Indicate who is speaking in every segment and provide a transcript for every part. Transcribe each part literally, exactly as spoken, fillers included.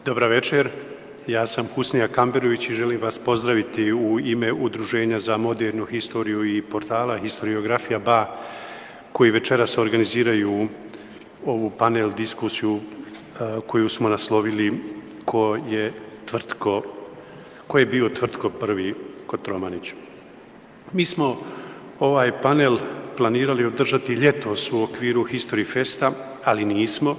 Speaker 1: Dobra večer, ja sam Husnija Kamberović i želim vas pozdraviti u ime Udruženja za modernu historiju i portala Historiografija B A, koji večeras organiziraju ovu panel diskusiju koju smo naslovili ko je tvrtko, ko je bio tvrtko prvi Kotromanić. Mi smo ovaj panel planirali održati ljetos u okviru History Festa, ali nismo.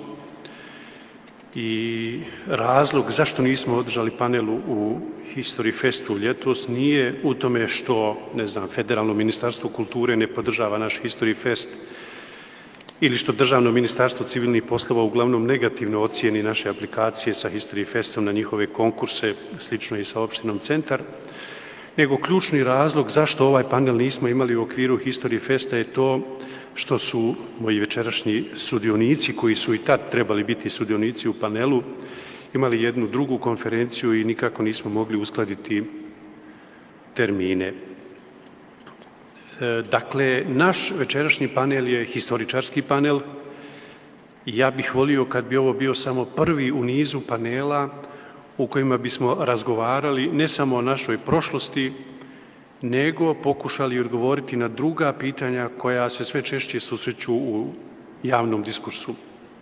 Speaker 1: I razlog zašto nismo održali panel u History Festu ljetos nije u tome što, ne znam, Federalno ministarstvo kulture ne podržava naš History Fest ili što Državno ministarstvo civilnih poslova uglavnom negativno ocijeni naše aplikacije sa History Festom na njihove konkurse, slično i sa opštinom Centar, nego ključni razlog zašto ovaj panel nismo imali u okviru History Festa je to što su moji večerašnji sudionici, koji su i tad trebali biti sudionici u panelu, imali jednu drugu konferenciju i nikako nismo mogli uskladiti termine. Dakle, naš večerašnji panel je historičarski panel i ja bih volio kad bi ovo bio samo prvi u nizu panela u kojima bismo razgovarali ne samo o našoj prošlosti, nego pokušali odgovoriti na druga pitanja koja se sve češće susreću u javnom diskursu.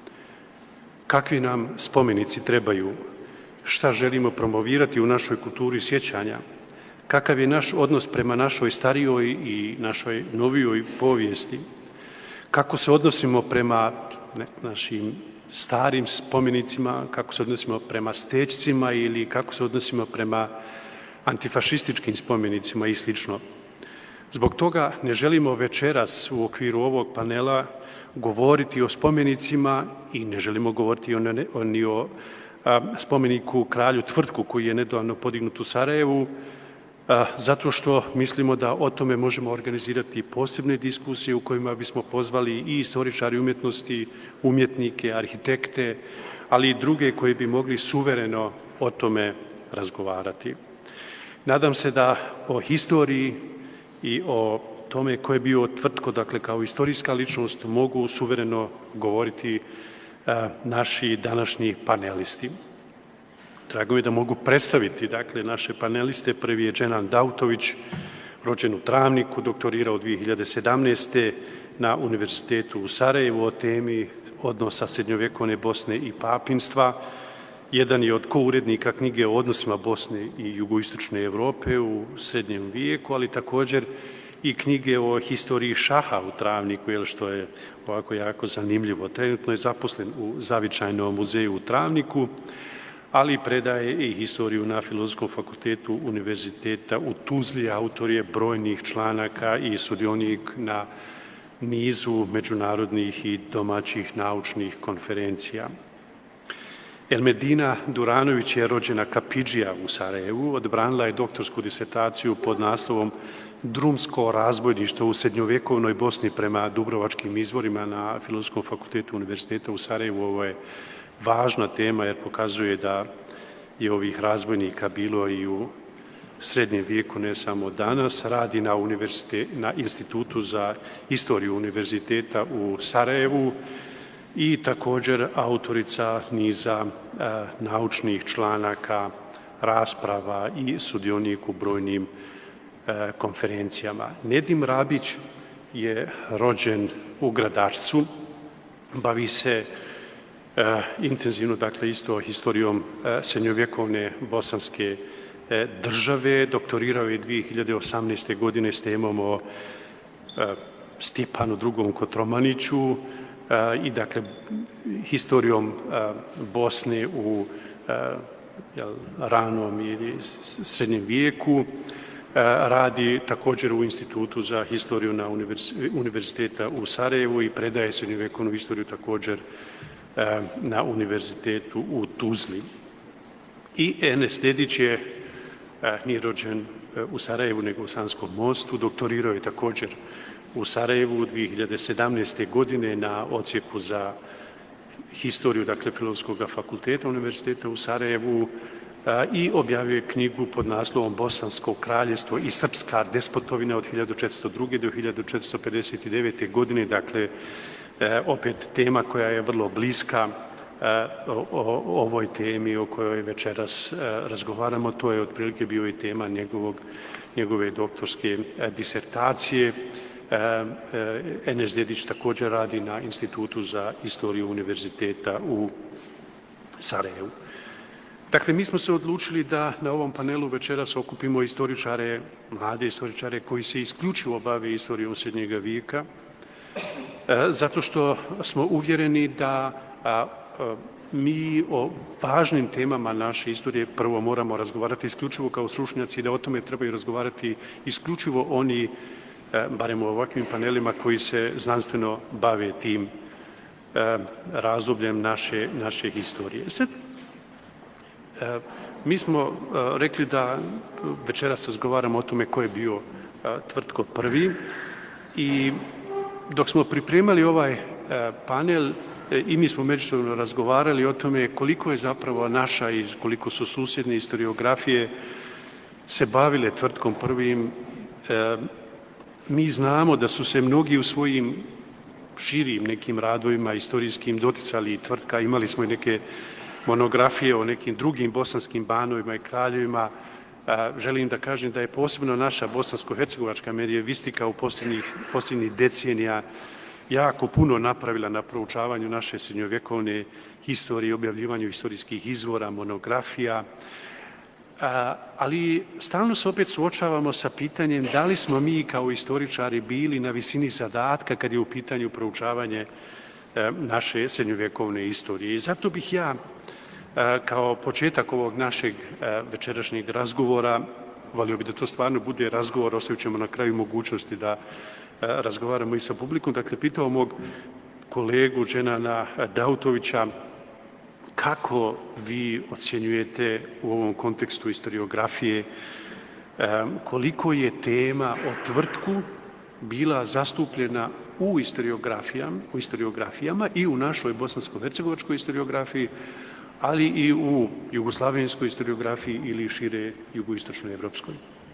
Speaker 1: Kakvi nam spomenici trebaju? Šta želimo promovirati u našoj kulturi sjećanja? Kakav je naš odnos prema našoj starijoj i našoj novijoj povijesti? Kako se odnosimo prema ne, našim starim spomenicima, kako se odnosimo prema stećcima ili kako se odnosimo prema antifašističkim spomenicima i sl. Zbog toga ne želimo večeras u okviru ovog panela govoriti o spomenicima i ne želimo govoriti o, ne, o, ni o a, spomeniku kralju Tvrtku koji je nedavno podignut u Sarajevu, a, zato što mislimo da o tome možemo organizirati posebne diskusije u kojima bismo pozvali i istoričari umjetnosti, umjetnike, arhitekte, ali i druge koji bi mogli suvereno o tome razgovarati. Nadam se da o historiji i o tome ko je bio Tvrtko, dakle kao istorijska ličnost, mogu suvereno govoriti a, naši današnji panelisti. Drago mi je da mogu predstaviti dakle, naše paneliste. Prvi je Dženan Dautović, rođen u Travniku, doktorirao dvije hiljade sedamnaeste. na Univerzitetu u Sarajevu o temi odnosa srednjovjekovne Bosne i papinstva. Jedan je od kourednika knjige o odnosima Bosne i jugoistočne Evrope u srednjem vijeku, ali također i knjige o historiji šaha u Travniku, jer što je ovako jako zanimljivo. Trenutno je zaposlen u Zavičajnom muzeju u Travniku, ali predaje i historiju na Filozofskom fakultetu Univerziteta u Tuzli. Autor je brojnih članaka i sudionik na nizu međunarodnih i domaćih naučnih konferencija. Elmedina Duranović je rođena Kapidžija u Sarajevu, odbranila je doktorsku disertaciju pod naslovom Drumsko razbojništvo u srednjovjekovnoj Bosni prema dubrovačkim izvorima na Filozofskom fakultetu Univerziteta u Sarajevu. Ovo je važna tema jer pokazuje da je ovih razbojnika bilo i u srednjem vijeku, ne samo danas. Radi na, na Institutu za istoriju Univerziteta u Sarajevu i također autorica niza a, naučnih članaka, rasprava i sudionik u brojnim a, konferencijama. Nedim Rabić je rođen u Gradačcu, bavi se a, intenzivno, dakle isto historijom a, srednjovjekovne bosanske a, države. Doktorirao je dvije hiljade osamnaeste. godine s temom o a, Stjepanu drugom Kotromaniću, i dakle historijom Bosne u ranom ili srednjem vijeku. Radi također u Institutu za historiju na Univerziteta u Sarajevu i predaje srednjovjekovnu historiju također na Univerzitetu u Tuzli. I Enes Dedić je, nije rođen u Sarajevu nego u Sanskom Mostu, doktorirao je također u Sarajevu dvije hiljade sedamnaeste. godine na odsjeku za historiju, dakle, Filozofskog fakulteta Univerziteta u Sarajevu i objavio je knjigu pod naslovom Bosansko kraljevstvo i srpska despotovina od hiljadu četiristo druge. do hiljadu četiristo pedeset devete. godine. Dakle, opet tema koja je vrlo bliska o, o ovoj temi o kojoj večeras razgovaramo. To je otprilike bio i tema njegovog, njegove doktorske disertacije. Enes Dedić također radi na Institutu za istoriju univerziteta u Sarajevu. Dakle, mi smo se odlučili da na ovom panelu večeras okupimo istoričare, mlade istoričare koji se isključivo bave istorijom srednjega vijeka, zato što smo uvjereni da mi o važnim temama naše istorije prvo moramo razgovarati isključivo kao stručnjaci, da o tome trebaju razgovarati isključivo oni, barem u ovakvim panelima, koji se znanstveno bave tim razdobljem naše, naše historije. Sad, mi smo rekli da večeras razgovaramo o tome ko je bio Tvrtko prvi i dok smo pripremali ovaj panel i mi smo međusobno razgovarali o tome koliko je zapravo naša i koliko su susjedne historiografije se bavile Tvrtkom prvim. Mi znamo da su se mnogi u svojim širim nekim radovima istorijskim doticali i Tvrtka. Imali smo i neke monografije o nekim drugim bosanskim banovima i kraljevima. Želim da kažem da je posebno naša bosansko-hercegovačka medijevistika u posljednjih, posljednjih decenija jako puno napravila na proučavanju naše srednjovjekovne historije, objavljivanju historijskih izvora, monografija, ali stalno se opet suočavamo sa pitanjem da li smo mi kao istoričari bili na visini zadatka kad je u pitanju proučavanje naše srednjovjekovne istorije. I zato bih ja kao početak ovog našeg večerašnjeg razgovora, volio bi da to stvarno bude razgovor, ostavit ćemo na kraju mogućnosti da razgovaramo i sa publikom. Dakle, pitao mog kolegu Dženana Dautovića kako vi ocjenjujete u ovom kontekstu historiografije, koliko je tema o Tvrtku bila zastupljena u historiografijama, u historiografijama i u našoj bosansko-hercegovačkoj historiografiji, ali i u jugoslavenskoj historiografiji ili šire jugoistočnoj evropskoj.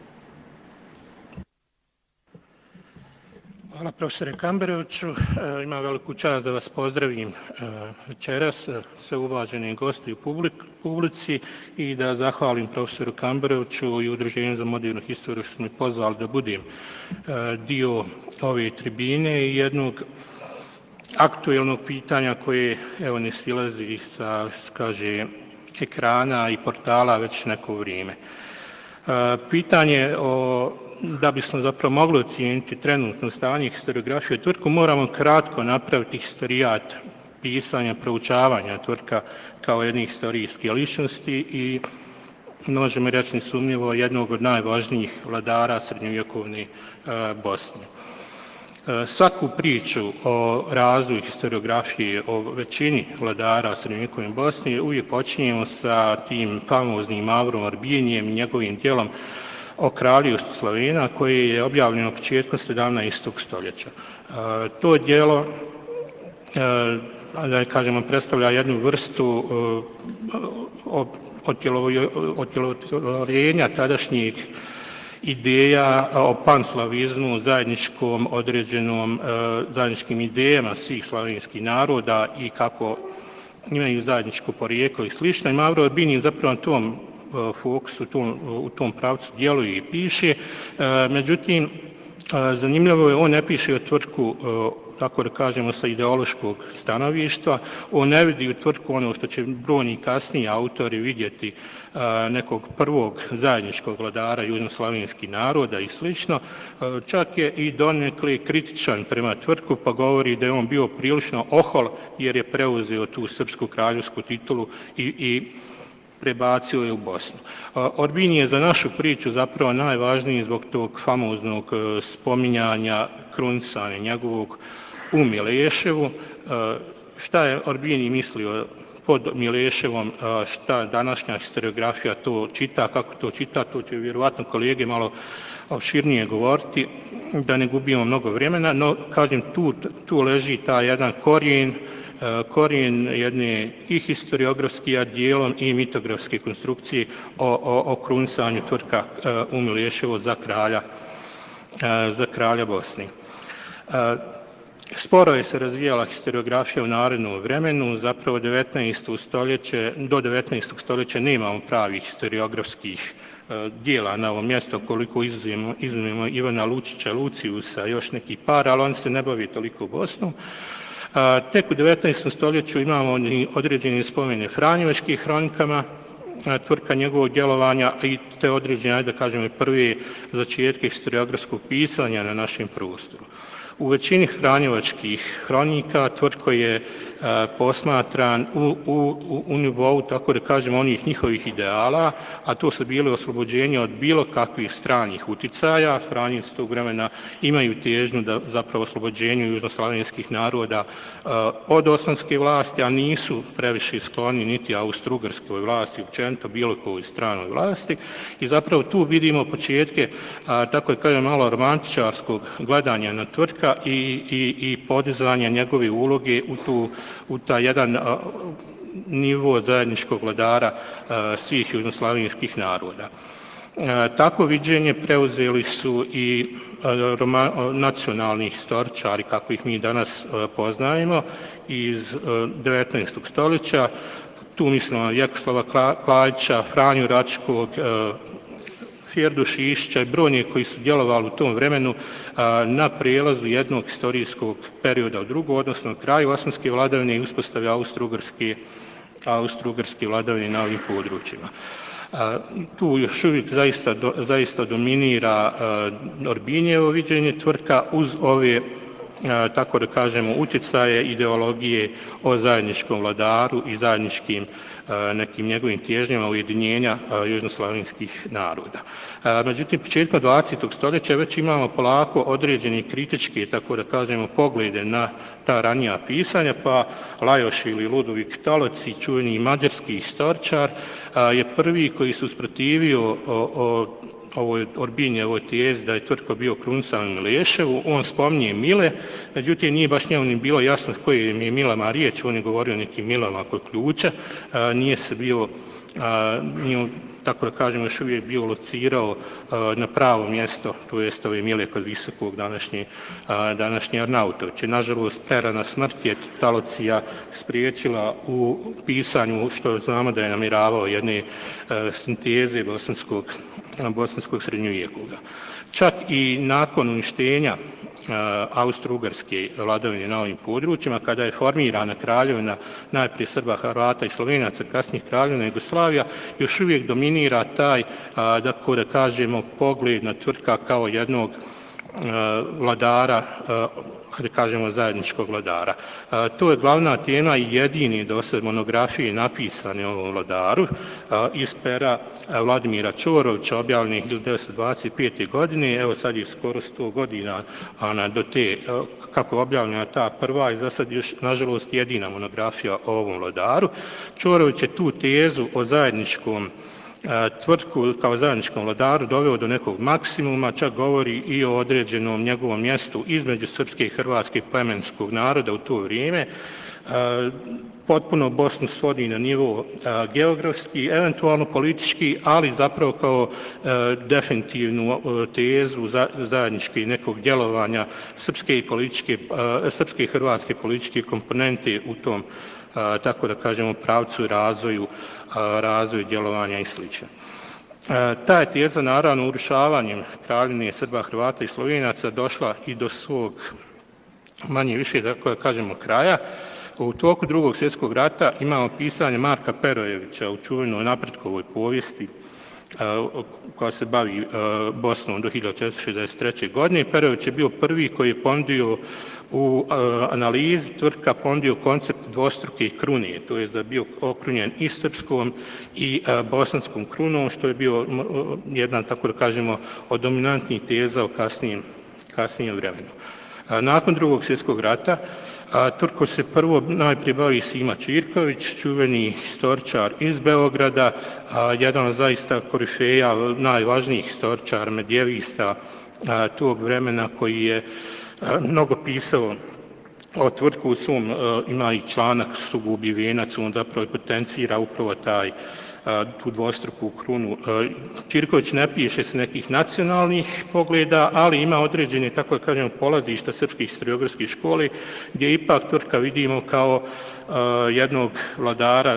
Speaker 2: Hvala profesore Kamberoviću. Imam veliku čast da vas pozdravim večeras, sve uvažene gosti u publici i da zahvalim profesoru Kamberoviću i Udruženju za modernu historiju što su me pozvali da budem dio ove tribine i jednog aktuelnog pitanja koje evo ne silazi sa, kaže, ekrana i portala već neko vrijeme. Pitanje o da bismo zapravo mogli ocijeniti trenutno stanje historiografije Tvrtku, moramo kratko napraviti historijat pisanja, proučavanja Tvrtka kao jednih historijskih ličnosti i možemo reći nesumnjivo jednog od najvažnijih vladara srednjovjekovne Bosne. Svaku priču o razvoju historiografije, o većini vladara srednjovjekovne Bosne uvijek počinjemo sa tim famoznim Mavrom Arbinijem i njegovim djelom o kraljevstvu Slavena koje je objavljeno početkom sedamnaestog stoljeća. To djelo, da kažemo, predstavlja jednu vrstu otjelovljenja tadašnjih ideja o panslavizmu, zajedničkom određenom, zajedničkim idejama svih slavenskih naroda i kako imaju zajedničko porijeklo i slično. I Mavro Arbini zapravo na tom fokusu, u tom pravcu djeluje i piše. Međutim, zanimljivo je, on ne piše o Tvrtku, tako da kažemo, sa ideološkog stanovišta. On ne vidi u Tvrtku ono što će brojni kasniji autori vidjeti, nekog prvog zajedničkog vladara južnoslavenskih naroda i slično. Čak je i donekle kritičan prema Tvrtku, pa govori da je on bio prilično ohol jer je preuzeo tu srpsku kraljevsku titulu i, i prebacio je u Bosnu. Orbini je za našu priču zapravo najvažniji zbog tog famoznog spominjanja, krunisanja njegovog u Mileševu. Šta je Orbini mislio pod Mileševom, šta današnja historiografija to čita, kako to čita, to će vjerovatno kolege malo opširnije govoriti, da ne gubimo mnogo vremena, no kažem, tu, tu leži taj jedan korijen, korijen jedne i historiografski, a dijelom i mitografske konstrukcije o, o, o krunisanju Tvrtka u Mileševu za kralja, za kralja Bosne. Sporo je se razvijala historiografija u narednom vremenu, zapravo devetnaesto stoljeće, do devetnaestog stoljeća nemamo pravih historiografskih dijela na ovom mjestu, koliko izuzmemo, izuzmemo Ivana Lučića, Lucijusa, još neki par, ali on se ne bavi toliko Bosnom. A, tek u devetnaestom stoljeću imamo određene spomene Franjevačkih hronikama, tvrtka njegovog djelovanja i te određene, da kažemo, prve začetke historiografskog pisanja na našem prostoru. U većini Franjevačkih hronika Tvrtko je a, posmatran u, u, u nivou, tako da kažemo, onih njihovih ideala, a to su bile oslobođenje od bilo kakvih stranih uticaja. Franjevci tog vremena imaju težnju da zapravo oslobođenju južnoslavenskih naroda a, od osmanske vlasti, a nisu previše skloni niti austrougarskoj vlasti, općenito bilo kojoj stranoj vlasti. I zapravo tu vidimo početke, a, tako da kažem, malo romantičarskog gledanja na Tvrtka i, i, i podizanja njegove uloge u, tu, u taj jedan a, nivo zajedničkog vladara a, svih južnoslavenskih naroda. A, tako viđenje preuzeli su i a, roma, a, nacionalni historičari, kako ih mi danas a, poznajemo, iz a, devetnaestog stoljeća. Tu mislimo Vjekoslava Klaića, Franju Račkog, a, Fjerdu Šišića i brojni koji su djelovali u tom vremenu a, na prijelazu jednog historijskog perioda u drugo, odnosno kraju osmanske vladavine i uspostave austrougarske austrougarske vladavine na ovim područjima. A, tu još uvijek zaista, do, zaista dominira a, Orbinjevo viđenje Tvrtka uz ove, a, tako da kažemo, utjecaje ideologije o zajedničkom vladaru i zajedničkim a, nekim njegovim težnjama ujedinjenja a, južnoslavenskih naroda. A, međutim, početkom dvadesetog stoljeća već imamo polako određene kritičke, tako da kažemo, poglede na ta ranija pisanja, pa Lajoš ili Ludovik Taloci, čuveni mađarski historičar, a, je prvi koji se usprotivio o, o ovoj Orbinjevoj tezi da je Tvrtko bio krunisan u Mileševu. On spominje Mile, međutim nije baš njemu ni bilo jasno koje je Milama riječ, on je govorio nekim Milama kod ključa, a, nije se bio, a, nije, tako da kažemo, još uvijek bio locirao a, na pravo mjesto, to jest ove Mile kod Visokog današnje, a, današnje Arnautoviće. Nažalost, prerana smrt je Talocija spriječila u pisanju, što znamo da je namiravao jedne a, sinteze bosanskog bosanskog srednjovijekoga. Čak i nakon uništenja austrougarske vladavine na ovim područjima, kada je formirana kraljevina najprije Srba, Hrvata i Slovenaca, kasnije kraljevina Jugoslavija, još uvijek dominira taj, da, da kažemo, pogled na Tvrtka kao jednog vladara, da kažemo, zajedničkog vladara. A, to je glavna tema i jedini do sad monografije napisane o ovom vladaru a, iz pera a, Vladimira Čorovića, objavljene hiljadu devetsto dvadeset pete. godine. Evo sad je skoro sto godina ana, do te, a, kako je objavljena ta prva i za sad još, nažalost, jedina monografija o ovom vladaru. Čorović je tu tezu o zajedničkom Tvrtku kao zajedničkom vladaru doveo do nekog maksimuma, čak govori i o određenom njegovom mjestu između srpske i hrvatske plemenskog naroda u to vrijeme. Potpuno Bosnu svodi na nivo geografski, eventualno politički, ali zapravo kao definitivnu tezu zajedničke nekog djelovanja srpske i političke, srpske i hrvatske političke komponente u tom, tako da kažemo, pravcu razvoju, razvoju djelovanja i sl. Ta je teza, naravno, urušavanjem kraljevine Srba, Hrvata i Slovenaca došla i do svog manje više, tako da kažemo, kraja. U toku drugog svjetskog rata imamo pisanje Marka Perojevića u čuvenoj Napretkovoj povijesti koja se bavi Bosnom do hiljadu četiristo šezdeset treće. godine. Perojević je bio prvi koji je ponudio u analizi Tvrtka ponudio koncept dvostruke krune, to je da je bio okrunjen i srpskom i bosanskom krunom, što je bio jedna, tako da kažemo, od dominantnih teza u kasnijem, kasnijem vremenu. Nakon drugog svjetskog rata Tvrtko se prvo najprije bavi Sima Čirković, čuveni historičar iz Beograda, jedan od zaista korifeja, najvažnijih historičara, medijevista tog vremena, koji je mnogo pisao o Tvrtku u svom, ima i članak Sugubi venac, on zapravo potencira upravo taj, tu dvostruku krunu. Ćirković ne piše s nekih nacionalnih pogleda, ali ima određene, tako da kažemo, polazišta srpskih historiografskih školi, gdje ipak Turka vidimo kao jednog vladara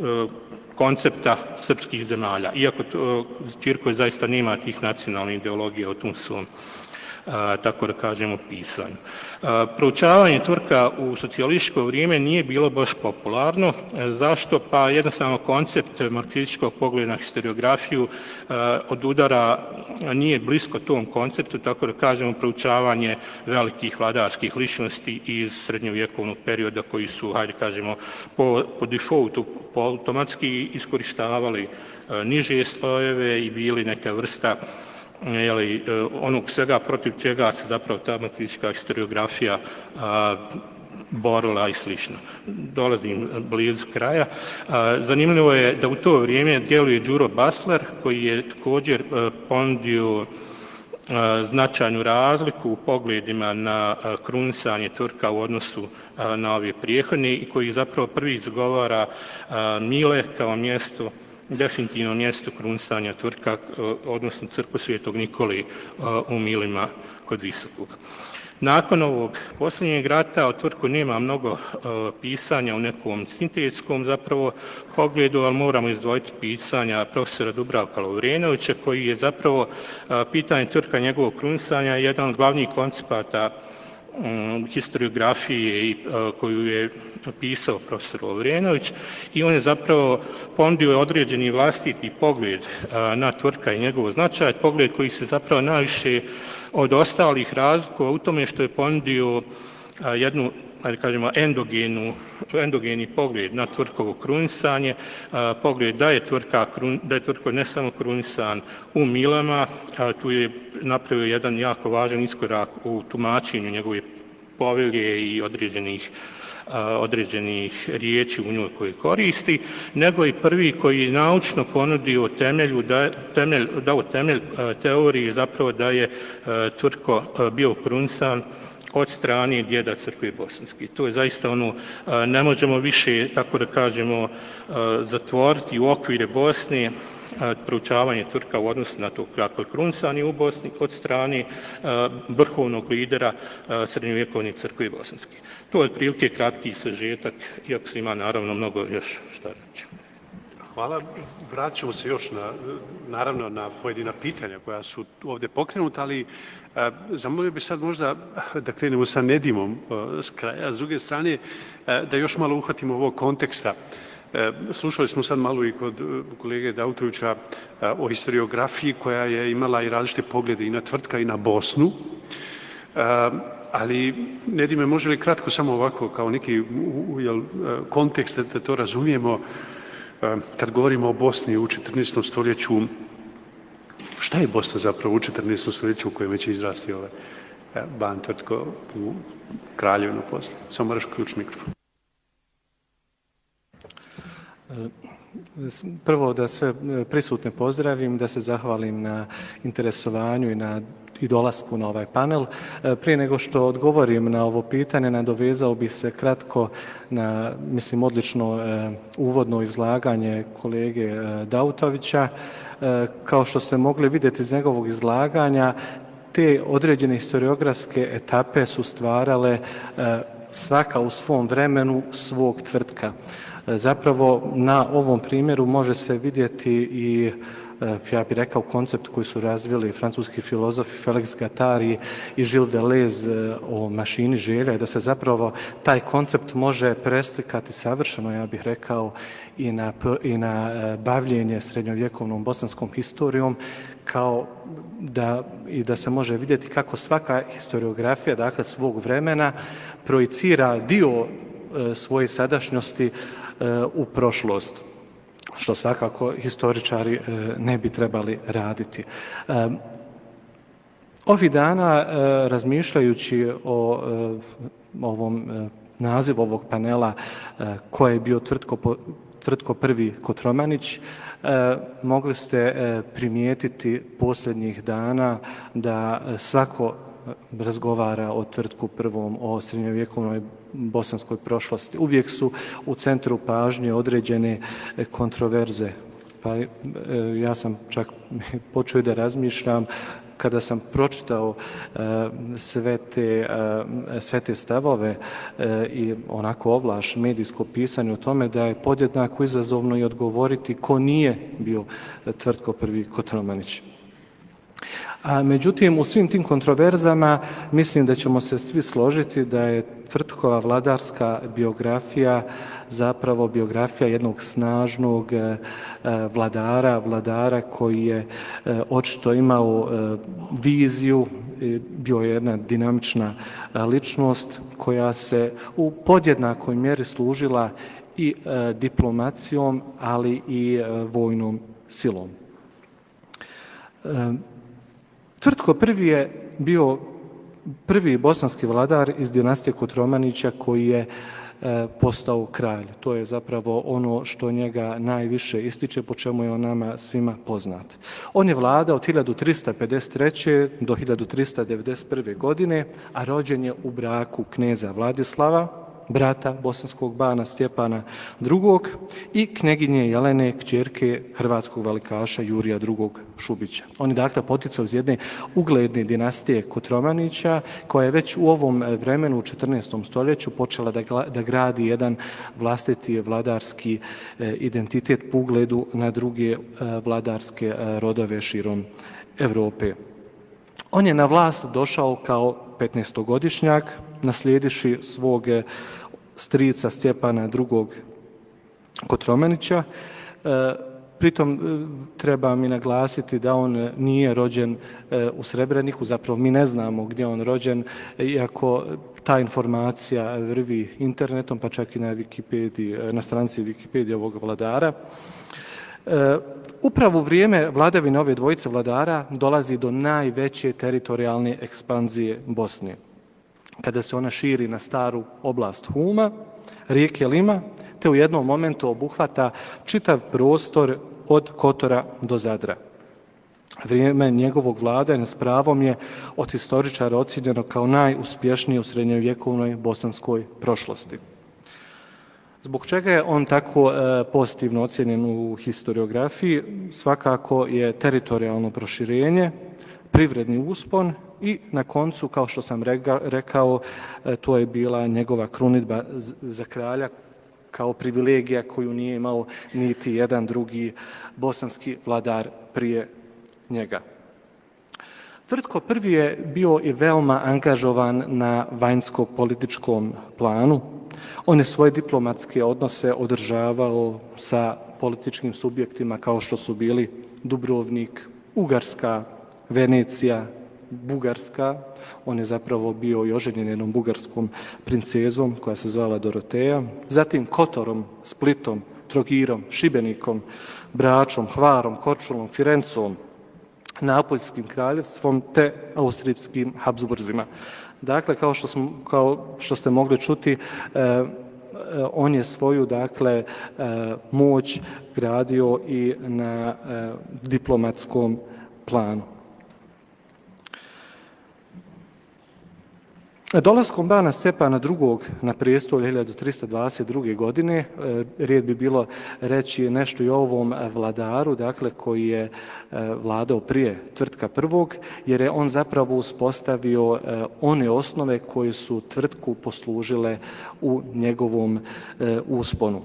Speaker 2: koncepta srpskih zemalja, iako Ćirković zaista nema tih nacionalnih ideologija u tom svom, tako da kažemo, pisanju. Proučavanje Turka u socijalističko vrijeme nije bilo baš popularno. Zašto? Pa jednostavno koncept marksističkog pogleda na historiografiju od udara nije blisko tom konceptu, tako da kažemo, proučavanje velikih vladarskih ličnosti iz srednjovjekovnog perioda koji su, hajde kažemo, po, po defaultu, po automatski iskorištavali niže slojeve i bili neka vrsta jeli, onog svega protiv čega se zapravo ta marksistička historiografija a, borila i slično. Dolazim blizu kraja. A, zanimljivo je da u to vrijeme djeluje Đuro Basler, koji je također a, ponudio a, značajnu razliku u pogledima na a, krunisanje Turka u odnosu a, na ove prijehodne i koji zapravo prvi izgovara a, Mile kao mjesto, definitivno mjesto krunisanja Turka, odnosno crkvu Svetog Nikoli u Milima kod Visokog. Nakon ovog posljednjeg rata o Turku nema mnogo pisanja u nekom sintetskom zapravo pogledu, ali moramo izdvojiti pisanja profesora Dubravka Lovrenovića, koji je zapravo pitanje Turka, njegovog krunisanja, jedan od glavnih koncepata historiografije i koju je pisao profesor Lovrenović, i on je zapravo ponudio određeni vlastiti pogled na Turka i njegov značaj, pogled koji se zapravo najviše od ostalih razlikova u tome što je ponudio jednu, da kažemo, endogenu, endogeni pogled na Turkovo krunisanje, pogled da je, Turka, da je Turko ne samo krunisan u Milama, tu je napravio jedan jako važan iskorak u tumačenju njegove povelje i određenih, određenih riječi u njoj koje koristi, nego i prvi koji je naučno ponudio temelju, da, temelj, dao temelj teoriji zapravo da je Turko bio krunisan od strane djeda crkve bosanske. To je zaista ono, ne možemo više, tako da kažemo, zatvoriti u okvire Bosne proučavanje Turka u odnosu na to kako krunisanje u Bosni od strane vrhovnog lidera srednjovjekovne crkve bosanske. To je otprilike kratki sažetak, iako se ima naravno mnogo još šta reći.
Speaker 1: Hvala. Vratit ćemo se još na, naravno na pojedina pitanja koja su ovdje pokrenuta, ali e, zamolio bi sad možda da krenemo sa Nedimom e, s kraja, s druge strane e, da još malo uhvatimo ovog konteksta. E, slušali smo sad malo i kod kolege Dautovića e, o historiografiji koja je imala i različite poglede i na Tvrtka i na Bosnu, e, ali Nedime, može li kratko samo ovako kao neki jel, kontekst da to razumijemo, kad govorimo o Bosni u četrnaestom stoljeću, šta je Bosna zapravo u četrnaestom stoljeću u kojem će izrasti ovaj Ban Tvrtko u Kraljevinu poslije? Samo moraš ključ mikrofon.
Speaker 3: Prvo da sve prisutne pozdravim, da se zahvalim na interesovanju i na i dolasku na ovaj panel. Prije nego što odgovorim na ovo pitanje, nadovezao bi se kratko na, mislim, odlično uvodno izlaganje kolege Dautovića. Kao što ste mogli vidjeti iz njegovog izlaganja, te određene historiografske etape su stvarale svaka u svom vremenu svog Tvrtka. Zapravo na ovom primjeru može se vidjeti i, ja bih rekao, koncept koji su razvili francuski filozofi Felix Guattari i Gilles Deleuze o mašini želja, da se zapravo taj koncept može preslikati savršeno, ja bih rekao, i na, i na bavljenje srednjovjekovnom bosanskom historijom, kao da, i da se može vidjeti kako svaka historiografija, dakle svog vremena, projicira dio svoje sadašnjosti u prošlost, što svakako historičari ne bi trebali raditi. Ovih dana, razmišljajući o ovom nazivu ovog panela, ko je bio Tvrtko, Tvrtko prvi Kotromanić, mogli ste primijetiti posljednjih dana da svako razgovara o Tvrtku prvom, o srednjovjekovnoj bosanskoj prošlosti. Uvijek su u centru pažnje određene kontroverze Pa ja sam čak počeo da razmišljam kada sam pročitao sve te, sve te stavove i onako ovlaš medijsko pisanje o tome da je podjednako izazovno i odgovoriti ko nije bio Tvrtko prvi Kotromanić. A međutim, u svim tim kontroverzama mislim da ćemo se svi složiti da je Tvrtkova vladarska biografija zapravo biografija jednog snažnog vladara, vladara koji je očito imao viziju, bio je jedna dinamična ličnost koja se u podjednakoj mjeri služila i diplomacijom, ali i vojnom silom. Tvrtko prvi je bio prvi bosanski vladar iz dinastije Kotromanića koji je postao kralj. To je zapravo ono što njega najviše ističe, po čemu je on nama svima poznat. On je vladao od hiljadu trista pedeset treće do hiljadu trista devedeset prve. godine, a rođen je u braku kneza Vladislava, brata bosanskog bana Stjepana drugog. i kneginje Jelene, kćerke hrvatskog velikaša Jurija drugog. Šubića. On je dakle poticao iz jedne ugledne dinastije Kotromanića, koja je već u ovom vremenu u četrnaestom stoljeću počela da, da gradi jedan vlastiti vladarski identitet po ugledu na druge vladarske rodove širom Europe. On je na vlast došao kao petnaestogodišnjak, naslijediši svog strica Stjepana drugog. Kotromanića. Pritom treba mi naglasiti da on nije rođen u Srebreniku, zapravo mi ne znamo gdje on rođen, iako ta informacija vrvi internetom, pa čak i na Wikipediji, na stranici Wikipedije ovog vladara. Upravo u vrijeme vladavine ove dvojice vladara dolazi do najveće teritorijalne ekspanzije Bosne, kada se ona širi na staru oblast Huma, rijeke Lima, te u jednom momentu obuhvata čitav prostor od Kotora do Zadra. Vrijeme njegovog vladanja s pravom je od historičara ocijenjeno kao najuspješnije u srednjovjekovnoj bosanskoj prošlosti. Zbog čega je on tako pozitivno ocijenjen u historiografiji? Svakako je teritorijalno proširenje, privredni uspon i na koncu, kao što sam rekao, to je bila njegova krunidba za kralja kao privilegija koju nije imao niti jedan drugi bosanski vladar prije njega. Tvrtko prvi je bio i veoma angažovan na vanjsko-političkom planu. On je svoje diplomatske odnose održavao sa političkim subjektima kao što su bili Dubrovnik, Ugarska, Venecija, Bugarska. On je zapravo bio i oženjen jednom bugarskom princezom koja se zvala Doroteja. Zatim Kotorom, Splitom, Trogirom, Šibenikom, Bračom, Hvarom, Korčulom, Firencom, Napoljskim kraljevstvom te austrijskim Habsburzima. Dakle, kao što, smo, kao što ste mogli čuti, eh, on je svoju dakle, eh, moć gradio i na eh, diplomatskom planu. Dolaskom bana Stjepana drugog. na prijestolje hiljadu trista dvadeset druge. godine, rijed bi bilo reći nešto i o ovom vladaru, dakle, koji je vladao prije Tvrtka prvog, jer je on zapravo uspostavio one osnove koje su Tvrtku poslužile u njegovom usponu.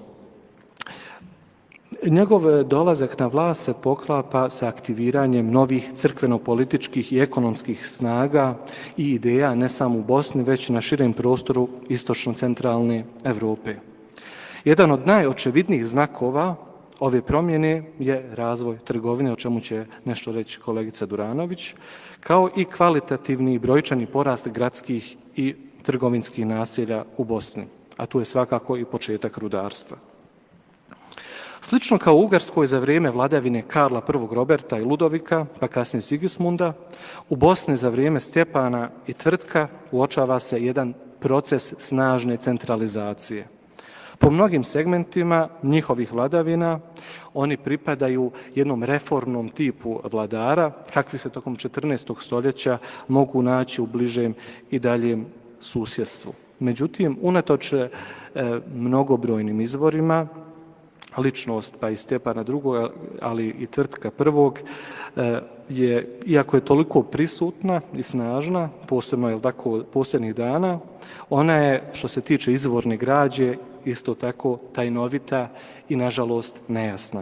Speaker 3: Njegov dolazak na vlast se poklapa sa aktiviranjem novih crkveno-političkih i ekonomskih snaga i ideja ne samo u Bosni, već na širem prostoru istočno-centralne Europe. Jedan od najočevidnijih znakova ove promjene je razvoj trgovine, o čemu će nešto reći kolegica Duranović, kao i kvalitativni i brojčani porast gradskih i trgovinskih naselja u Bosni, a tu je svakako i početak rudarstva. Slično kao u Ugarskoj za vrijeme vladavine Karla prvog. Roberta i Ludovika, pa kasnije Sigismunda, u Bosni za vrijeme Stjepana i Tvrtka uočava se jedan proces snažne centralizacije. Po mnogim segmentima njihovih vladavina oni pripadaju jednom reformnom tipu vladara, kakvi se tokom četrnaestog. stoljeća mogu naći u bližem i daljem susjedstvu. Međutim, unatoč e, mnogobrojnim izvorima, ličnost pa i Stjepana drugog, ali i Tvrtka prvog, je, iako je toliko prisutna i snažna, posebno je tako posljednjih dana, ona je, što se tiče izvorne građe, isto tako tajnovita i, nažalost, nejasna.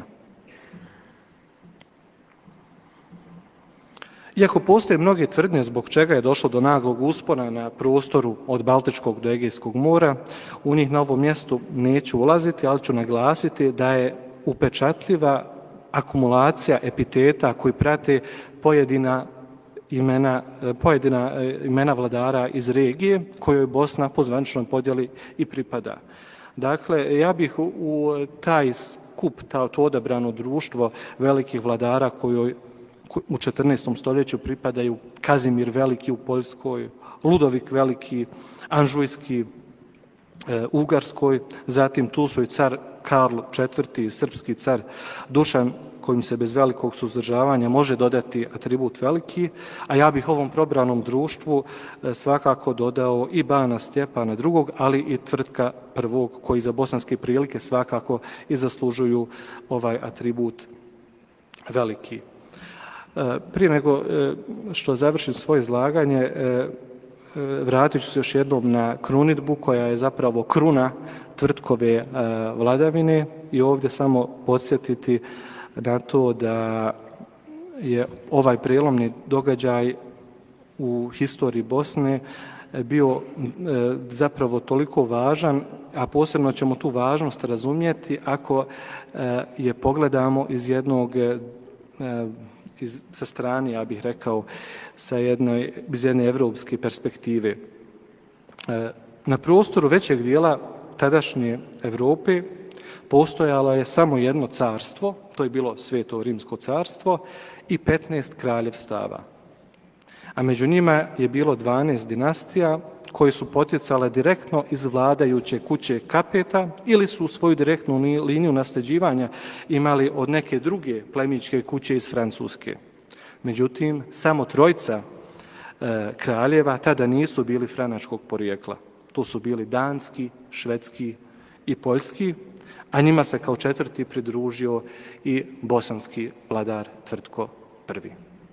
Speaker 3: Iako postoje mnoge tvrdnje zbog čega je došlo do naglog uspona na prostoru od Baltičkog do Egejskog mora, u njih na ovom mjestu neću ulaziti, ali ću naglasiti da je upečatljiva akumulacija epiteta koji prate pojedina imena, pojedina imena vladara iz regije kojoj Bosna po zvaničnoj podjeli i pripada. Dakle, ja bih u taj skup, to odabrano društvo velikih vladara kojoj u četrnaestom stoljeću pripadaju Kazimir Veliki u Poljskoj, Ludovik Veliki, Anžujski, Ugarskoj, zatim tu su i car Karl četvrti, srpski car Dušan, kojim se bez velikog suzdržavanja može dodati atribut veliki, a ja bih ovom probranom društvu svakako dodao i Bana Stjepana drugog, ali i Tvrtka prvog, koji za bosanske prilike svakako i zaslužuju ovaj atribut veliki. Prije nego što završim svoje izlaganje, vratit ću se još jednom na krunidbu koja je zapravo kruna Tvrtkove vladavine i ovdje samo podsjetiti na to da je ovaj prijelomni događaj u historiji Bosne bio zapravo toliko važan, a posebno ćemo tu važnost razumjeti ako je pogledamo iz jednog Iz, sa strane, ja bih rekao, sa jednoj, iz jedne evropske perspektive. Na prostoru većeg dijela tadašnje Evrope postojalo je samo jedno carstvo, to je bilo Sveto Rimsko carstvo, i petnaest kraljevstava. A među njima je bilo dvanaest dinastija koje su potjecale direktno iz vladajuće kuće Kapeta ili su svoju direktnu liniju nasljeđivanja imali od neke druge plemićke kuće iz Francuske. Međutim, samo trojica e, kraljeva tada nisu bili franačkog porijekla. To su bili danski, švedski i poljski, a njima se kao četvrti pridružio i bosanski vladar Tvrtko prvi.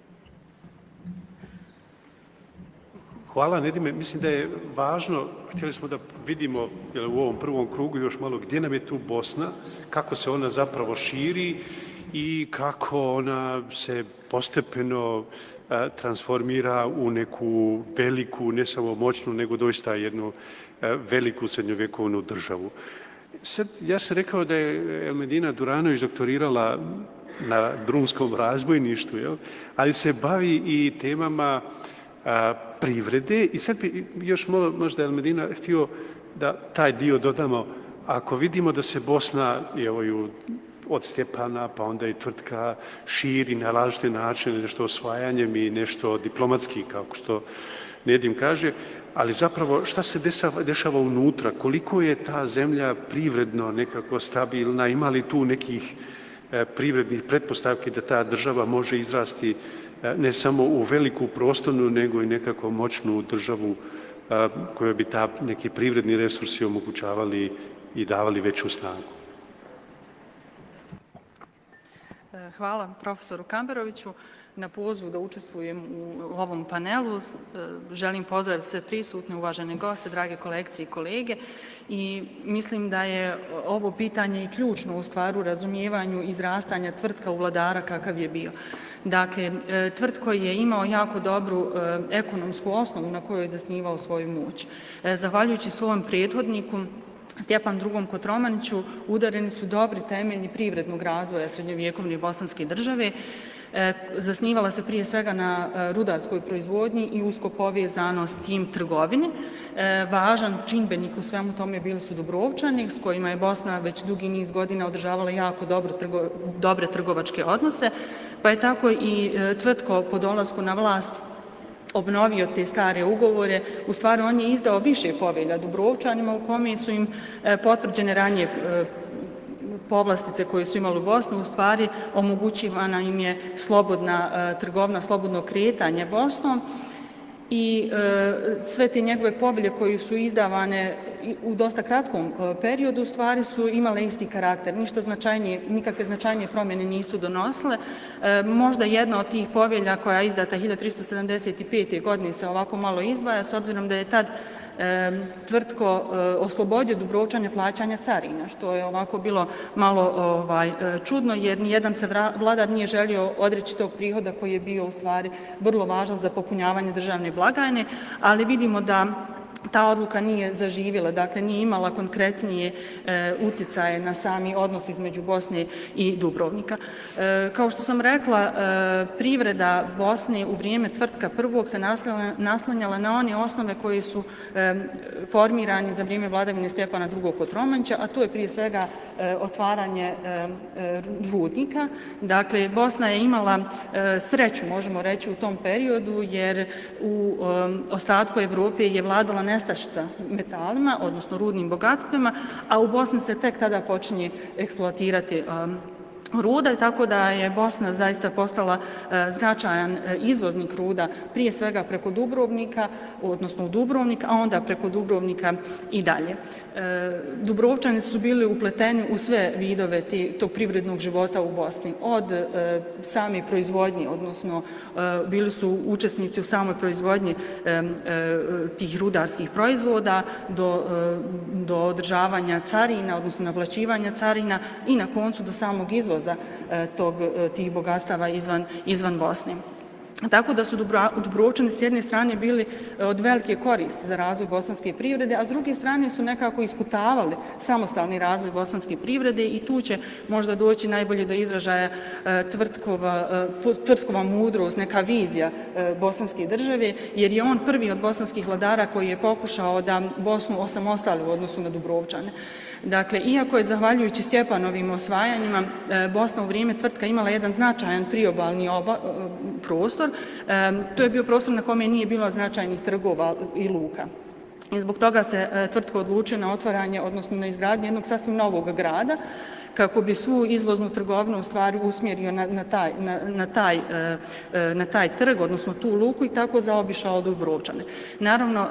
Speaker 1: Hvala, Nedime. Mislim da je važno, htjeli smo da vidimo jel, u ovom prvom krugu još malo gdje nam je tu Bosna, kako se ona zapravo širi i kako ona se postepeno a, transformira u neku veliku, ne samo moćnu, nego doista jednu a, veliku srednjovjekovnu državu. Sad, ja sam rekao da je Elmedina Duranović doktorirala na drumskom razbojništvu, jel? Ali se bavi i temama a, privrede i sad bi još možda Elmedina htio da taj dio dodamo. Ako vidimo da se Bosna evo, od Stjepana pa onda i Tvrtka širi na različite načine, nešto osvajanjem i nešto diplomatski, kako što Nedim kaže, ali zapravo šta se dešava, dešava unutra, koliko je ta zemlja privredno nekako stabilna, ima li tu nekih e, privrednih pretpostavki da ta država može izrasti e, ne samo u veliku prostornu, nego i nekako moćnu državu e, kojoj bi ta neki privredni resursi omogućavali i davali veću snagu.
Speaker 4: Hvala profesoru Kamberoviću na pozivu da učestvujem u ovom panelu. Želim pozdraviti sve prisutne, uvažene goste, drage kolegice i kolege. I mislim da je ovo pitanje i ključno u stvaru razumijevanju izrastanja Tvrtka u vladara kakav je bio. Dakle, Tvrtko je imao jako dobru ekonomsku osnovu na kojoj je zasnivao svoju moć. Zahvaljujući svom prethodniku, Stjepan drugom Kotromaniću, udareni su dobri temelji privrednog razvoja srednjovjekovne bosanske države. Zasnivala se prije svega na rudarskoj proizvodnji i usko povezano s tim trgovini. Važan čimbenik u svemu tome bili su Dubrovčani, s kojima je Bosna već dugi niz godina održavala jako dobro, trgo, dobre trgovačke odnose, pa je tako i Tvrtko po dolasku na vlast obnovio te stare ugovore. U stvari on je izdao više povelja Dubrovčanima u kome su im potvrđene ranije povlastice koje su imali u Bosni. U stvari omogućivana im je slobodna trgovina, slobodno kretanje Bosnom i sve te njegove povelje koje su izdavane u dosta kratkom periodu u stvari su imale isti karakter. Ništa značajnije, nikakve značajnije promjene nisu donosile. Možda jedna od tih povelja koja je izdata hiljadu tristo sedamdeset pete. godine se ovako malo izdvaja, s obzirom da je tad tvrtko oslobodio Dubrovčane plaćanja carina, što je ovako bilo malo ovaj, čudno, jer nijedan se vladar nije želio odreći tog prihoda koji je bio u stvari vrlo važan za popunjavanje državne blagajne, ali vidimo da ta odluka nije zaživjela, dakle nije imala konkretnije e, utjecaje na sami odnos između Bosne i Dubrovnika. E, kao što sam rekla, e, privreda Bosne u vrijeme Tvrtka prvog se naslanjala na one osnove koje su e, formirani za vrijeme vladavine Stjepana drugog. Kotromanića, a to je prije svega e, otvaranje e, e, rudnika. Dakle, Bosna je imala e, sreću, možemo reći, u tom periodu, jer u e, ostatku Evrope je vladala nestašica metalima, odnosno rudnim bogatstvima, a u Bosni se tek tada počinje eksploatirati um, ruda, tako da je Bosna zaista postala e, značajan e, izvoznik ruda, prije svega preko Dubrovnika, odnosno u Dubrovnik, a onda preko Dubrovnika i dalje. E, Dubrovčani su bili upleteni u sve vidove te, tog privrednog života u Bosni, od e, same proizvodnje, odnosno e, bili su učesnici u samoj proizvodnji e, e, tih rudarskih proizvoda do, e, do održavanja carina, odnosno naplaćivanja carina i na koncu do samog izvoza tog, tih bogatstava izvan, izvan Bosne. Tako da su Dubrovčani s jedne strane bili od velike koristi za razvoj bosanske privrede, a s druge strane su nekako isputavali samostalni razvoj bosanske privrede i tu će možda doći najbolje do izražaja tvrtkova, tvrtkova mudrost, neka vizija bosanske države, jer je on prvi od bosanskih vladara koji je pokušao da Bosnu osamostali u odnosu na Dubrovčane. Dakle, iako je zahvaljujući Stjepanovim osvajanjima Bosna u vrijeme Tvrtka imala jedan značajan priobalni oba, prostor, to je bio prostor na kome nije bilo značajnih trgova i luka. I zbog toga se Tvrtka odlučio na otvaranje, odnosno na izgradnju jednog sasvim novog grada, kako bi svu izvoznu trgovinu u stvari usmjerio na, na, taj, na, na, taj, na taj trg, odnosno tu luku, i tako zaobišao Dubrovčane. Naravno,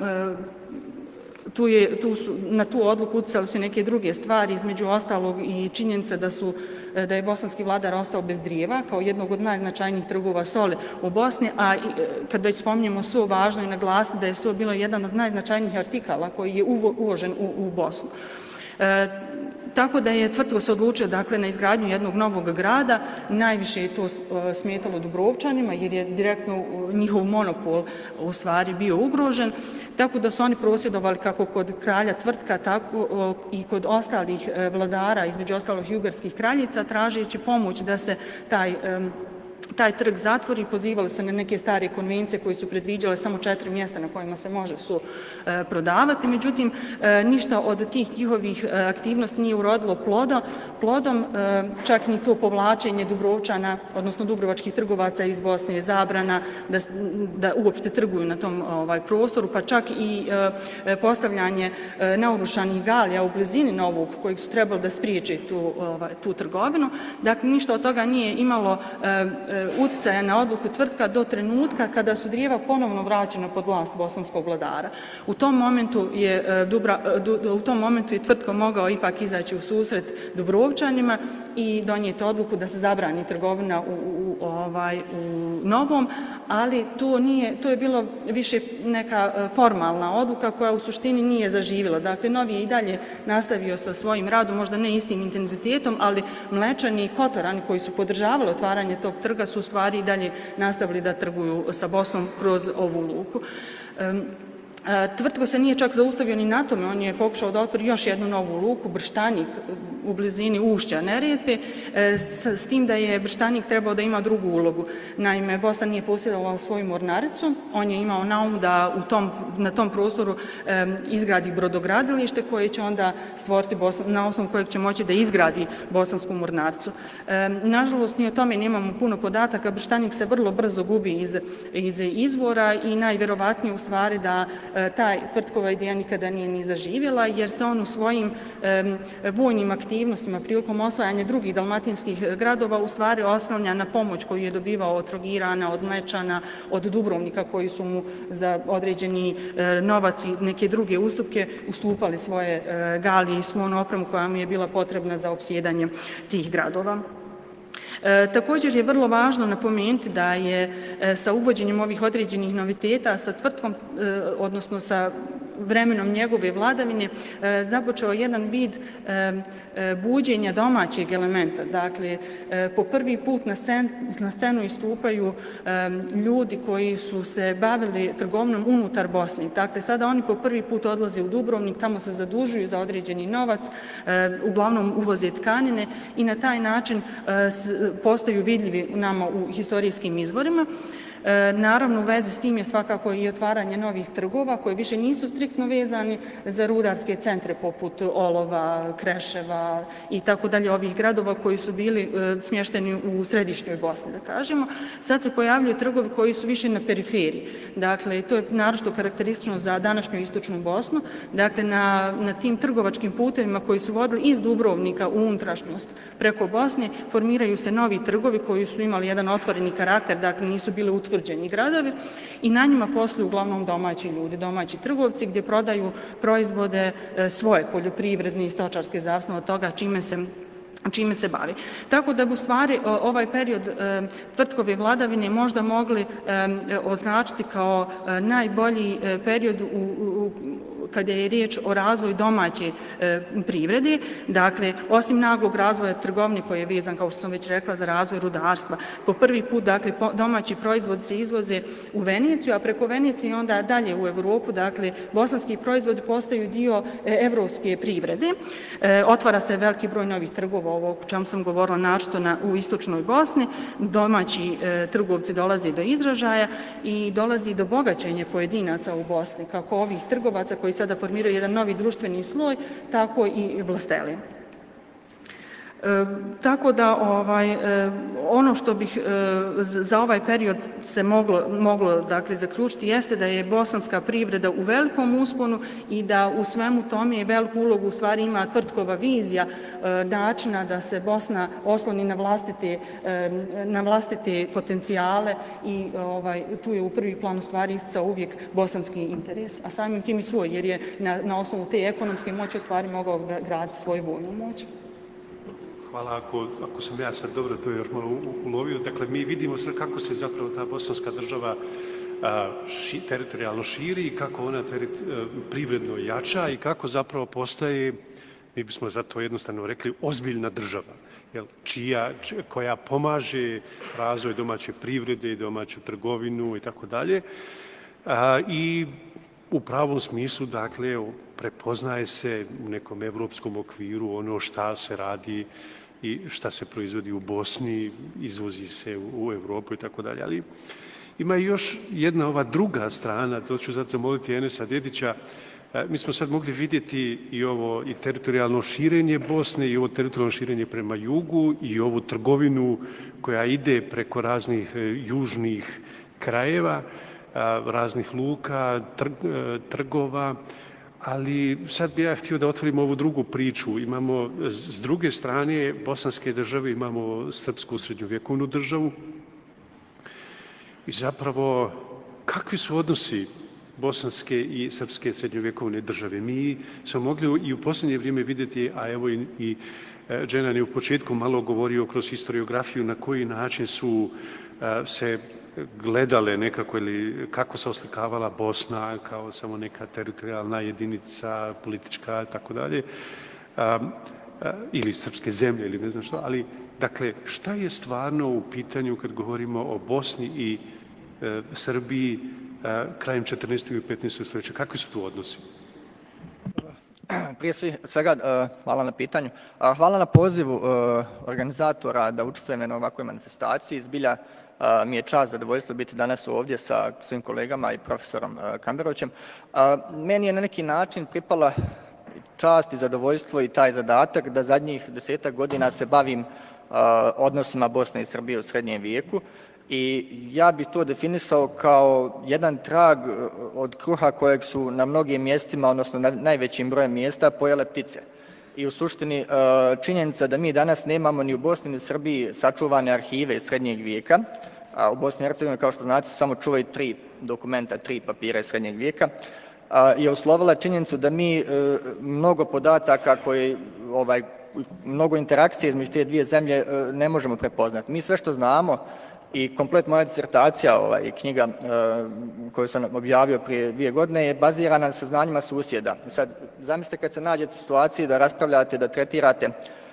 Speaker 4: Tu je, tu su, na tu odluku utjecali su neke druge stvari, između ostalog i činjenica da, su, da je bosanski vladar ostao bez drijeva kao jednog od najznačajnijih trgova soli u Bosni, a i, kad već spominjemo so, važno je naglasiti da je so bilo jedan od najznačajnijih artikala koji je uvo, uvožen u, u Bosnu. E, tako da je Tvrtko se odlučio, dakle, na izgradnju jednog novog grada. Najviše je to smetalo Dubrovčanima, jer je direktno njihov monopol u stvari bio ugrožen, tako da su oni prosvjedovali kako kod kralja Tvrtka, tako i kod ostalih vladara, između ostalih jugarskih kraljica, tražeći pomoć da se taj taj trg zatvori, pozivali se na neke stare konvencije koje su predviđale samo četiri mjesta na kojima se može su e, prodavati. Međutim, e, ništa od tih njihovih e, aktivnosti nije urodilo plodo, plodom, e, čak ni to povlačenje Dubrovčana, odnosno dubrovačkih trgovaca iz Bosne je zabrana da, da uopšte trguju na tom ovaj, prostoru, pa čak i e, postavljanje e, naoružanih galija u blizini Novog, kojeg su trebali da spriječe tu, ovaj, tu trgovinu. Dakle, ništa od toga nije imalo e, utjecaja na odluku Tvrtka do trenutka kada su drijeva ponovno vraćena pod vlast bosanskog vladara. U tom momentu je, Dubra, u tom momentu je Tvrtko mogao ipak izaći u susret Dubrovčanima i donijeti odluku da se zabrani trgovina u, u, ovaj, u Novom, ali to, nije, to je bilo više neka formalna odluka koja u suštini nije zaživjela. Dakle, Novi je i dalje nastavio sa svojim radom, možda ne istim intenzitetom, ali Mlečani i Kotorani koji su podržavali otvaranje tog trga su u stvari i dalje nastavili da trguju sa Bosnom kroz ovu luku. Tvrtko se nije čak zaustavio ni na tome, on je pokušao da otvori još jednu novu luku, Brštanik, u blizini ušća Neretve, s, s tim da je Brštanik trebao da ima drugu ulogu. Naime, Bosna nije posjedovala svoju mornaricu, on je imao na umu da u tom, na tom prostoru e, izgradi brodogradilište koje će onda stvoriti, Bosna, na osnovu kojeg će moći da izgradi bosansku mornaricu. E, nažalost, ni o tome nemamo puno podataka, Brštanik se vrlo brzo gubi iz, iz izvora i najvjerovatnije u stvari da taj Tvrtkova ideja nikada nije ni zaživjela, jer se on u svojim vojnim aktivnostima prilikom osvajanja drugih dalmatinskih gradova u stvari oslanja na pomoć koju je dobivao od Trogirana, od Mlečana, od Dubrovnika koji su mu za određeni novac i neke druge ustupke ustupali svoje galije i svu onu opremu koja mu je bila potrebna za opsjedanje tih gradova. E, također je vrlo važno napomenuti da je e, sa uvođenjem ovih određenih noviteta, sa tvrtkom, e, odnosno sa vremenom njegove vladavine, e, započeo jedan vid e, e, buđenja domaćeg elementa. Dakle, e, po prvi put na, scen, na scenu istupaju e, ljudi koji su se bavili trgovinom unutar Bosne. Dakle, sada oni po prvi put odlaze u Dubrovnik, tamo se zadužuju za određeni novac, e, uglavnom uvoze tkanine i na taj način e, s, postaju vidljivi nama u historijskim izvorima. E, naravno, u vezi s tim je svakako i otvaranje novih trgova koji više nisu striktno vezani za rudarske centre poput Olova, Kreševa i tako dalje, ovih gradova koji su bili e, smješteni u središnjoj Bosni, da kažemo. Sad se pojavljuju trgovi koji su više na periferiji. Dakle, to je naročito karakteristično za današnju istočnu Bosnu. Dakle, na, na tim trgovačkim putevima koji su vodili iz Dubrovnika u unutrašnjost preko Bosne, formiraju se novi trgovi koji su imali jedan otvoreni karakter, dakle nisu bili utvrđeni gradovi i na njima posluju uglavnom domaći ljudi, domaći trgovci gdje prodaju proizvode svoje poljoprivredne i stočarske zavisno od toga čime se čime se bavi. Tako da bi u stvari ovaj period e, Tvrtkove vladavine možda mogli e, označiti kao e, najbolji e, period u, u, kada je riječ o razvoju domaće e, privrede. Dakle, osim naglog razvoja trgovine koji je vezan, kao što sam već rekla, za razvoj rudarstva, po prvi put dakle, po, domaći proizvodi se izvoze u Veneciju, a preko Venecije onda dalje u Evropu, dakle, bosanski proizvodi postaju dio e, evropske privrede. E, otvara se veliki broj novih trgova, ovo o čemu sam govorila naročito na, u istočnoj Bosni, domaći e, trgovci dolaze do izražaja i dolazi do bogaćenja pojedinaca u Bosni, kako ovih trgovaca koji sada formiraju jedan novi društveni sloj, tako i vlasteli. E, tako da ovaj, e, ono što bih e, za ovaj period se moglo, moglo dakle, zaključiti jeste da je bosanska privreda u velikom usponu i da u svemu tome je veliku ulogu u stvari ima Tvrtkova vizija e, načina da se Bosna osloni na vlastite, e, na vlastite potencijale i ovaj, tu je u prvi plan u stvari isticao uvijek bosanski interes, a samim tim i svoj, jer je na, na osnovu te ekonomske moći u stvari mogao graditi svoju vojnu moć.
Speaker 1: Hvala, ako, ako sam ja sad dobro to još malo ulovio. Dakle, mi vidimo sad kako se zapravo ta bosanska država a, ši, teritorijalno širi i kako ona teri, privredno jača i kako zapravo postaje, mi bismo zato jednostavno rekli, ozbiljna država, jel, čija, koja pomaže razvoj domaće privrede, domaću trgovinu i tako dalje. I u pravom smislu, dakle, prepoznaje se u nekom evropskom okviru ono šta se radi i šta se proizvodi u Bosni, izvozi se u Evropu i tako dalje. Ali ima još jedna ova druga strana, to ću sad zamoliti Enesa Dedića. Mi smo sad mogli vidjeti i ovo i teritorijalno širenje Bosne i ovo teritorijalno širenje prema jugu i ovu trgovinu koja ide preko raznih južnih krajeva, raznih luka, trgova, ali sad bih ja htio da otvorim ovu drugu priču. Imamo, s druge strane bosanske države, imamo srpsku srednjovjekovnu državu i zapravo kakvi su odnosi bosanske i srpske srednjovjekovne države? Mi smo mogli i u posljednje vrijeme vidjeti, a evo i, i Dženan je u početku malo govorio kroz historiografiju na koji način su se gledale nekako ili kako se oslikavala Bosna kao samo neka teritorijalna jedinica, politička, tako dalje, ili srpske zemlje ili ne znam što, ali dakle, šta je stvarno u pitanju kad govorimo o Bosni i e, Srbiji e, krajem četrnaestog i petnaestog stoljeća? Kakvi su tu odnosi?
Speaker 5: Prije svega, hvala na pitanju. Hvala na pozivu organizatora da učestvujem na ovakvoj manifestaciji. Zbilja mi je čast, zadovoljstvo biti danas ovdje sa svojim kolegama i profesorom Kamberovićem. Meni je na neki način pripala čast i zadovoljstvo i taj zadatak da zadnjih desetak godina se bavim odnosima Bosne i Srbije u srednjem vijeku, I ja bih to definisao kao jedan trag od kruha kojeg su na mnogim mjestima, odnosno na najvećim brojem mjesta, pojele ptice. I u suštini činjenica da mi danas nemamo ni u Bosni ni u Srbiji sačuvane arhive iz srednjeg vijeka, a u Bosni i Hercegovini, kao što znate, samo čuvaju tri dokumenta, tri papira iz srednjeg vijeka, je uslovila činjenicu da mi mnogo podataka koji, ovaj, mnogo interakcije između te dvije zemlje ne možemo prepoznati. Mi sve što znamo i komplet moja disertacija, ovaj, knjiga koju sam objavio prije dvije godine, je bazirana na saznanjima susjeda. Sad, zamislite kad se nađete u situaciji da raspravljate, da tretirate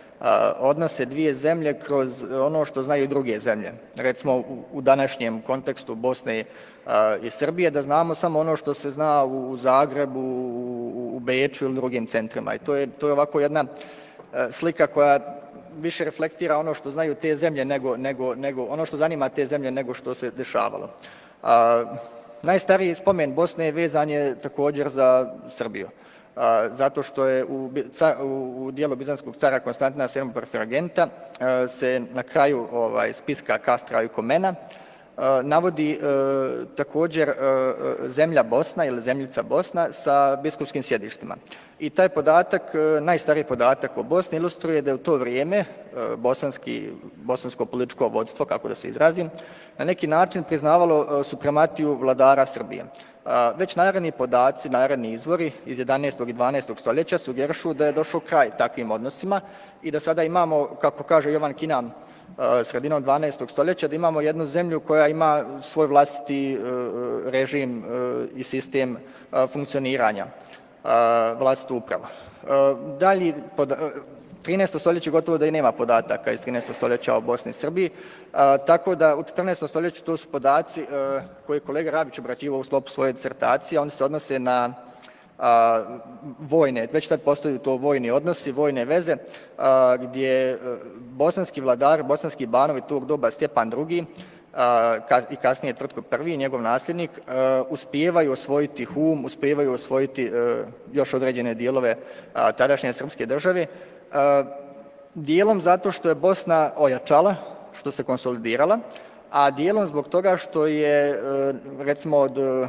Speaker 5: odnose dvije zemlje kroz ono što znaju druge zemlje. Recimo u današnjem kontekstu Bosne i Srbije, da znamo samo ono što se zna u Zagrebu, u Beču ili drugim centrima. I to je, to je ovako jedna slika koja više reflektira ono što znaju te zemlje nego, nego, nego ono što zanima te zemlje nego što se dešavalo. A, najstariji spomen Bosne vezan je također za Srbiju. A, zato što je u, u, u dijelu bizanskog cara Konstantina sedmog Porfirogenta se na kraju ovaj, spiska Kastra i Komena navodi također zemlja Bosna ili zemljica Bosna sa biskupskim sjedištima. I taj podatak, najstariji podatak o Bosni, ilustruje da je u to vrijeme bosanski, bosansko političko vodstvo, kako da se izrazim, na neki način priznavalo suprematiju vladara Srbije. Već naredni podaci, naredni izvori iz jedanaestog i dvanaestog stoljeća sugerišu da je došao kraj takvim odnosima i da sada imamo, kako kaže Jovan Kinan, sredinom dvanaestog stoljeća, da imamo jednu zemlju koja ima svoj vlastiti režim i sistem funkcioniranja, vlastitu upravu. Dalje, trinaesto stoljeće gotovo da i nema podataka iz trinaestog stoljeća o Bosni i Srbiji, tako da u četrnaestom stoljeću to su podaci koje je kolega Rabić obrađivao u sklopu svoje disertacije, oni se odnose na A, vojne, već tad postoji to vojni odnosi, vojne veze, a, gdje bosanski vladar, bosanski banovi tog doba Stjepan drugi a, ka, i kasnije Tvrtko prvi, njegov nasljednik, a, uspijevaju osvojiti Hum, uspijevaju osvojiti a, još određene dijelove a, tadašnje srpske države, a, dijelom zato što je Bosna ojačala, što se konsolidirala, a dijelom zbog toga što je, a, recimo, od a,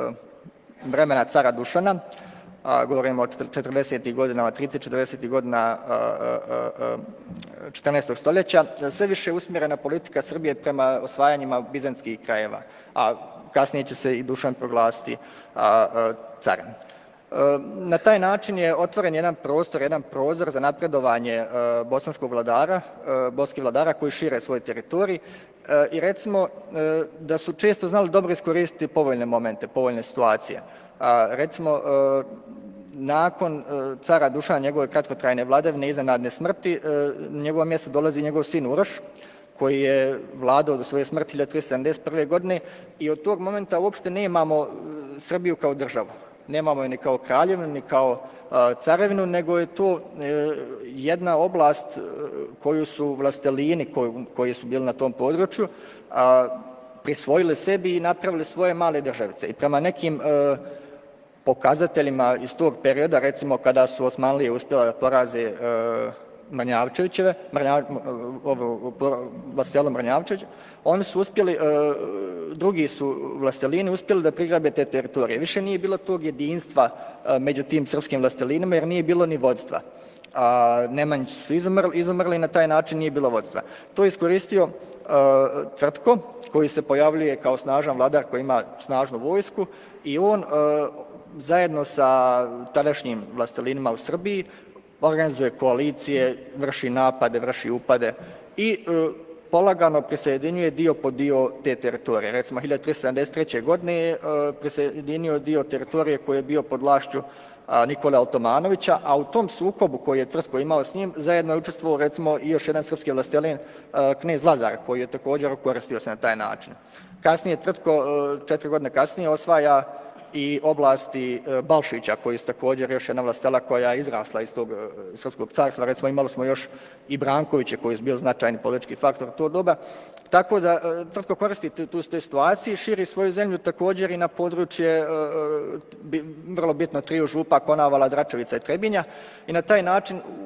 Speaker 5: vremena cara Dušana, a, govorimo o četrdesetim godinama, trideset četrdesetih godina četrnaestog stoljeća, sve više usmjerena politika Srbije prema osvajanjima bizantskih krajeva, a kasnije će se i Dušan proglasiti a, a, carem. Na taj način je otvoren jedan prostor, jedan prozor za napredovanje bosanskog vladara, boskih vladara koji šire svoj teritorij i recimo da su često znali dobro iskoristiti povoljne momente, povoljne situacije. Recimo, nakon cara Dušana, njegove kratkotrajne vladavine, iznenadne smrti, na njegovo mjesto dolazi njegov sin Uroš, koji je vladao do svoje smrti hiljadu tristo sedamdeset prve. godine i od tog momenta uopšte nemamo Srbiju kao državu. Nemamo je ni kao kraljevinu, ni kao carevinu, nego je to jedna oblast koju su vlastelini koji su bili na tom području prisvojili sebi i napravili svoje male državice. I prema nekim pokazateljima iz tog perioda, recimo kada su Osmanlije uspjela da poraze Mrnjavčevićeve, vlastelo Mrnjavčevića, oni su uspjeli, drugi su vlastelini uspjeli da prigrabe te teritorije. Više nije bilo tog jedinstva među tim srpskim vlastelinima jer nije bilo ni vodstva. Nemanjići su izumrli, izumrli i na taj način nije bilo vodstva. To je iskoristio Tvrtko, koji se pojavljuje kao snažan vladar koji ima snažnu vojsku i on zajedno sa tadašnjim vlastelinima u Srbiji organizuje koalicije, vrši napade, vrši upade i e, polagano prisjedinjuje dio po dio te teritorije. Recimo, hiljadu tristo sedamdeset treće. godine je e, prisjedinio dio teritorije koji je bio pod vlašću a, Nikole Altomanovića, a u tom sukobu koji je Tvrtko imao s njim, zajedno je učestvovao recimo i još jedan srpski vlastelin, a, knez Lazar, koji je također koristio se na taj način. Kasnije Tvrtko, četiri godine kasnije, osvaja i oblasti Balšića, koji su također još jedna vlastela koja je izrasla iz tog srpskog carstva. Recimo, imali smo još i Brankoviće, koji je bio značajni politički faktor to doba. Tako da Tvrtko koristi tu situaciju, širi svoju zemlju također i na područje vrlo bitno triju župa, Konavala, Dračevica i Trebinja i na taj način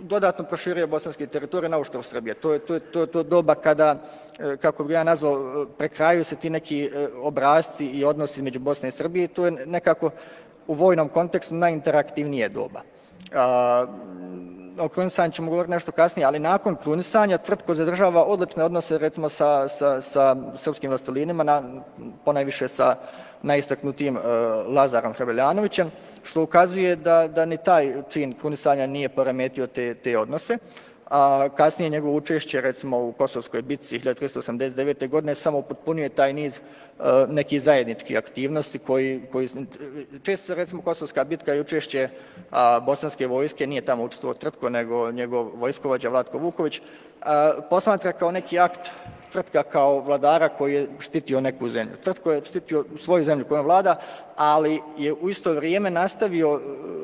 Speaker 5: dodatno proširio bosanske teritorije na uštrb Srbije. To je to, to, to doba kada, kako bi ja nazvao, prekraju se ti neki obrasci i odnosi među Bosne i Srbije. To je nekako u vojnom kontekstu najinteraktivnije doba. A, o krunisanju ćemo govoriti nešto kasnije, ali nakon krunisanja Tvrtko zadržava odlične odnose recimo sa, sa, sa srpskim vlastelinima, na, ponajviše sa najistaknutijim uh, Lazarom Hrebeljanovićem, što ukazuje da, da ni taj čin krunisanja nije poremetio te, te odnose. A kasnije njegovo učešće recimo u Kosovskoj bitci hiljadu tristo osamdeset devete. godine samo upotpunjuje taj niz uh, nekih zajedničkih aktivnosti koji, koji često recimo Kosovska bitka i učešće a, bosanske vojske, nije tamo učestvovao Tvrtko nego njegov vojskovođa Vlatko Vuković, a, posmatra kao neki akt Tvrtka kao vladara koji je štitio neku zemlju. Tvrtko je štitio svoju zemlju kojom vlada, ali je u isto vrijeme nastavio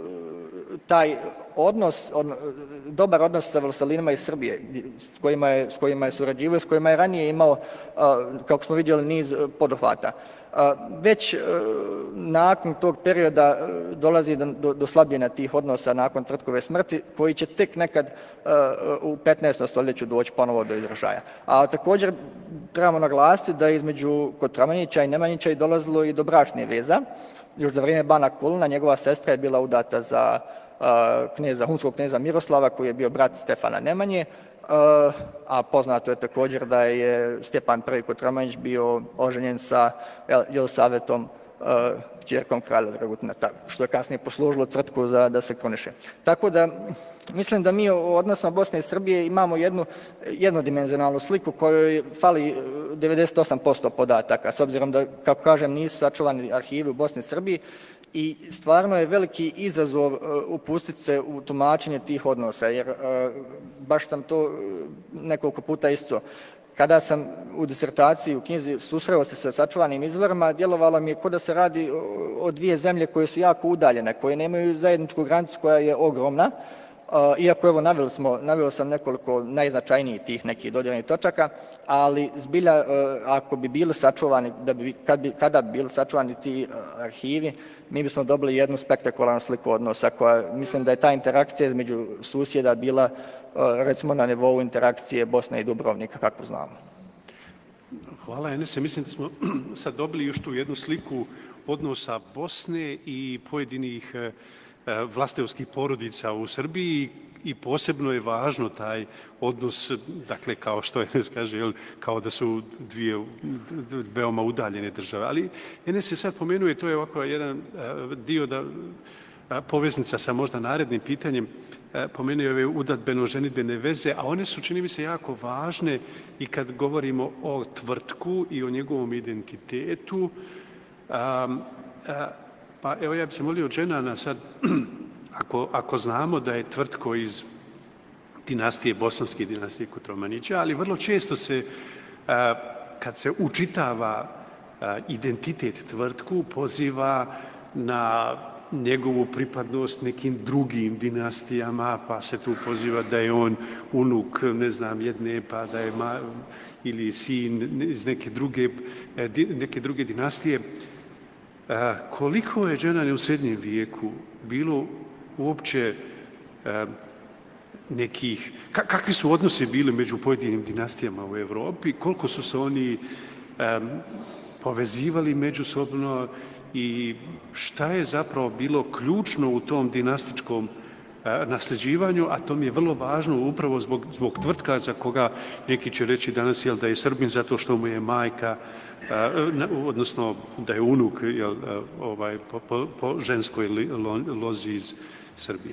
Speaker 5: taj odnos, od, dobar odnos sa vlastelinima iz Srbije, s kojima je, s kojima je surađivao i s kojima je ranije imao, kako smo vidjeli, niz poduhvata. Već nakon tog perioda dolazi do, do, do slabljenja tih odnosa nakon Tvrtkove smrti, koji će tek nekad u petnaestom stoljeću doći ponovo do izražaja. A također trebamo naglasiti da između Kotromanića i Nemanjića je dolazilo i do bračnih veza. Još za vrijeme bana Kulina njegova sestra je bila udata za kneza, hunskog kneza Miroslava, koji je bio brat Stefana Nemanje, a poznato je također da je Stjepan prvi Kotromanić bio oženjen sa Jelisavetom, kćerkom kralja Dragutina, što je kasnije poslužilo Tvrtku za, da se kruniše. Tako da, mislim da mi u odnosima Bosne i Srbije imamo jednu jednodimenzionalnu sliku kojoj fali devedeset osam posto podataka, s obzirom da, kako kažem, nisu sačuvani arhivi u Bosni i Srbiji, i stvarno je veliki izazov upustiti se u tumačenje tih odnosa, jer baš sam to nekoliko puta isticao. Kada sam u disertaciji u knjizi susreo se sa sačuvanim izvorima, djelovalo mi je kao da se radi o dvije zemlje koje su jako udaljene, koje nemaju zajedničku granicu koja je ogromna, iako evo naveli smo, naveo sam nekoliko najznačajnijih tih nekih dodirnih točaka, ali zbilja ako bi bili sačuvani, da bi, kad bi, kada bi bili sačuvani ti arhivi, mi bismo dobili jednu spektakularnu sliku odnosa koja, mislim da je ta interakcija između susjeda bila recimo na nivou interakcije Bosne i Dubrovnika, kako znamo.
Speaker 1: Hvala, Enese. Mislim da smo sad dobili još tu jednu sliku odnosa Bosne i pojedinih vlastevskih porodica u Srbiji i posebno je važno taj odnos, dakle, kao što Enes kaže, kao da su dvije veoma udaljene države. Ali Enes se sad pomenuje, to je ovako jedan dio da poveznica sa možda narednim pitanjem, pomenuo ove udadbeno-ženidbene veze, a one su, čini mi se, jako važne i kad govorimo o Tvrtku i o njegovom identitetu. A, a, pa evo, ja bih se molio Dženana sad, ako, ako znamo da je Tvrtko iz dinastije, bosanske dinastije Kotromanića, ali vrlo često se, a, kad se učitava a, identitet Tvrtku, poziva na njegovu pripadnost nekim drugim dinastijama, pa se tu poziva da je on unuk, ne znam, jedne, pa da je ma, ili sin iz neke druge, neke druge dinastije. A, koliko je Dženane u srednjem vijeku bilo uopće a, nekih, ka, kakvi su odnose bili među pojedinim dinastijama u Evropi, koliko su se oni a, povezivali međusobno i šta je zapravo bilo ključno u tom dinastičkom a, nasljeđivanju, a to mi je vrlo važno upravo zbog, zbog Tvrtka za koga neki će reći danas jel, da je Srbin zato što mu je majka, a, na, odnosno da je unuk jel, a, ovaj, po, po, po ženskoj li, lo, lozi iz Srbije.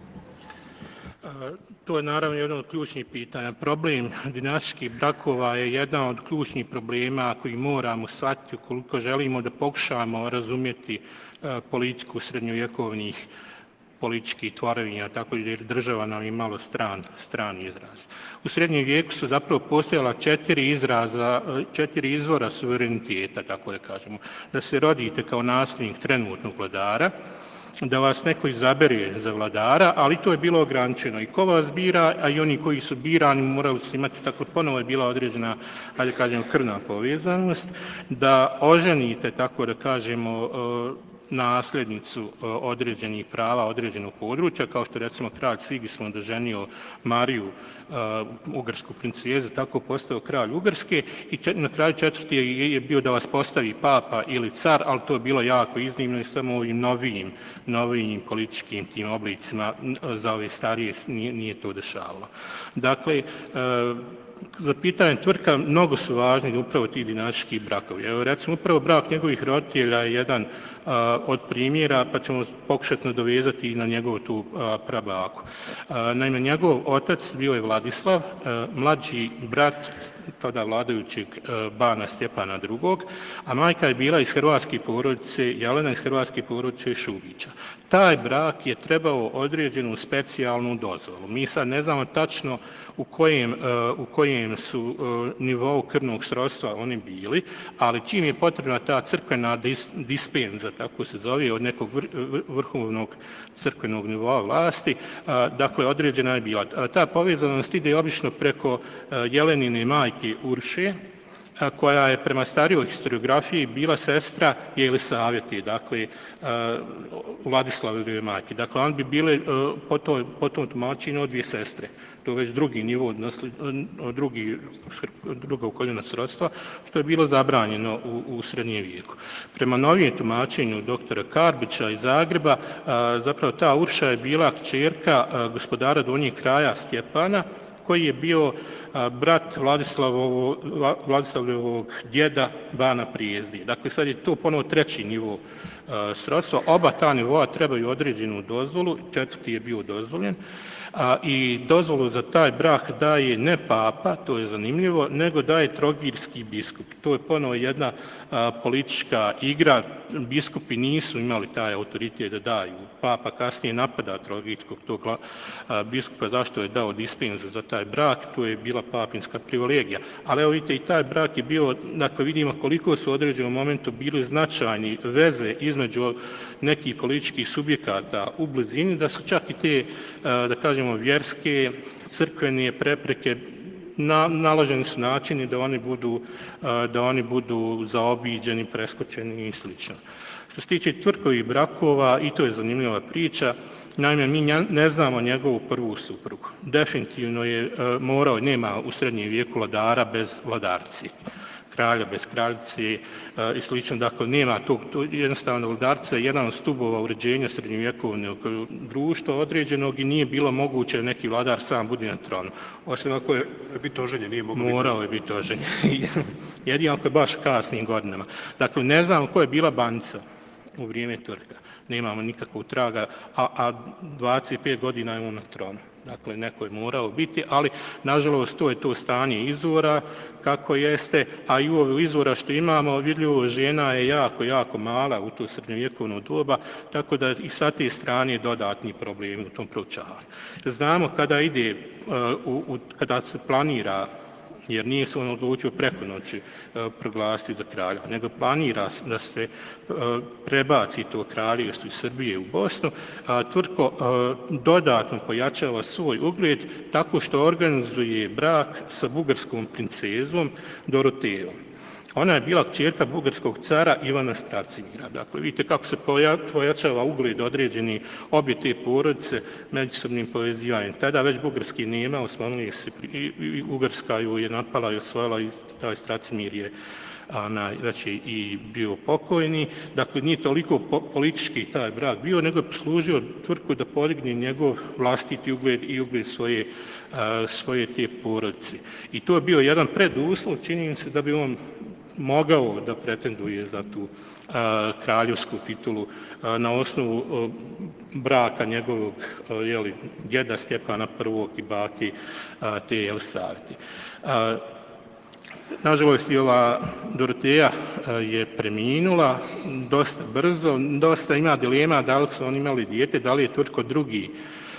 Speaker 2: To je naravno jedno od ključnih pitanja. Problem dinastičkih brakova je jedan od ključnih problema koji moramo shvatiti ukoliko želimo da pokušamo razumjeti politiku srednjovjekovnih političkih tvorevinja, tako da država nam je malo stran, stran izraz. U srednjem vijeku su zapravo postojala četiri izraza, četiri izvora suvereniteta, tako da kažemo. Da se rodite kao nasljednik trenutnog vladara, da vas neko izabere za vladara, ali to je bilo ograničeno. I ko vas bira, a i oni koji su birani morali su imati, tako ponovo je bila određena, ajde kažemo, krvna povezanost, da oženite, tako da kažemo, nasljednicu određenih prava određenog područja, kao što recimo kralj Sigismund oženio Mariju, ugarsku princezu, tako postao kralj Ugarske i na kraju četvrti je bio da vas postavi papa ili car, ali to je bilo jako iznimno i samo ovim novijim, novijim političkim tim oblicima za ove starije nije, nije to dešavalo. Dakle, za pitanje Tvrtka mnogo su važni upravo ti dinastijski brakovi. Evo, recimo, upravo brak njegovih roditelja je jedan a, od primjera, pa ćemo pokušati nadovezati i na njegovu tu a, prabaku. A, naime, njegov otac bio je Vladislav, a, mlađi brat tada vladajućeg a, bana Stjepana drugog, a majka je bila iz hrvatske porodice, Jelena iz hrvatske porodice Šubića. Taj brak je trebao određenu specijalnu dozvolu. Mi sad ne znamo tačno u kojem, u kojem su nivou krvnog srodstva oni bili, ali čim je potrebna ta crkvena dispenza, tako se zove, od nekog vrhovnog crkvenog nivoa vlasti, dakle, određena je bila. Ta povezanost ide obično preko Jelenine majke Urše, koja je prema starijoj historiografiji bila sestra Jelisaveti, dakle, Vladislavove majke. Dakle, on bi bile po, to, po tom tumačenju dvije sestre. To je već drugi nivo, drugi, drugog koljena srodstva, što je bilo zabranjeno u, u srednjem vijeku. Prema novijem tumačenju doktora Karbića iz Zagreba, zapravo ta Urša je bila kćerka gospodara Donjeg kraja Stjepana, koji je bio brat Vladislavovog, Vladislavovog djeda bana Prijezdije. Dakle, sad je to ponovo treći nivo srodstva. Oba ta nivoa trebaju određenu dozvolu, četvrti je bio dozvoljen. A, i dozvolu za taj brak daje ne papa, to je zanimljivo, nego daje trogirski biskup. To je ponovo jedna a, politička igra. Biskupi nisu imali taj autoritet da daju. Papa kasnije napada trogirskog tog a, biskupa zašto je dao dispenzu za taj brak, to je bila papinska privilegija. Ali evo vidite, i taj brak je bio, dakle vidimo koliko su u određenom momentu bili značajni veze između nekih političkih subjekata u blizini, da su čak i te, da kažemo, vjerske, crkvene prepreke na, nalaženi su načini da oni budu, da oni budu zaobiđeni, preskočeni i sl. Što se tiče Tvrkovih brakova, i to je zanimljiva priča, naime, mi ne znamo njegovu prvu suprugu. Definitivno je morao, nema u srednjem vijeku vladara bez vladarci, kralja bez kraljice i slično. Dakle, nema tog, to jednostavno vladarca je jedan od stubova uređenja srednjovjekovnog društva određenog i nije bilo moguće da neki vladar sam bude na tronu.
Speaker 1: Osim ako je biti oženjen, nije mogo biti.
Speaker 2: Morao je biti oženjen. Jedino ako je baš kasnim godinama. Dakle, ne znamo ko je bila banica u vrijeme Tvrtka. Nemamo nikakvog traga, a, a dvadeset pet godina je on na tronu. Dakle, neko je morao biti, ali, nažalost, to je to stanje izvora, kako jeste, a i u ovih izvora što imamo, vidljivo, žena je jako, jako mala u to srednjovjekovno doba, tako da i sa te strane dodatni problemi u tom proučavanju. Znamo kada ide, u, u, kada se planira, jer nije se on odlučio preko noći proglasiti za kralja, nego planira da se prebaci to kraljevstvo iz Srbije u Bosnu, Tvrtko dodatno pojačava svoj ugled tako što organizuje brak sa bugarskom princezom Dorotejom. Ona je bila kćerka bugarskog cara Ivana Stracimira. Dakle, vidite kako se pojačava ugled određeni obje te porodice međusobnim povezivanjem. Tada već bugarski nema, osmanlije se, i Ugarska ju je napala i osvojila i taj Stracimir je ona, već je i bio pokojni. Dakle, nije toliko po, politički taj brak bio, nego je poslužio Tvrtku da podigne njegov vlastiti ugled i ugled svoje, a, svoje te porodice. I to je bio jedan preduslov, čini mi se da bi on mogao da pretenduje za tu a, kraljevsku titulu a, na osnovu a, braka njegovog a, jeli, djeda Stjepana prvog i baki a, te Jelisaveti. A, Nažalost, i ova Doroteja je preminula dosta brzo, dosta ima dilema da li su oni imali dijete, da li je Tvrtko drugi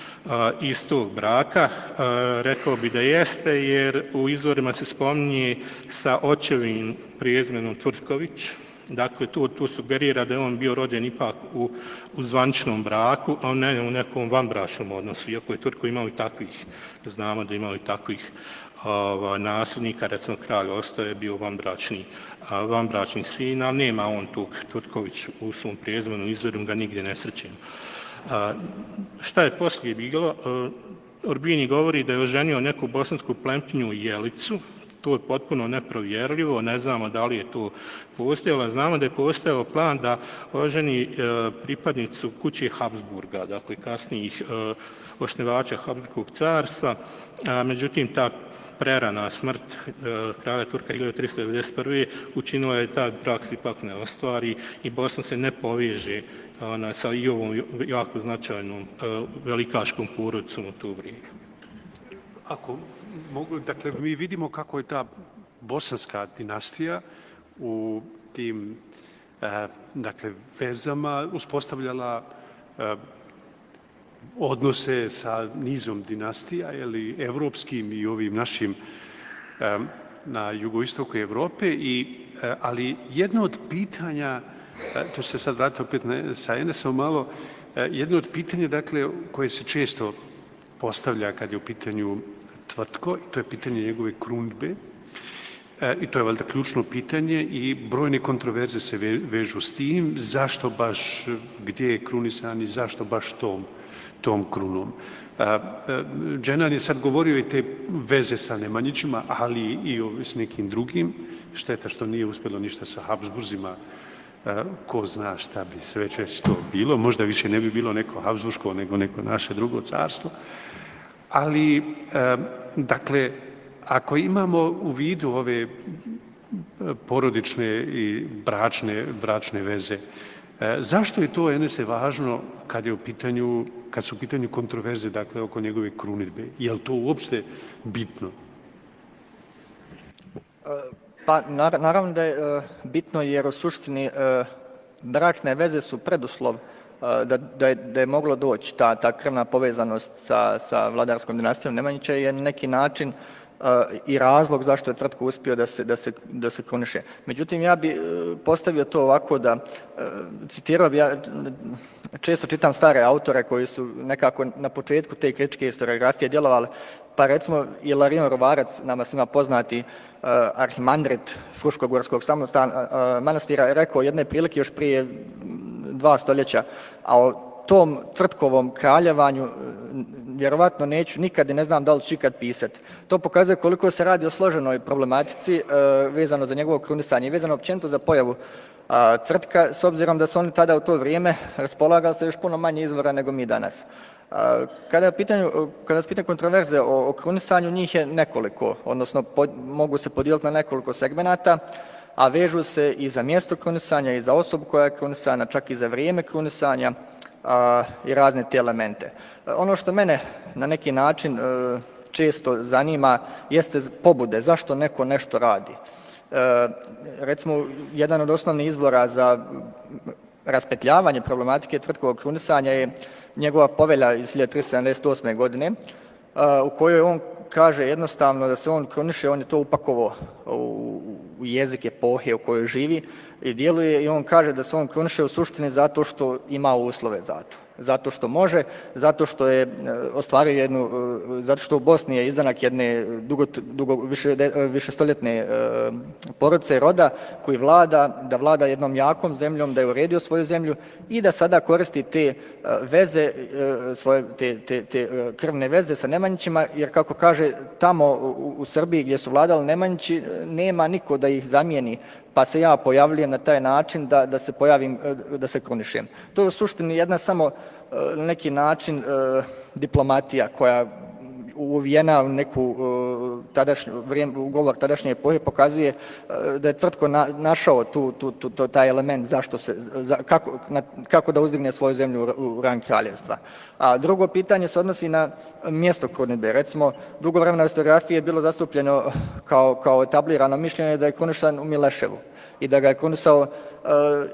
Speaker 2: iz tog braka. Rekao bi da jeste, jer u izvorima se spominje sa očevim prijezmenom Tvrtković. Dakle, tu, tu sugerira da je on bio rođen ipak u, u zvančnom braku, a ne u nekom vanbračnom odnosu, iako je Tvrtko imao i takvih, znamo da imao i takvih nasljednika, recimo kralj ostaje bio vanbračni, vanbračni sin, ali nema on tu Tvrtković u svom prijezimenu, izvorim ga nigdje ne srećem. Šta je poslije bilo? Orbini govori da je oženio neku bosansku plemkinju Jelicu, to je potpuno neprovjerljivo, ne znamo da li je to postojalo, znamo da je postojao plan da oženi pripadnicu kuće Habsburga, dakle kasnijih osnivača Habsburgskog carstva, međutim ta prerana smrt kralja Turka hiljadu tristo devedeset prve učinila je taj brak se ipak ne ostvari i Bosna se ne poveže sa i ovom jako značajnom velikaškom porodicom u to vrijeme.
Speaker 1: Ako mogu, dakle, mi vidimo kako je ta bosanska dinastija u tim dakle, vezama uspostavljala odnose sa nizom dinastija, ili evropskim i ovim našim na jugoistoku Evrope, i, ali jedno od pitanja, to će se sad vratiti opet sa Enesom malo, jedno od pitanja, dakle, koje se često postavlja kad je u pitanju Tvrtko, to je pitanje njegove krunidbe, i to je valjda ključno pitanje i brojne kontroverze se vežu s tim, zašto baš, gdje je krunisan i zašto baš tom, tom krunom. Dženan je sad govorio i te veze sa Nemanjićima, ali i s nekim drugim. Šteta što nije uspjelo ništa sa Habsburzima, ko zna šta bi sve već to bilo, možda više ne bi bilo neko Habsburško, nego neko naše drugo carstvo. Ali, dakle, ako imamo u vidu ove porodične i bračne, bračne veze, zašto je to, Enese, važno kad je u pitanju, kad su u pitanju kontroverze, dakle, oko njegove krunidbe? Je li to uopšte bitno?
Speaker 5: Pa, naravno da je bitno, jer u suštini bračne veze su preduslov Da, da, je, da je moglo doći ta, ta krvna povezanost sa, sa vladarskom dinastijom Nemanjića je na neki način uh, i razlog zašto je Tvrtko uspio da se, da se, da se kruniše. Međutim, ja bi uh, postavio to ovako da, uh, citirao bi, ja često čitam stare autore koji su nekako na početku te kritičke historiografije djelovali, pa recimo Ilarion Rovarac, nama svima poznati uh, arhimandrit Fruškogorskog samostana uh, manastira, je rekao jedne prilike još prije dva stoljeća, a o tom Tvrtkovom kraljevanju vjerovatno neću nikad i ne znam da li ću ikad pisati. To pokazuje koliko se radi o složenoj problematici e, vezano za njegovo krunisanje i vezano općenito za pojavu a, Tvrtka, s obzirom da su oni tada u to vrijeme raspolagali sa još puno manje izvora nego mi danas. A, kada je pitanju, kada su pitanje kontroverze o, o krunisanju, njih je nekoliko, odnosno pod, mogu se podijeliti na nekoliko segmenata, a vežu se i za mjesto krunisanja, i za osobu koja je krunisana, čak i za vrijeme krunisanja a, i razne te elemente. Ono što mene na neki način a, često zanima jeste pobude, zašto neko nešto radi. A, recimo, jedan od osnovnih izvora za raspetljavanje problematike Tvrtkovog krunisanja je njegova povelja iz hiljadu tristo sedamdeset osme. godine, a, u kojoj on kaže jednostavno da se on kruniše, on je to upakovao u, u jezik epohe u kojoj živi i djeluje, i on kaže da se on kruniše u suštini zato što ima uslove za to. Zato što može, zato što je ostvario jednu, zato što u Bosni je izdanak jedne dugo, dugo, više, više stoljetne porodice roda koji vlada, da vlada jednom jakom zemljom, da je uredio svoju zemlju i da sada koristi te veze, svoje, te, te, te krvne veze sa Nemanjićima, jer kako kaže, tamo u, u Srbiji gdje su vladali Nemanjići nema niko da ih zamijeni, pa se ja pojavljujem na taj način da, da se pojavim, da se krunišem. To je u suštini jedna samo na neki način diplomatija koja uvijena u neku tadašnju, vrijeme, ugovor tadašnje epohe pokazuje da je Tvrtko na, našao tu, tu, tu, tu, taj element zašto se, za, kako, na, kako da uzdigne svoju zemlju u, u rang kraljevstva. A drugo pitanje se odnosi na mjesto krunidbe. Recimo, dugo vremena historiografije je bilo zastupljeno kao, kao etablirano mišljenje da je krunišan u Mileševu i da ga je krunisao uh,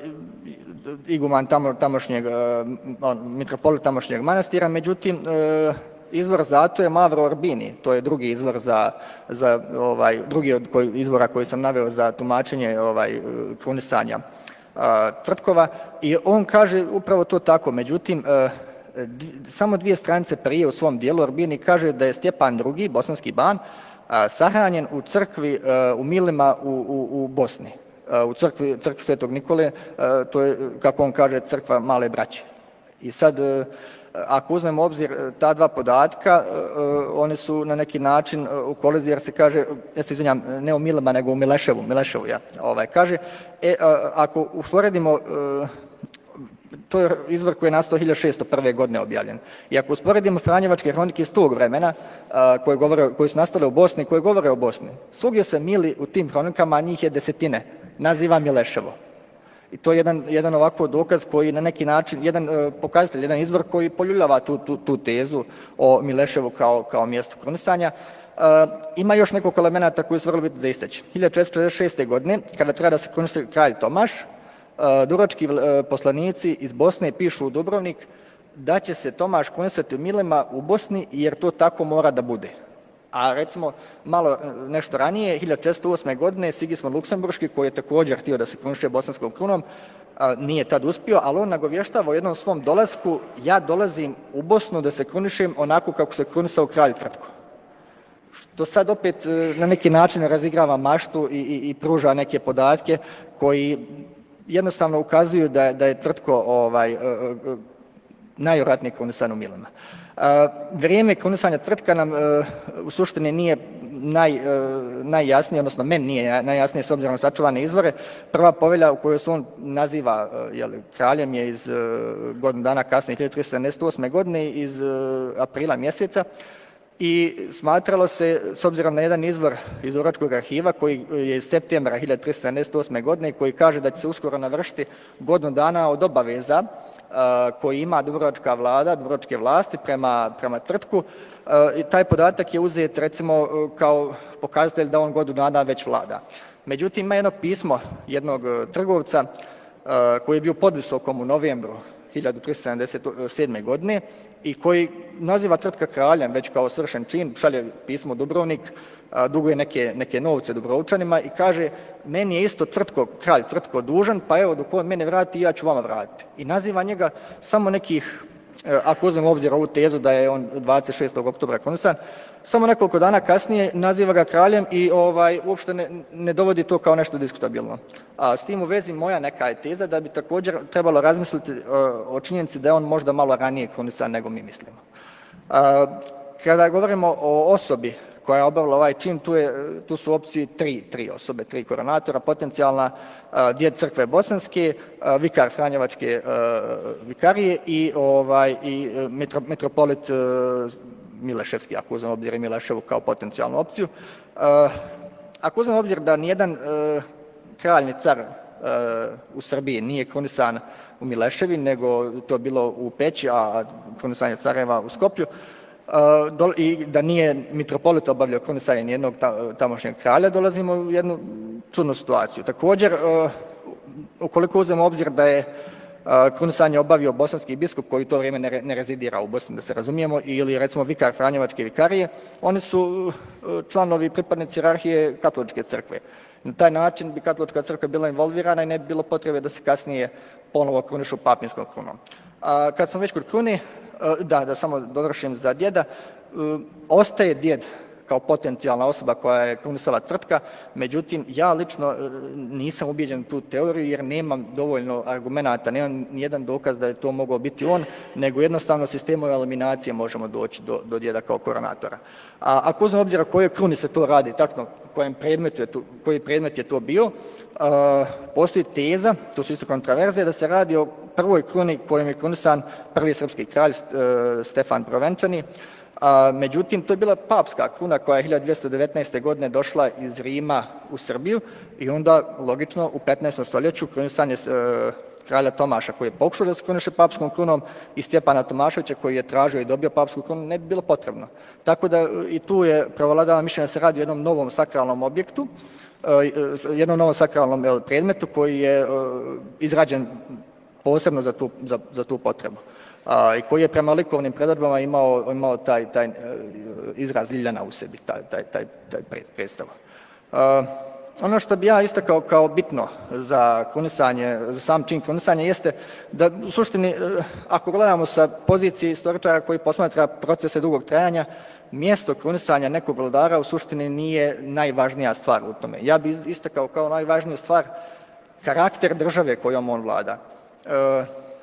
Speaker 5: iguman tamo, tamošnjeg, uh, mitropolit tamošnjeg manastira, međutim, uh, izvor za to je Mavro Orbini, to je drugi izvor za, za ovaj, drugi od koji, izvora koji sam naveo za tumačenje ovaj, krunisanja uh, Tvrtkova, i on kaže upravo to tako, međutim, uh, dv, samo dvije stranice prije u svom dijelu Orbini kaže da je Stjepan drugi, bosanski ban, sahranjen u crkvi u Milima u, u, u Bosni, u crkvi, crkvi Svetog Nikole, to je, kako on kaže, crkva Male braće. I sad, ako uzmemo obzir ta dva podatka, oni su na neki način u koliziji, jer se kaže, ja se izvinjam, ne u Milima, nego u Mileševu, Mileševu ja, ovaj, kaže, e, ako usporedimo, to je izvor koji je nastao hiljadu šesto prve. godine objavljen. I ako usporedimo Franjevačke hronike iz tog vremena, koje, govore, koje su nastale u Bosni, koje govore o Bosni, svugdje se Mili u tim hronikama, a njih je desetine, naziva Mileševo. I to je jedan, jedan ovako dokaz koji na neki način, jedan uh, pokazatelj, jedan izvor koji poljuljava tu, tu, tu tezu o Mileševu kao, kao mjestu krunisanja. Uh, ima još nekoliko elemenata koji su vrlo bitni za istaći. hiljadu četiristo četrdeset šeste. godine, kada treba da se kruniše kralj Tomaš, uh, dubrovački uh, poslanici iz Bosne pišu u Dubrovnik da će se Tomaš krunisati u Milima u Bosni jer to tako mora da bude. A recimo malo nešto ranije, hiljadu četiristo osme. godine, Sigismund Luksemburški, koji je također htio da se kruniše bosanskom krunom, nije tad uspio, ali on nagovještava u jednom svom dolasku, ja dolazim u Bosnu da se krunišem onako kako se krunisao kralj Tvrtko. Što sad opet na neki način razigrava maštu i, i, i pruža neke podatke koji jednostavno ukazuju da, da je Tvrtko ovaj, najvjerojatnije krunisan u Milima. Uh, vrijeme krunisanja Tvrtka nam uh, u suštini nije naj, uh, najjasnije, odnosno meni nije najjasnije s obzirom na sačuvane izvore. Prva povelja u kojoj se on naziva uh, jel, kraljem je iz uh, godinu dana kasnije, hiljadu tristo sedamdeset osme. godine, iz uh, aprila mjeseca. I smatralo se, s obzirom na jedan izvor iz Dubrovačkog arhiva koji je iz septembra hiljadu tristo sedamdeset osme. godine, koji kaže da će se uskoro navršiti godinu dana od obaveza koji ima Dubrovačka vlada, Dubrovačke vlasti prema, prema Tvrtku. I taj podatak je uzet recimo kao pokazatelj da on godinu dana već vlada. Međutim, ima jedno pismo jednog trgovca koji je bio pod Visokom u novembru hiljadu tristo sedamdeset sedme. godine i koji naziva Tvrtka kraljem već kao svršen čin, šalje pismo u Dubrovnik, duguje neke, neke novce Dubrovčanima i kaže meni je isto Tvrtko, kralj Tvrtko dužan, pa evo dok on mene vrati ja ću vama vratiti. I naziva njega samo nekih, ako uzmemo u obzir ovu tezu da je on dvadeset šestog oktobra krunisan, samo nekoliko dana kasnije naziva ga kraljem i ovaj, uopšte ne, ne dovodi to kao nešto diskutabilno. A s tim u vezi moja neka je teza da bi također trebalo razmisliti o činjenici da je on možda malo ranije krunisan nego mi mislimo. A, kada govorimo o osobi koja je obavila ovaj čin, tu, je, tu su opcije tri, tri osobe, tri koronatora, potencijalna a, djed crkve bosanske, a, vikar Franjevačke a, vikarije i, ovaj, i metro, metropolit a, Mileševski, ako uzmemo obzir i Mileševu kao potencijalnu opciju. A, ako uzmemo obzir da nijedan a, kraljni car a, u Srbiji nije krunisan u Mileševi, nego to bilo u Peći, a krunisanje careva u Skoplju, Uh, i da nije mitropolit obavljao krunisanje nijednog tamošnjeg kralja, dolazimo u jednu čudnu situaciju. Također, uh, ukoliko uzmemo obzir da je uh, krunisanje obavio bosanski biskup koji u to vrijeme ne, ne rezidira u Bosni, da se razumijemo, ili recimo vikar Franjevačke vikarije, oni su uh, članovi pripadnici hijerarhije katoličke crkve. Na taj način bi katolička crkva bila involvirana i ne bi bilo potrebe da se kasnije ponovo krunišu papinskom krunom. Uh, kad sam već kod kruni, Da, da samo dovršim za djeda, ostaje djed kao potencijalna osoba koja je krunisala Tvrtka, međutim ja lično nisam ubijeđen u tu teoriju jer nemam dovoljno argumenata, nemam nijedan dokaz da je to moglo biti on, nego jednostavno sistemom eliminacije možemo doći do, do djeda kao koronatora. A ako uzmem obzira kojoj kruni se to radi, takno, kojem predmetu je to, koji predmet je to bio, a, postoji teza, to su isto kontraverze, da se radi o prvoj kruni kojom je krunisan prvi srpski kralj Stefan Provenčani. A, međutim, to je bila papska kruna koja je hiljadu dvjesto devetnaeste. godine došla iz Rima u Srbiju i onda, logično, u petnaestom stoljeću krunisan je e, kralja Tomaša koji je pokušao da se kruniše papskom krunom i Stjepana Tomaševića koji je tražio i dobio papsku krunu, ne bi bilo potrebno. Tako da i tu je prevladava mišljenje da se radi o jednom novom sakralnom objektu, e, jednom novom sakralnom el, predmetu koji je e, izrađen posebno za tu, za, za tu potrebu. A, i koji je prema likovnim predodbama imao, imao taj, taj uh, izraz Ljiljana u sebi, taj, taj, taj, taj predstav. Uh, ono što bi ja istakao kao bitno za krunisanje, za sam čin krunisanja jeste da u suštini, ako gledamo sa pozicije istoričara koji posmatra procese dugog trajanja, mjesto krunisanja nekog vladara u suštini nije najvažnija stvar u tome. Ja bih istakao kao najvažniju stvar karakter države kojom on vlada. E,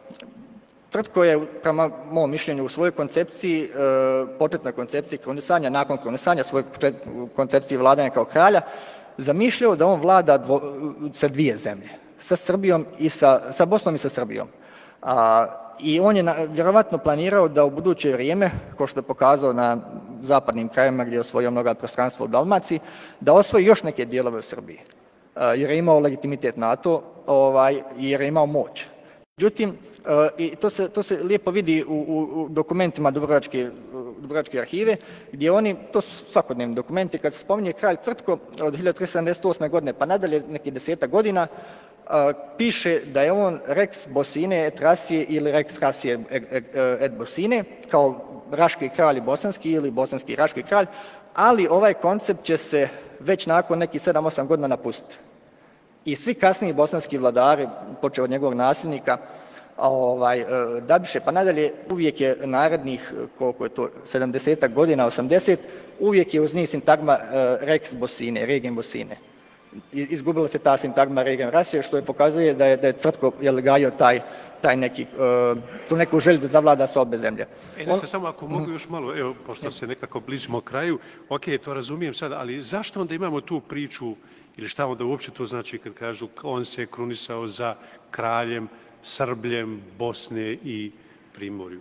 Speaker 5: Tvrtko je, prema mom mišljenju, u svojoj koncepciji, početnoj koncepciji krunisanja, nakon krunisanja svoje koncepciji vladanja kao kralja, zamišljao da on vlada dvo, sa dvije zemlje, sa Srbijom i sa, sa Bosnom i sa Srbijom. A, I on je na, vjerovatno planirao da u buduće vrijeme, kao što je pokazao na zapadnim krajima gdje je osvojio mnoga prostranstva u Dalmaciji, da osvoji još neke dijelove u Srbiji, a, jer je imao legitimitet na to, ovaj, jer je imao moć. Međutim, i to se, to se lijepo vidi u, u, u dokumentima Dubrovačke, Dubrovačke arhive, gdje oni, to su svakodnevni dokumenti, kad se spominje kralj Tvrtko od hiljadu tristo sedamdeset osme. godine pa nadalje, neki desetak godina, a, piše da je on Rex Bosine et Rasije ili Rex Rasije et Bosine, kao raški kralj bosanski ili bosanski raški kralj, ali ovaj koncept će se već nakon nekih sedam osam godina napustiti. I svi kasniji bosanski vladari, počeo od njegovog nasljednika, ovaj, Dabiše pa nadalje, uvijek je narednih, koliko je to, sedamdesetak godina, osamdeset, uvijek je uz njih sintagma Rex Bosine, Regen Bosine. Izgubila se ta sintagma Regen Rasije, što je pokazuje da je, da je Tvrtko gajio taj, taj neki, tu neku želju da zavlada sa obe zemlje.
Speaker 1: E, ne se samo ako mogu još malo, evo, pošto se nekako bližimo kraju, ok, to razumijem sad, ali zašto onda imamo tu priču, ili šta onda uopće to znači kad kažu on se krunisao za kraljem, Srbljem, Bosne i Primorju?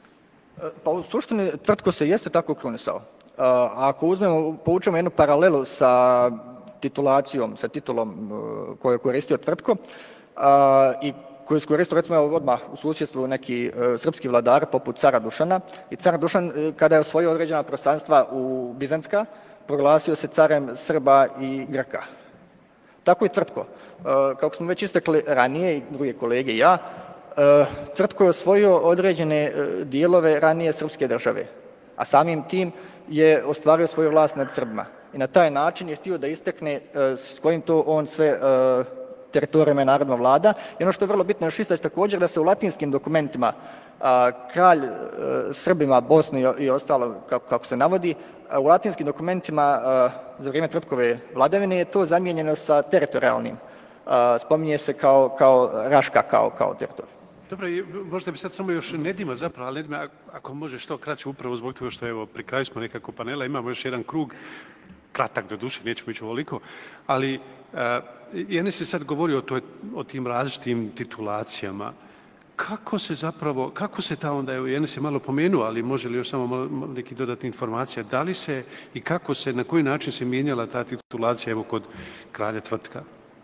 Speaker 5: Pa u suštini Tvrtko se jeste tako krunisao. Ako uzmemo, povučemo jednu paralelu sa titulacijom, sa titulom koju je koristio Tvrtko i koju je koristio recimo odmah u susjedstvu neki srpski vladar poput cara Dušana. I car Dušan, kada je osvojio određena prostranstva u Bizantska, proglasio se carem Srba i Grka. Tako i Tvrtko. Kako smo već istakli ranije, i druge kolege i ja, Tvrtko je osvojio određene dijelove ranije srpske države, a samim tim je ostvario svoju vlast nad Srbima. I na taj način je htio da istekne s kojim to on sve teritorijama i narodima vlada. I ono što je vrlo bitno još istaći također da se u latinskim dokumentima kralj Srbima, Bosnu i ostalo, kako se navodi, u latinskim dokumentima za vrijeme Tvrtkove vladavine je to zamijenjeno sa teritorijalnim. Spominje se kao, kao Raška, kao, kao teritorij.
Speaker 1: Dobro, možda bi sad samo još Nedima zapravo, ali Nedima, ako može što kraće upravo zbog toga što evo, pri kraju smo nekako panela, imamo još jedan krug, kratak do duše, nećemo ići ovoliko, ali uh, Enes je sad govorio o, toj, o tim različitim titulacijama. Kako se zapravo, kako se ta onda, evo Enes je malo pomenuo, ali može li još samo malo, neki dodatni informacija, da li se i kako se, na koji način se mijenjala ta titulacija evo kod kralja Tvrtka?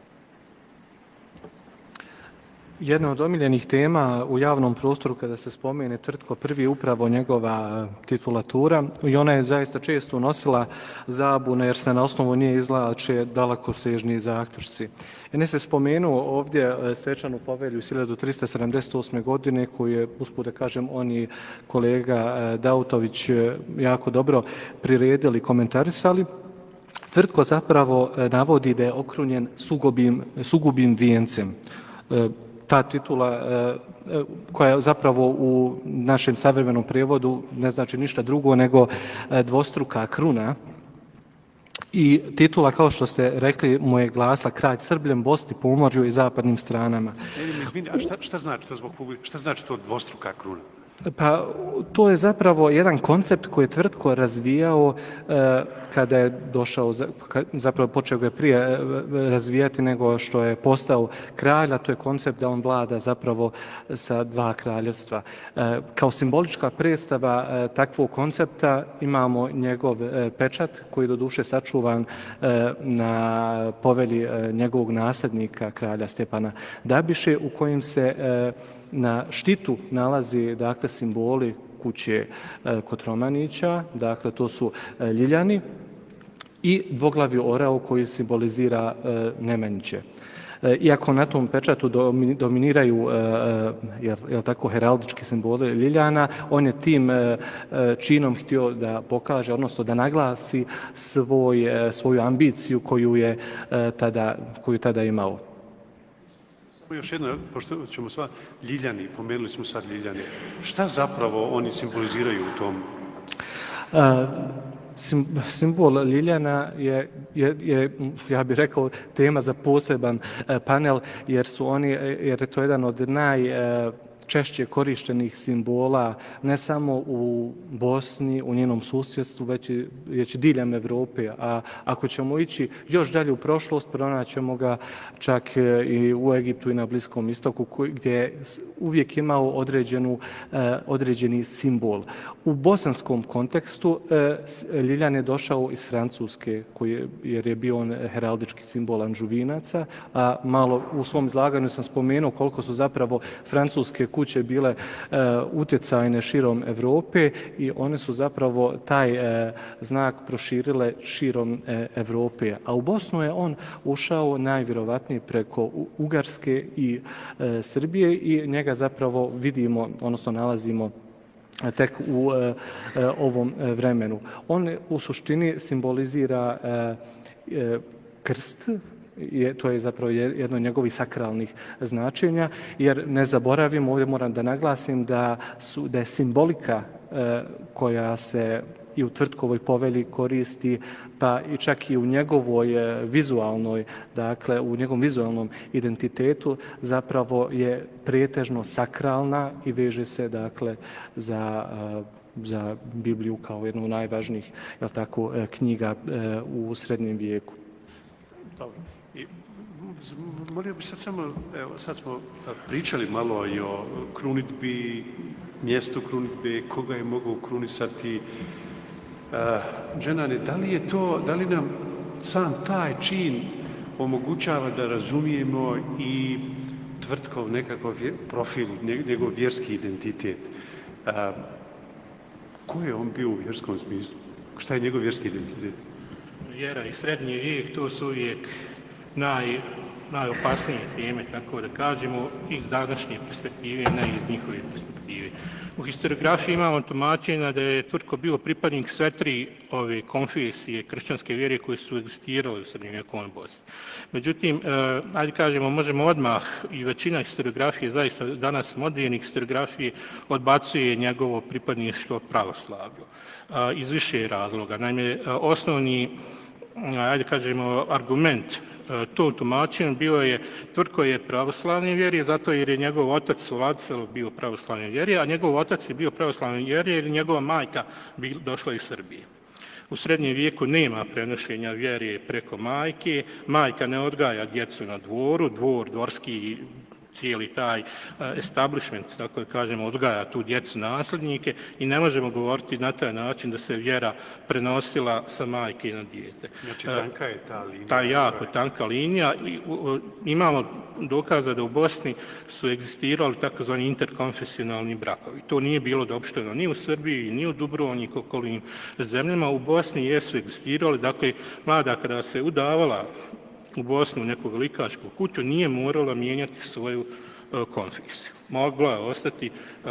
Speaker 3: Jedna od omiljenih tema u javnom prostoru kada se spomene Tvrtko prvi je upravo njegova titulatura i ona je zaista često nosila zabune jer se na osnovu nije izlače dalekosežni zaključci. Ne se spomenuo ovdje svečanu povelju iz hiljadu tristo sedamdeset osme. godine koju je, usput da kažem, oni kolega Dautović jako dobro priredili i komentarisali. Tvrtko zapravo navodi da je okrunjen sugobim, sugubim vijencem. Ta titula koja zapravo u našem savremenom prijevodu ne znači ništa drugo nego dvostruka kruna. I titula, kao što ste rekli, mu je glasla kralj Srbljem, Bosni, Pomorju i zapadnim stranama.
Speaker 1: Izvini, a šta, šta znači to zbog publike? Šta znači to dvostruka kruna?
Speaker 3: Pa to je zapravo jedan koncept koji je Tvrtko razvijao e, kada je došao, zapravo počeo ga prije razvijati nego što je postao kralj, a to je koncept da on vlada zapravo sa dva kraljevstva. E, kao simbolička predstava e, takvog koncepta imamo njegov e, pečat koji je doduše sačuvan e, na povelji e, njegovog nasljednika kralja Stjepana Dabiše u kojim se e, na štitu nalazi dakle simboli kuće e, Kotromanića, dakle to su e, Ljiljani i dvoglavi orao koji simbolizira e, Nemanjiće. Iako na tom pečatu dominiraju jel, jel tako, heraldički simboli Ljiljana, on je tim činom htio da pokaže, odnosno da naglasi svoj, svoju ambiciju koju je tada, koju tada imao.
Speaker 1: Još jedno, pošto ćemo sva Ljiljani, pomenuli smo sad Ljiljane, šta zapravo oni simboliziraju u tom?
Speaker 3: A, sim, simbol Ljiljana je, je, je, ja bih rekao, tema za poseban panel, jer su oni, jer je to jedan od naj češće korištenih simbola ne samo u Bosni, u njenom susjedstvu, već i, već diljem Evrope. A ako ćemo ići još dalje u prošlost, pronaćemo ga čak i u Egiptu i na Bliskom istoku, gdje je uvijek imao određenu, određeni simbol. U bosanskom kontekstu Ljiljan je došao iz Francuske, koji, jer je bio on heraldički simbol Anžuvinaca, a malo u svom izlaganju sam spomenuo koliko su zapravo francuske kuće bile uh, utjecajne širom Evrope i one su zapravo taj uh, znak proširile širom uh, Evrope. A u Bosnu je on ušao najvjerovatnije preko Ugarske i uh, Srbije i njega zapravo vidimo, odnosno nalazimo tek u uh, uh, ovom vremenu. On u suštini simbolizira uh, uh, krst, je, to je zapravo jedno od njegovih sakralnih značenja, jer ne zaboravimo, ovdje moram da naglasim da, su, da je simbolika e, koja se i u Tvrtkovoj povelji koristi, pa i čak i u njegovoj e, vizualnoj, dakle u njegovom vizualnom identitetu zapravo je pretežno sakralna i veže se dakle za e, za Bibliju kao jednu od najvažnijih, jel tako, knjiga e, u srednjem vijeku.
Speaker 1: Dobro. I, molio bi sad samo, evo, sad smo pričali malo i o krunitbi, mjestu krunitbe, koga je mogao krunisati. Dženane, da li je to, da li nam sam taj čin omogućava da razumijemo i Tvrtkov nekakav profil, njegov vjerski identitet? A, ko je on bio u vjerskom smislu? Šta je njegov vjerski identitet?
Speaker 2: Vjera i srednji vijek, to su uvijek naj, najopasnije teme, tako da kažemo, iz današnje perspektive, ne iz njihove perspektive. U historiografiji imamo tumačenja da je Tvrtko bio pripadnik sve tri ove konfesije kršćanske vjere koje su egzistirale u srednjovjekovnoj Bosni. Međutim, eh, ajde kažemo, možemo odmah, i većina historiografije, zaista danas modernih historiografije, odbacuje njegovo pripadništvo pravoslavlju eh, iz više razloga. Naime, eh, osnovni, ajde kažemo, argument to tumačenje bio je Tvrtko je pravoslavne vjere, zato jer je njegov otac Vladisel bio pravoslavne vjere, a njegov otac je bio pravoslavne vjere jer njegova majka bi došla iz Srbije. U srednjem vijeku nema prenošenja vjere preko majke, majka ne odgaja djecu na dvoru, dvor, dvorski, cijeli taj establishment, tako da kažemo, odgaja tu djecu nasljednike i ne možemo govoriti na taj način da se vjera prenosila sa majke na dijete.
Speaker 1: Znači, tanka je ta linija.
Speaker 2: Ta jako tanka linija. I, u, imamo dokaza da u Bosni su egzistirali takozvani interkonfesionalni brakovi. To nije bilo dopušteno ni u Srbiji, ni u Dubrovniku, okolnim zemljama. U Bosni jesu egzistirali, dakle, mlada kada se udavala u Bosnu u neku velikačku kuću, nije morala mijenjati svoju uh, konfesiju. Mogla je ostati,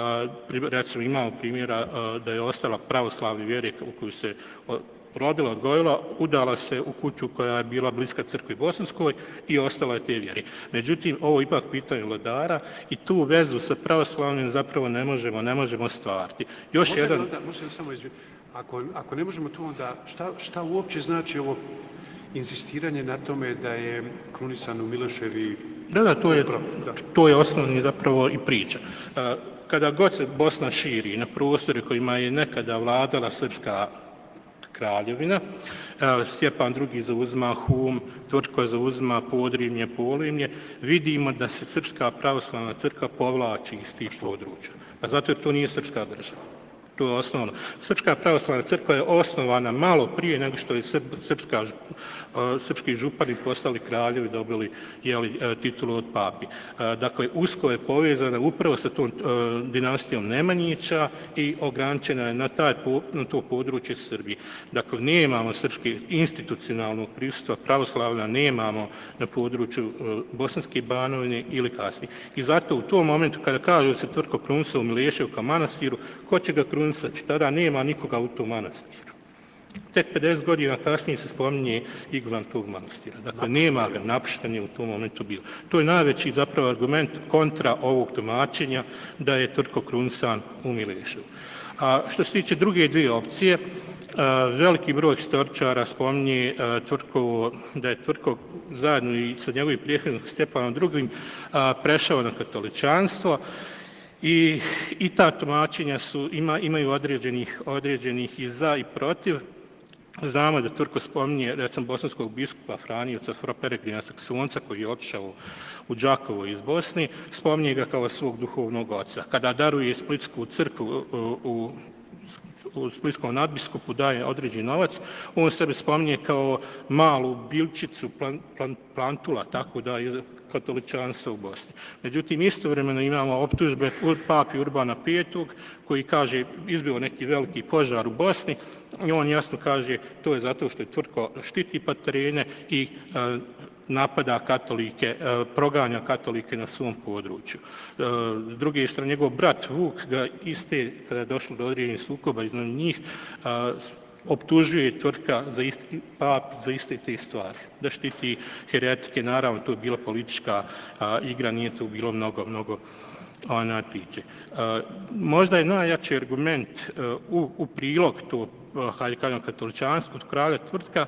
Speaker 2: uh, recimo imamo primjera uh, da je ostala pravoslavne vjere u koju se uh, rodila, odgojila, udala se u kuću koja je bila bliska crkvi Bosanskoj i ostala je te vjere. Međutim, ovo ipak pitanje vladara i tu vezu sa pravoslavnim zapravo ne možemo, ne možemo stvariti. Još
Speaker 1: može
Speaker 2: jedan...
Speaker 1: Da, može da samo izvijeti. Ako, ako ne možemo tu onda, šta, šta uopće znači ovo insistiranje na tome da je krunisan u Miloševi...
Speaker 2: Da, da, to je, to je osnovni zapravo i priča. Kada god se Bosna širi na prostore kojima je nekada vladala srpska kraljevina, Stjepan drugi zauzma Hum, Tvrtko zauzma Podrinje, Polimlje, vidimo da se Srpska pravoslavna crkva povlači iz tih područja. Pa zato jer to nije srpska država. To je osnovno. Srpska pravoslavna crkva je osnovana malo prije nego što je srpska, srpski župani postali kraljevi, dobili jeli, titulu od papi. Dakle, usko je povezana upravo sa tom dinastijom Nemanjića i ograničena je na, taj, na to područje Srbije. Dakle, nemamo srpske institucionalnog prisustva pravoslavlja, nemamo na području Bosanske Banovine ili kasnije. I zato u tom momentu kada kažu da se Tvrtko krunisao u Mileševka manastiru, ko će ga krunisati? Tada nema nikoga u tom manastiru. Tek pedeset godina kasnije se spominje iguman tog manastira. Dakle, nema ga, napušten je u tom momentu bilo. To je najveći zapravo argument kontra ovog tumačenja da je Tvrtko krunisan u Mileševu. A što se tiče druge dvije opcije, veliki broj historičara spominje Tvrtkovo, da je Tvrtko zajedno i sa njegovim prijehodnikom Stjepanom drugim prešao na katoličanstvo. I, i ta tumačenja su, ima, imaju određenih, određenih i za i protiv. Znamo da Tvrtko spominje, recimo, bosanskog biskupa Franjevca Fra Peregrina Saksonca, koji je otišao u Đakovo iz Bosne, spominje ga kao svog duhovnog oca. Kada daruje Splitsku crkvu u, u u Splitskom nadbiskupu daje određen novac, on sebe spominje kao malu bilčicu plan, plan, plantula, tako da je katoličanstvo u Bosni. Međutim, istovremeno imamo optužbe od papi Urbana petog koji kaže izbio neki veliki požar u Bosni i on jasno kaže to je zato što je Tvrtko štiti patrene i a, napada katolike, proganja katolike na svom području. S druge strane, njegov brat Vuk ga iste, kada je došlo do određenih sukoba iznad njih, optužuje Tvrtka za isti, pap za iste te stvari. Da štiti heretike, naravno, to je bila politička igra, nije to bilo mnogo, mnogo ona priče. Možda je najjači argument u, u prilog to, hajde kažem, katoličansko od kralja Tvrtka,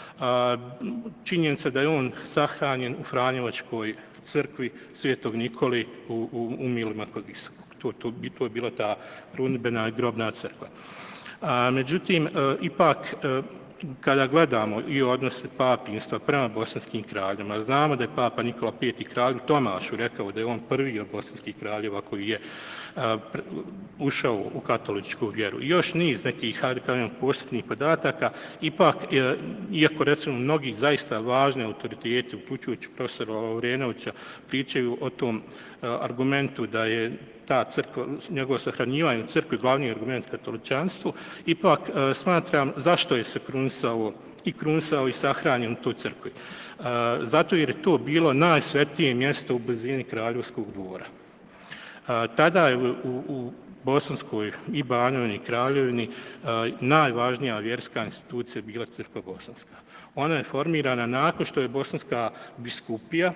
Speaker 2: činjenica da je on sahranjen u Franjevačkoj crkvi Svetog Nikoli u, u, u Milima kod Visokog. To, to, to je bila ta krunidbena grobna crkva. A, međutim, a, ipak, a, kada gledamo i odnose papinstva prema bosanskim kraljima, znamo da je papa Nikola peti kralju Tomašu rekao da je on prvi od bosanskih kraljeva koji je a, pre, ušao u katoličku vjeru. I još niz nekih, hajde kažem, posebnih podataka, ipak, a, iako recimo mnogi zaista važne autoriteti, uključujući profesora Lavrenovića, pričaju o tom a, argumentu da je ta crkva, njegovo sahranjivanje u crkvi glavni argument katoličanstvu, ipak e, smatram zašto je se krunisao i krunisao i sahranjen u toj crkvi. E, zato jer je to bilo najsvetije mjesto u blizini kraljevskog dvora. E, tada je u, u Bosanskoj i Banovini i Kraljevini e, najvažnija vjerska institucija bila crkva bosanska. Ona je formirana nakon što je bosanska biskupija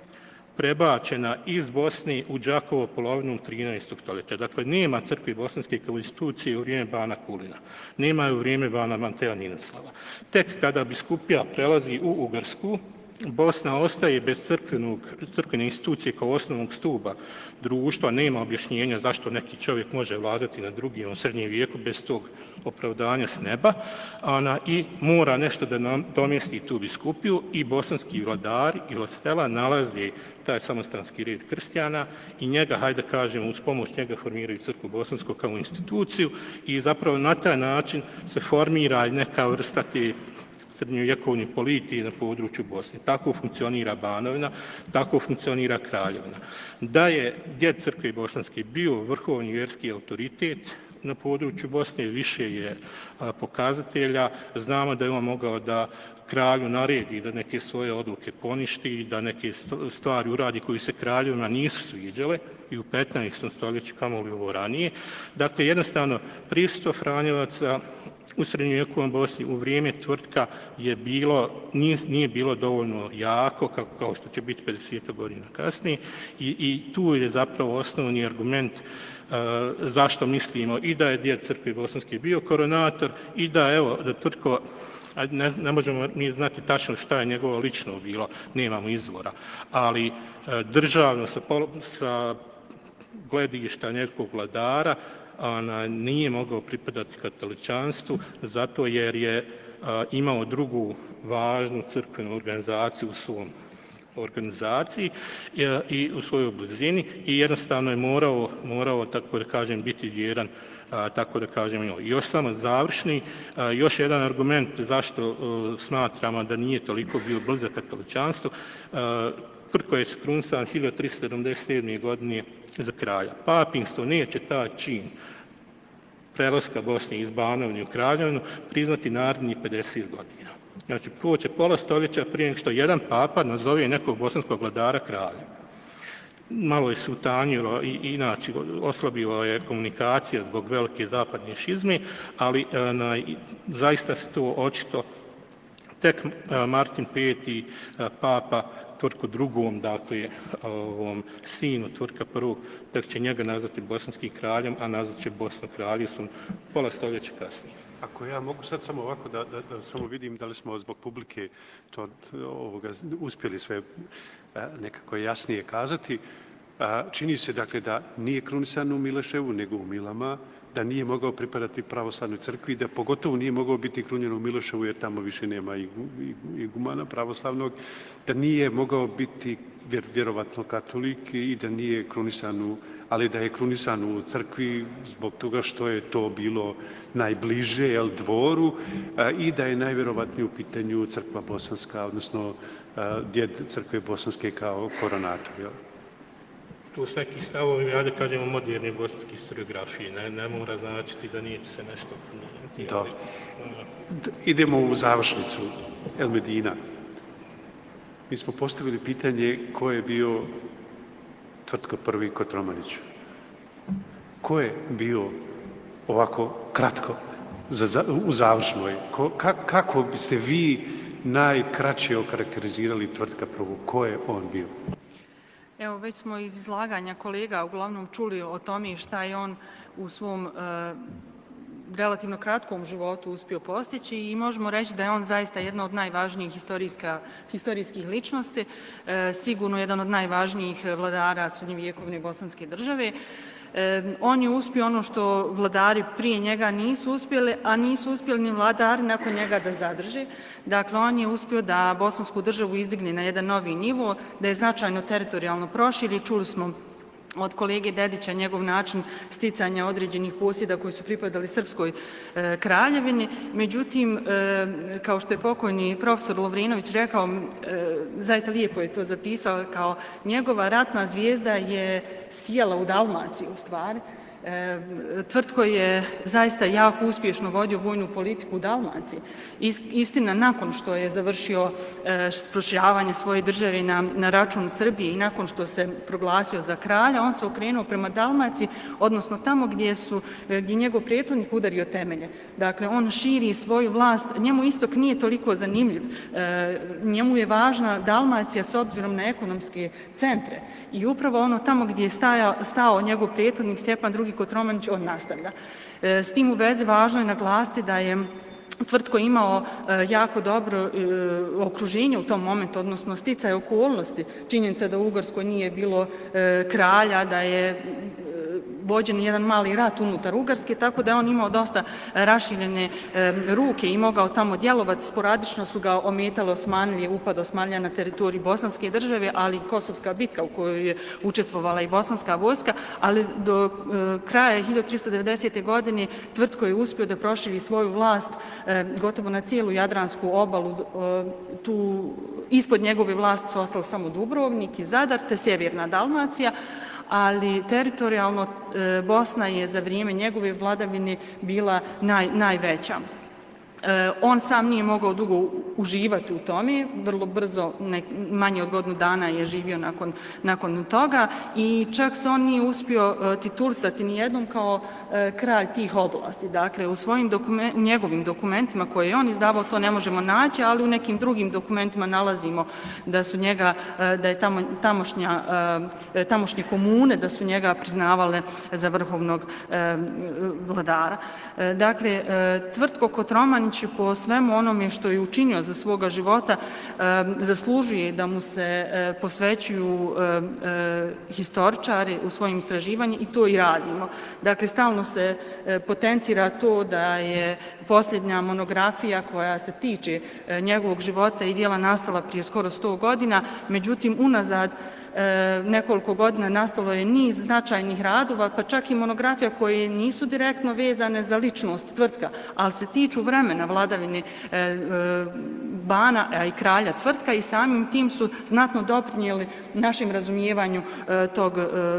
Speaker 2: prebačena iz Bosne u Đakovo polovinom trinaestog stoljeća. Dakle, nema crkve bosanske kao institucije u vrijeme bana Kulina. Nema je u vrijeme bana Manteja Ninoslava. Tek kada biskupija prelazi u Ugarsku, Bosna ostaje bez crkvenog, crkvene institucije kao osnovnog stuba društva. Nema objašnjenja zašto neki čovjek može vladati na drugim u srednjem vijeku bez tog opravdanja s neba. Ona, i mora nešto da nam domjesti tu biskupiju i bosanski vladari i vlastela nalaze taj samostanski red kristijana i njega, hajde da kažemo, uz pomoć njega formiraju crkvu bosansku kao instituciju i zapravo na taj način se formira neka vrsta te srednjovjekovne politike na području Bosne. Tako funkcionira Banovina, tako funkcionira Kraljevina. Da je djed crkve bosanske bio vrhovni vjerski autoritet na području Bosne, više je a, pokazatelja. Znamo da je on mogao da kralju naredi da neke svoje odluke poništi, da neke stvari uradi koji se kraljevima nisu sviđale i u petnaestom stoljeću kamoli ovo ranije. Dakle, jednostavno, prisustvo Franjevaca u srednjovjekovnoj Bosni u vrijeme Tvrtka je bilo, nije, nije bilo dovoljno jako kao, kao što će biti pedeset godina kasnije i, i tu je zapravo osnovni argument uh, zašto mislimo i da je djed crkve bosanske bio koronator i da, evo, da Tvrtko, ne, ne možemo mi znati tačno šta je njegovo lično bilo, nemamo izvora, ali uh, državno sa, sa gledišta nekog vladara ona nije mogao pripadati katoličanstvu zato jer je a, imao drugu važnu crkvenu organizaciju u svom organizaciji i u svojoj blizini i jednostavno je morao, morao tako da kažem, biti vjeran, tako da kažem. Još samo završni, još jedan argument zašto smatramo da nije toliko bio blizak katoličanstvu. Tvrtko je skrunisan hiljadu tristo sedamdeset sedme. godine za kralja. Papinstvo neće taj čin prelaska Bosne iz Banovine u Kraljevinu priznati narednih pedeset godina. Znači, proće pola stoljeća prije nego što jedan papa nazove nekog bosanskog vladara kraljem. Malo je sutanjilo i inače oslabilo je komunikacija zbog velike zapadne šizme, ali na, zaista se to očito tek Martin peti. Papa Tvrtku drugom, dakle, ovom sinu Tvrtka prvog, tek će njega nazvati bosanskim kraljem, a nazvat će Bosnu kraljevstvom pola stoljeća kasnije.
Speaker 1: Ako ja mogu sad samo ovako da, da, da samo vidim da li smo zbog publike to ovoga uspjeli sve nekako jasnije kazati. Čini se dakle da nije krunisan u Mileševu nego u Milama, da nije mogao pripadati pravoslavnoj crkvi, da pogotovo nije mogao biti krunjen u Miloševu jer tamo više nema igumana pravoslavnog, da nije mogao biti vjer, vjerovatno katolik i da nije krunisan u, ali da je krunisan u crkvi zbog toga što je to bilo najbliže jel, dvoru a, i da je najvjerovatnije u pitanju crkva bosanska, odnosno a, djed crkve bosanske kao koronator. Jel?
Speaker 2: Tu su neki stavovi, ja da kažemo, moderne bosanske historiografije. Ne, ne mora značiti da neće se nešto promijeniti. Ali,
Speaker 1: idemo u završnicu Elmedina. Mi smo postavili pitanje ko je bio Tvrtko prvi Kotromanić. Ko je bio ovako kratko za, za, u završnoj? Ko, ka, kako biste vi najkraće okarakterizirali Tvrtka prvog? Ko je on bio?
Speaker 4: Evo, već smo iz izlaganja kolega uglavnom čuli o tome šta je on u svom e, relativno kratkom životu uspio postići i možemo reći da je on zaista jedna od najvažnijih historijskih ličnosti, e, sigurno jedan od najvažnijih vladara srednjovjekovne bosanske države. E, on je uspio ono što vladari prije njega nisu uspjeli, a nisu uspjeli ni vladari nakon njega da zadrži. Dakle, on je uspio da bosansku državu izdigne na jedan novi nivo, da je značajno teritorijalno proširi. Čuli smo od kolege Dedića njegov način sticanja određenih posjeda koji su pripadali Srpskoj e, kraljevini. Međutim, e, kao što je pokojni profesor Lovrinović rekao, e, zaista lijepo je to zapisao, kao njegova ratna zvijezda je sijala u Dalmaciji u stvari. E, Tvrtko je zaista jako uspješno vodio vojnu politiku u Dalmaciji. Istina, nakon što je završio e, proširavanje svoje države na, na račun Srbije i nakon što se proglasio za kralja, on se okrenuo prema Dalmaciji, odnosno tamo gdje su gdje njegov prethodnik udario temelje. Dakle, on širi svoju vlast, njemu istok nije toliko zanimljiv. E, njemu je važna Dalmacija s obzirom na ekonomske centre. I upravo ono tamo gdje je stajao, stao njegov prethodnik Stjepan drugi Kotromanić, on nastavlja. E, s tim u vezi važno je naglasiti da je Tvrtko imao e, jako dobro e, okruženje u tom momentu, odnosno sticaje okolnosti. Činjenica da u Ugarskoj nije bilo e, kralja, da je vođen jedan mali rat unutar Ugarske, tako da je on imao dosta raširene e, ruke i mogao tamo djelovati. Sporadično su ga ometali Osmanlije, upad Osmanlija na teritoriji Bosanske države, ali i Kosovska bitka u kojoj je učestvovala i bosanska vojska, ali do e, kraja hiljadu tristo devedesete. godine Tvrtko je uspio da proširi svoju vlast e, gotovo na cijelu Jadransku obalu. E, tu ispod njegove vlasti su ostali samo Dubrovnik i Zadar, te sjeverna Dalmacija, ali teritorijalno e, Bosna je za vrijeme njegove vladavine bila naj, najveća. E, on sam nije mogao dugo uživati u tome, vrlo brzo, ne, manje od godinu dana je živio nakon, nakon toga i čak se on nije uspio e, titulisati nijednom kao e, kralj tih oblasti. Dakle, u svojim dokument, u njegovim dokumentima koje je on izdavao to ne možemo naći, ali u nekim drugim dokumentima nalazimo da su njega, e, da je tamo, tamošnja, e, tamošnje komune, da su njega priznavale za vrhovnog e, vladara. E, dakle, e, Tvrtko Kotromanić po svemu onome što je učinio za svoga života zaslužuje da mu se posvećuju historičari u svojim istraživanjima i to i radimo. Dakle, stalno se potencira to da je posljednja monografija koja se tiče njegovog života i dijela nastala prije skoro sto godina, međutim, unazad nekoliko godina nastalo je niz značajnih radova, pa čak i monografija koje nisu direktno vezane za ličnost tvrtka, ali se tiču vremena vladavine bana, a i kralja tvrtka i samim tim su znatno doprinijeli našem razumijevanju tog,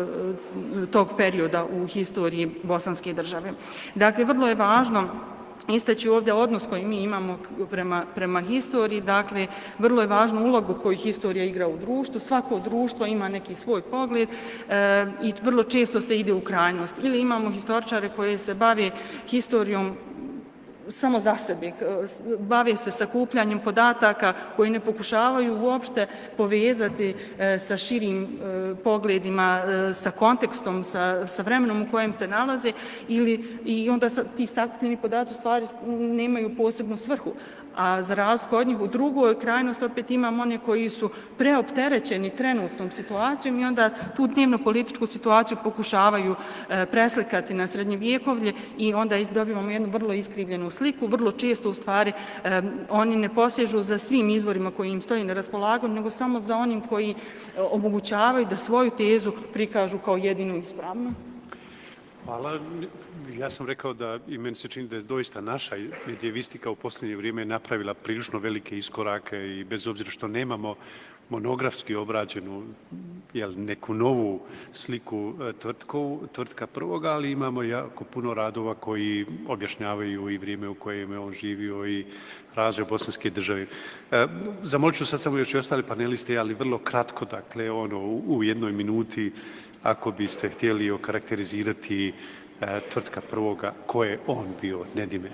Speaker 4: tog perioda u historiji bosanske države. Dakle, vrlo je važno istaći ovdje odnos koji mi imamo prema, prema historiji, dakle, vrlo je važnu ulogu koju historija igra u društvu. Svako društvo ima neki svoj pogled e, i vrlo često se ide u krajnost. Ili imamo historičare koji se bave historijom samo za sebe, bave se sakupljanjem podataka koji ne pokušavaju uopšte povezati sa širim pogledima, sa kontekstom, sa, sa vremenom u kojem se nalaze ili, i onda ti sakupljeni podaci stvari nemaju posebnu svrhu. A za razliku od njih u drugoj krajnosti opet imamo one koji su preopterećeni trenutnom situacijom i onda tu dnevno političku situaciju pokušavaju preslikati na srednjevjekovlje i onda dobivamo jednu vrlo iskrivljenu sliku. Vrlo često u stvari oni ne posježu za svim izvorima koji im stoji na raspolaganju, nego samo za onim koji omogućavaju da svoju tezu prikažu kao jedinu ispravnu.
Speaker 1: Hvala. Ja sam rekao da i meni se čini da je doista naša medievistika u posljednje vrijeme napravila prilično velike iskorake i bez obzira što nemamo monografski obrađenu jel, neku novu sliku tvrtku, tvrtka prvoga, ali imamo jako puno radova koji objašnjavaju i vrijeme u kojem je on živio i razvoj bosanske države. E, zamolit ću sad samo još i ostali paneliste, ali vrlo kratko, dakle, ono, u, u jednoj minuti, ako biste htjeli okarakterizirati e, tvrtka prvoga, ko je on bio, Nedime?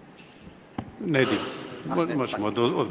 Speaker 1: Nedim, možemo od... od...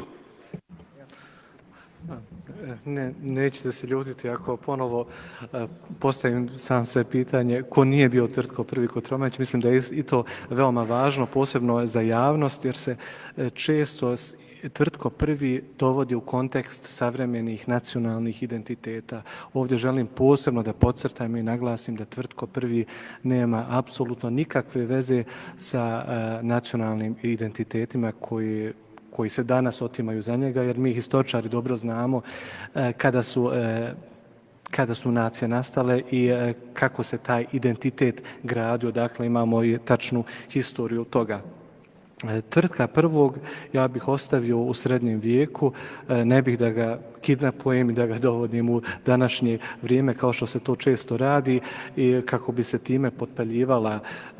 Speaker 3: Ne, nećete se ljutiti ako ponovo e, postavim sam sve pitanje ko nije bio Tvrtko prvi Kotromanić. Mislim da je i to veoma važno, posebno za javnost, jer se e, često Tvrtko prvi dovodi u kontekst savremenih nacionalnih identiteta. Ovdje želim posebno da podcrtam i naglasim da Tvrtko prvi nema apsolutno nikakve veze sa e, nacionalnim identitetima koji koji se danas otimaju za njega, jer mi historičari dobro znamo e, kada su e, kada su nacije nastale i e, kako se taj identitet gradio. Dakle, imamo i tačnu historiju toga. E, Tvrtka prvog ja bih ostavio u srednjem vijeku, e, ne bih da ga kidnapujem i da ga dovodim u današnje vrijeme kao što se to često radi i kako bi se time potpaljivala e,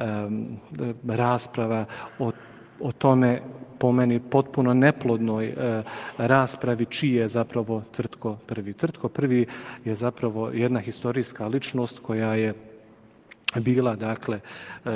Speaker 3: rasprava o, o tome po meni potpuno neplodnoj e, raspravi čiji je zapravo Tvrtko prvi. Tvrtko prvi je zapravo jedna historijska ličnost koja je bila, dakle, e,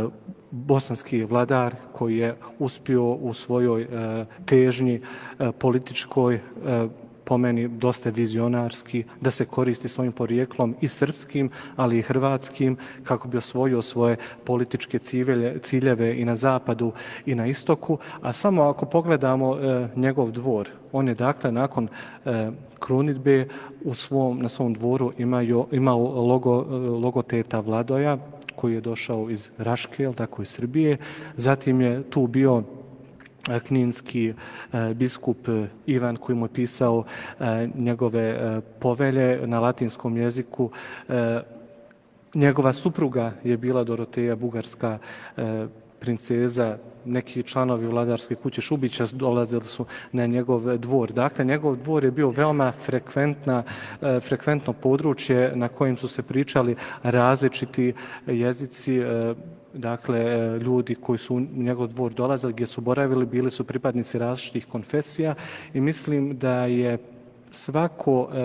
Speaker 3: bosanski vladar koji je uspio u svojoj e, težnji e, političkoj, e, po meni dosta vizionarski, da se koristi svojim porijeklom i srpskim, ali i hrvatskim, kako bi osvojio svoje političke ciljeve, ciljeve i na zapadu i na istoku. A samo ako pogledamo e, njegov dvor, on je dakle nakon e, krunidbe u svom, na svom dvoru imao, imao logo, logoteta Vladoja, koji je došao iz Raške, tako iz Srbije. Zatim je tu bio kninski e, biskup Ivan koji mu je pisao e, njegove e, povelje na latinskom jeziku. E, njegova supruga je bila Doroteja, bugarska e, princeza. Neki članovi vladarske kuće Šubića dolazili su na njegov dvor. Dakle, njegov dvor je bio veoma frekventna, e, frekventno područje na kojim su se pričali različiti jezici. E, Dakle, ljudi koji su u njegov dvor dolazili, gdje su boravili, bili su pripadnici različitih konfesija i mislim da je svako e,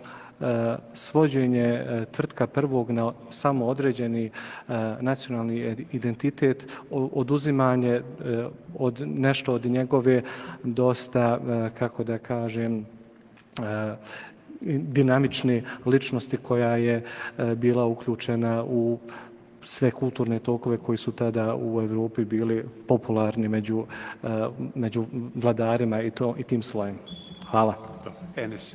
Speaker 3: e, svođenje e, Tvrtka prvog na samo određeni e, nacionalni identitet, oduzimanje e, od nešto od njegove dosta, e, kako da kažem, e, dinamične ličnosti koja je e, bila uključena u sve kulturne tokove koji su tada u Evropi bili popularni među, među vladarima i, to, i tim slojem. Hvala.
Speaker 1: Enes.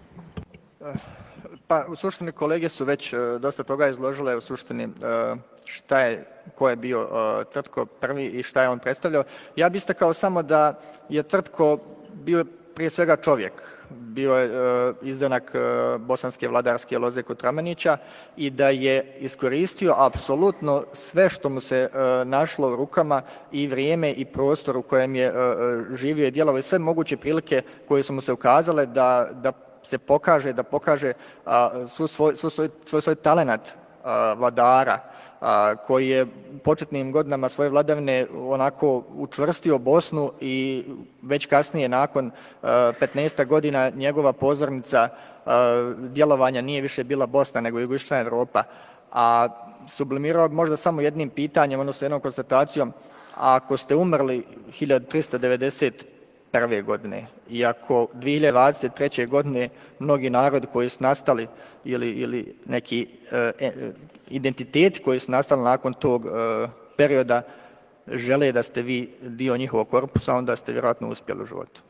Speaker 5: Pa u suštini kolege su već dosta toga izložile u suštini šta je, ko je bio Tvrtko prvi i šta je on predstavljao. Ja bih istakao samo da je Tvrtko bio prije svega čovjek. Bio je izdanak bosanske vladarske loze kod Tramanića i da je iskoristio apsolutno sve što mu se našlo u rukama i vrijeme i prostor u kojem je živio i djelovao i sve moguće prilike koje su mu se ukazale da, da se pokaže, da pokaže svu svoj, svoj, svoj, svoj, svoj talenat vladara koji je u početnim godinama svoje vladavine onako učvrstio Bosnu i već kasnije nakon petnaest godina njegova pozornica djelovanja nije više bila Bosna nego jugoistočna Europa. A sublimirao možda samo jednim pitanjem, odnosno jednom konstatacijom, ako ste umrli hiljadu tristo devedeset prve godine i ako dvije hiljade dvadeset treće godine mnogi narodi koji su nastali ili, ili neki e, identiteti koji su nastali nakon tog e, perioda žele da ste vi dio njihovog korpusa, onda ste vjerojatno uspjeli u životu.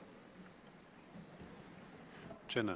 Speaker 1: Čena.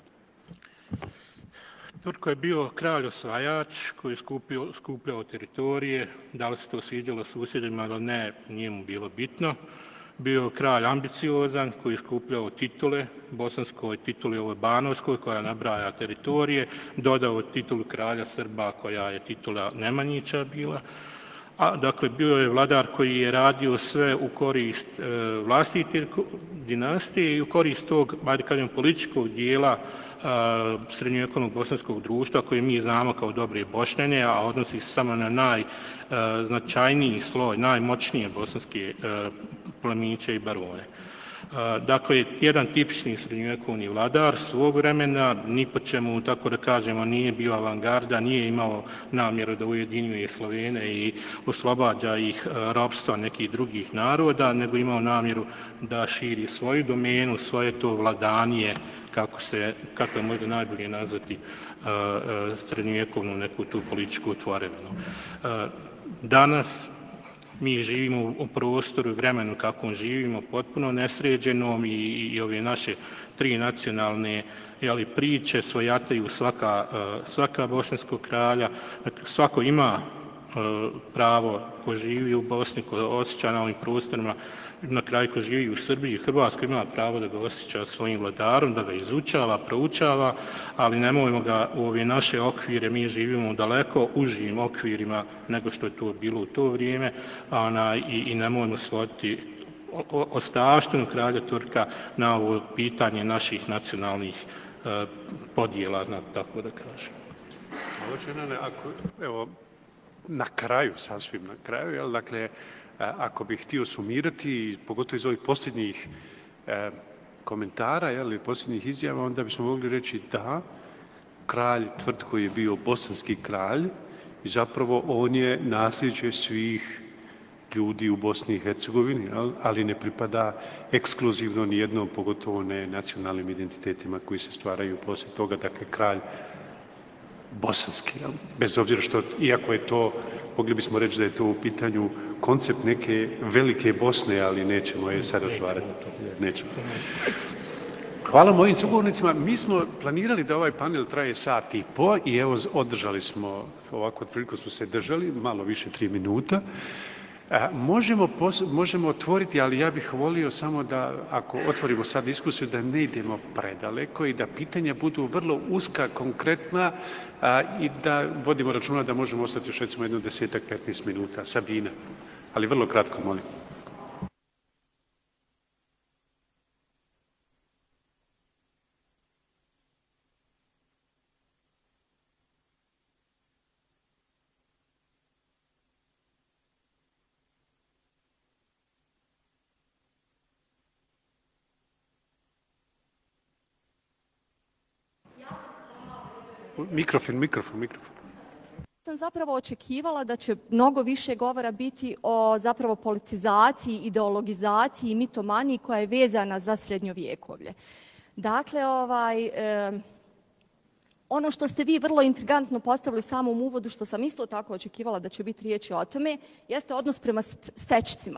Speaker 2: Tvrtko je bio kralj osvajač koji je skupio, skupljao teritorije, da li se to sviđalo susjedima ili ne, nije mu bilo bitno. Bio je kralj ambiciozan koji je skupljao titule, bosanskoj tituli ovoj Banovskoj koja nabraja teritorije, dodao titulu kralja Srba koja je titula Nemanjića bila. A, dakle, bio je vladar koji je radio sve u korist e, vlastite dinastije i u korist tog, ajde kažem, političkog dijela srednjovjekovnog bosanskog društva koje mi znamo kao dobre Bošnjane, a odnosi se samo na najznačajniji sloj, najmoćnije bosanske plemiće i barone. Dakle, jedan tipični srednjovjekovni vladar svog vremena, ni po čemu, tako da kažemo, nije bio avangarda, nije imao namjeru da ujedinjuje Slovene i oslobađa ih ropstva nekih drugih naroda, nego imao namjeru da širi svoju domenu, svoje to vladanije, kako se, kako je možda najbolje nazvati uh, uh, srednjovjekovnu neku tu političku tvorevinu. Uh, danas mi živimo u prostoru i vremenu kakvom živimo, potpuno nesređenom i, i ove naše tri nacionalne jeli, priče svojataju svaka, uh, svaka bosanskog kralja. Svako ima uh, pravo ko živi u Bosni, ko osjeća na ovim prostorima, na kraju ko živi u Srbiji i Hrvatskoj ima pravo da ga osjeća svojim vladarom, da ga izučava, proučava, ali nemojmo ga u ove naše okvire, mi živimo u daleko užim okvirima nego što je to bilo u to vrijeme, a i, i nemojmo svoditi ostavštinu kralja Turka na ovo pitanje naših nacionalnih uh, podjela, tako da kažem.
Speaker 1: Ovo ako, evo, na kraju, sasvim na kraju, jel, dakle, ako bih htio sumirati, pogotovo iz ovih posljednjih e, komentara, jel, posljednjih izjava, onda bismo mogli reći da kralj Tvrtko je bio bosanski kralj i zapravo on je nasljeđe svih ljudi u Bosni i Hercegovini, jel, ali ne pripada ekskluzivno ni jednom, pogotovo ne nacionalnim identitetima koji se stvaraju poslije toga, dakle kralj bosanski, jel? Bez obzira što, iako je to, mogli bismo reći da je to u pitanju koncept neke velike Bosne, ali nećemo je sad otvarati. Nećemo. Hvala mojim sugovornicima. Mi smo planirali da ovaj panel traje sat i po i evo održali smo, ovako otprilike smo se držali, malo više tri minuta. Možemo, možemo otvoriti, ali ja bih volio samo da, ako otvorimo sad diskusiju, da ne idemo predaleko i da pitanja budu vrlo uska, konkretna a, i da vodimo računa da možemo ostati još recimo jedno desetak, petnaest minuta. Sabina, ali vrlo kratko, molim. Mikrofon, mikrofon, mikrofon.
Speaker 6: Sam zapravo očekivala da će mnogo više govora biti o zapravo politizaciji, ideologizaciji i mitomaniji koja je vezana za srednjovjekovlje. Dakle, ovaj, e, Ono što ste vi vrlo intrigantno postavili u samom uvodu, što sam isto tako očekivala da će biti riječi o tome, jeste odnos prema stečcima.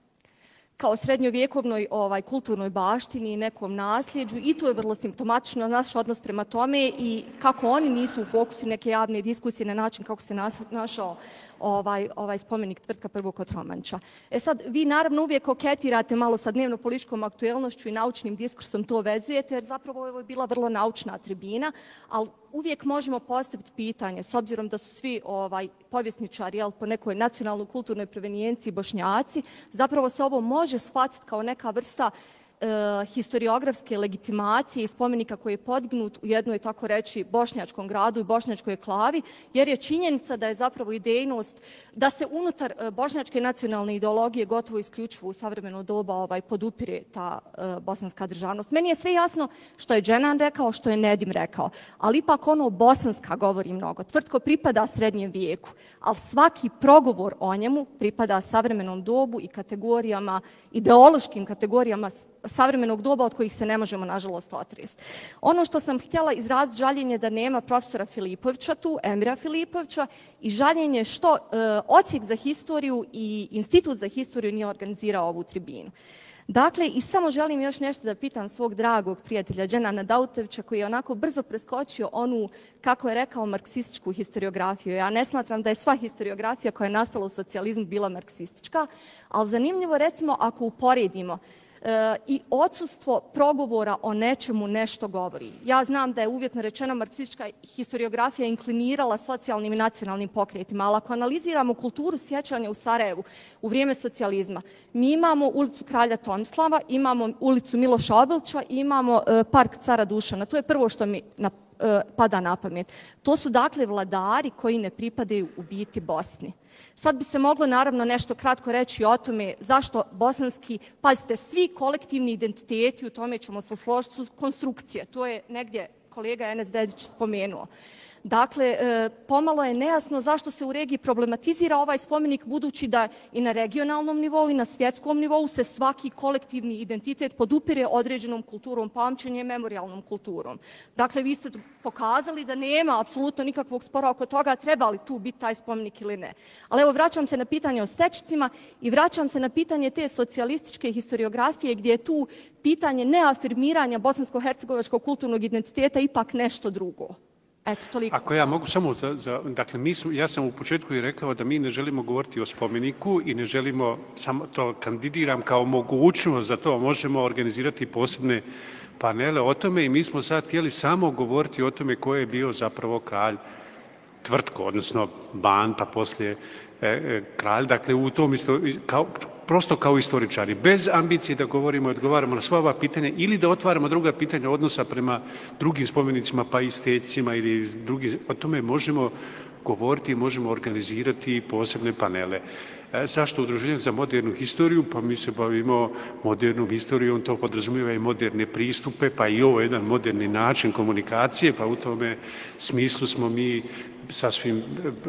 Speaker 6: Kao srednjovjekovnoj ovaj, kulturnoj baštini i nekom nasljeđu, i tu je vrlo simptomatično naš odnos prema tome i kako oni nisu u fokusu neke javne diskusije na način kako se nas, našao ovaj, ovaj spomenik Tvrtka prvog Kotromanića. E sad, vi naravno uvijek koketirate malo sa dnevno-političkom aktuelnošću i naučnim diskursom to vezujete, jer zapravo ovo je bila vrlo naučna tribina, ali uvijek možemo postaviti pitanje, s obzirom da su svi ovaj, povjesničari jel, po nekoj nacionalnoj kulturnoj provenijenciji Bošnjaci, zapravo se ovo može shvatiti kao neka vrsta e, historiografske legitimacije i spomenika koji je podignut u jednoj, tako reći, bošnjačkom gradu i bošnjačkoj klavi, jer je činjenica da je zapravo idejnost da se unutar e, bošnjačke nacionalne ideologije gotovo isključivo u savremeno doba ovaj, podupire ta e, bosanska državnost. Meni je sve jasno što je Dženan rekao, što je Nedim rekao, ali ipak ono bosanska govori mnogo. Tvrtko pripada srednjem vijeku, ali svaki progovor o njemu pripada savremenom dobu i kategorijama, ideološkim kategorijama savremenog doba od kojih se ne možemo, nažalost, otresti. Ono što sam htjela izraziti žaljenje da nema profesora Filipovića tu, Emira Filipovića, i žaljenje što e, Odsjek za historiju i Institut za historiju nije organizirao ovu tribinu. Dakle, i samo želim još nešto da pitam svog dragog prijatelja Dženana Dautovića, koji je onako brzo preskočio onu, kako je rekao, marksističku historiografiju. Ja ne smatram da je sva historiografija koja je nastala u socijalizmu bila marksistička, ali zanimljivo, recimo, ako uporedimo e, i odsustvo progovora o nečemu nešto govori. Ja znam da je uvjetno rečeno marksistička historiografija inklinirala socijalnim i nacionalnim pokretima, ali ako analiziramo kulturu sjećanja u Sarajevu u vrijeme socijalizma, mi imamo ulicu Kralja Tomislava, imamo ulicu Miloša Obilića i imamo e, park Cara Dušana. To je prvo što mi na, e, pada na pamet. To su dakle vladari koji ne pripadaju u biti Bosni. Sad bi se moglo naravno nešto kratko reći o tome zašto bosanski, pazite, svi kolektivni identiteti, u tome ćemo se složiti, su konstrukcije. To je negdje kolega Enes Dedić spomenuo. Dakle, pomalo je nejasno zašto se u regiji problematizira ovaj spomenik, budući da i na regionalnom nivou i na svjetskom nivou se svaki kolektivni identitet podupire određenom kulturom pamćenja i memorijalnom kulturom. Dakle, vi ste pokazali da nema apsolutno nikakvog spora oko toga treba li tu biti taj spomenik ili ne. Ali evo, vraćam se na pitanje o stečicima i vraćam se na pitanje te socijalističke historiografije gdje je tu pitanje neafirmiranja bosansko-hercegovačkog kulturnog identiteta ipak nešto drugo. Eto, toliko.
Speaker 1: Ako ja mogu samo, za, za, dakle, mi smo, ja sam u početku i rekao da mi ne želimo govoriti o spomeniku i ne želimo, samo to kandidiram kao mogućnost za to, možemo organizirati posebne panele o tome i mi smo sad htjeli samo govoriti o tome ko je bio zapravo kralj Tvrtko, odnosno ban, pa poslije e, e, kralj, dakle, u tom isto, kao, prosto kao istoričari, bez ambicije da govorimo i odgovaramo na sva ova pitanja ili da otvaramo druga pitanja odnosa prema drugim spomenicima, pa i stecima ili drugi, o tome možemo govoriti i možemo organizirati posebne panele. E, zašto Udruženje za modernu historiju? Pa mi se bavimo modernom historijom, to podrazumijeva i moderne pristupe, pa i ovo je jedan moderni način komunikacije, pa u tome smislu smo mi sasvim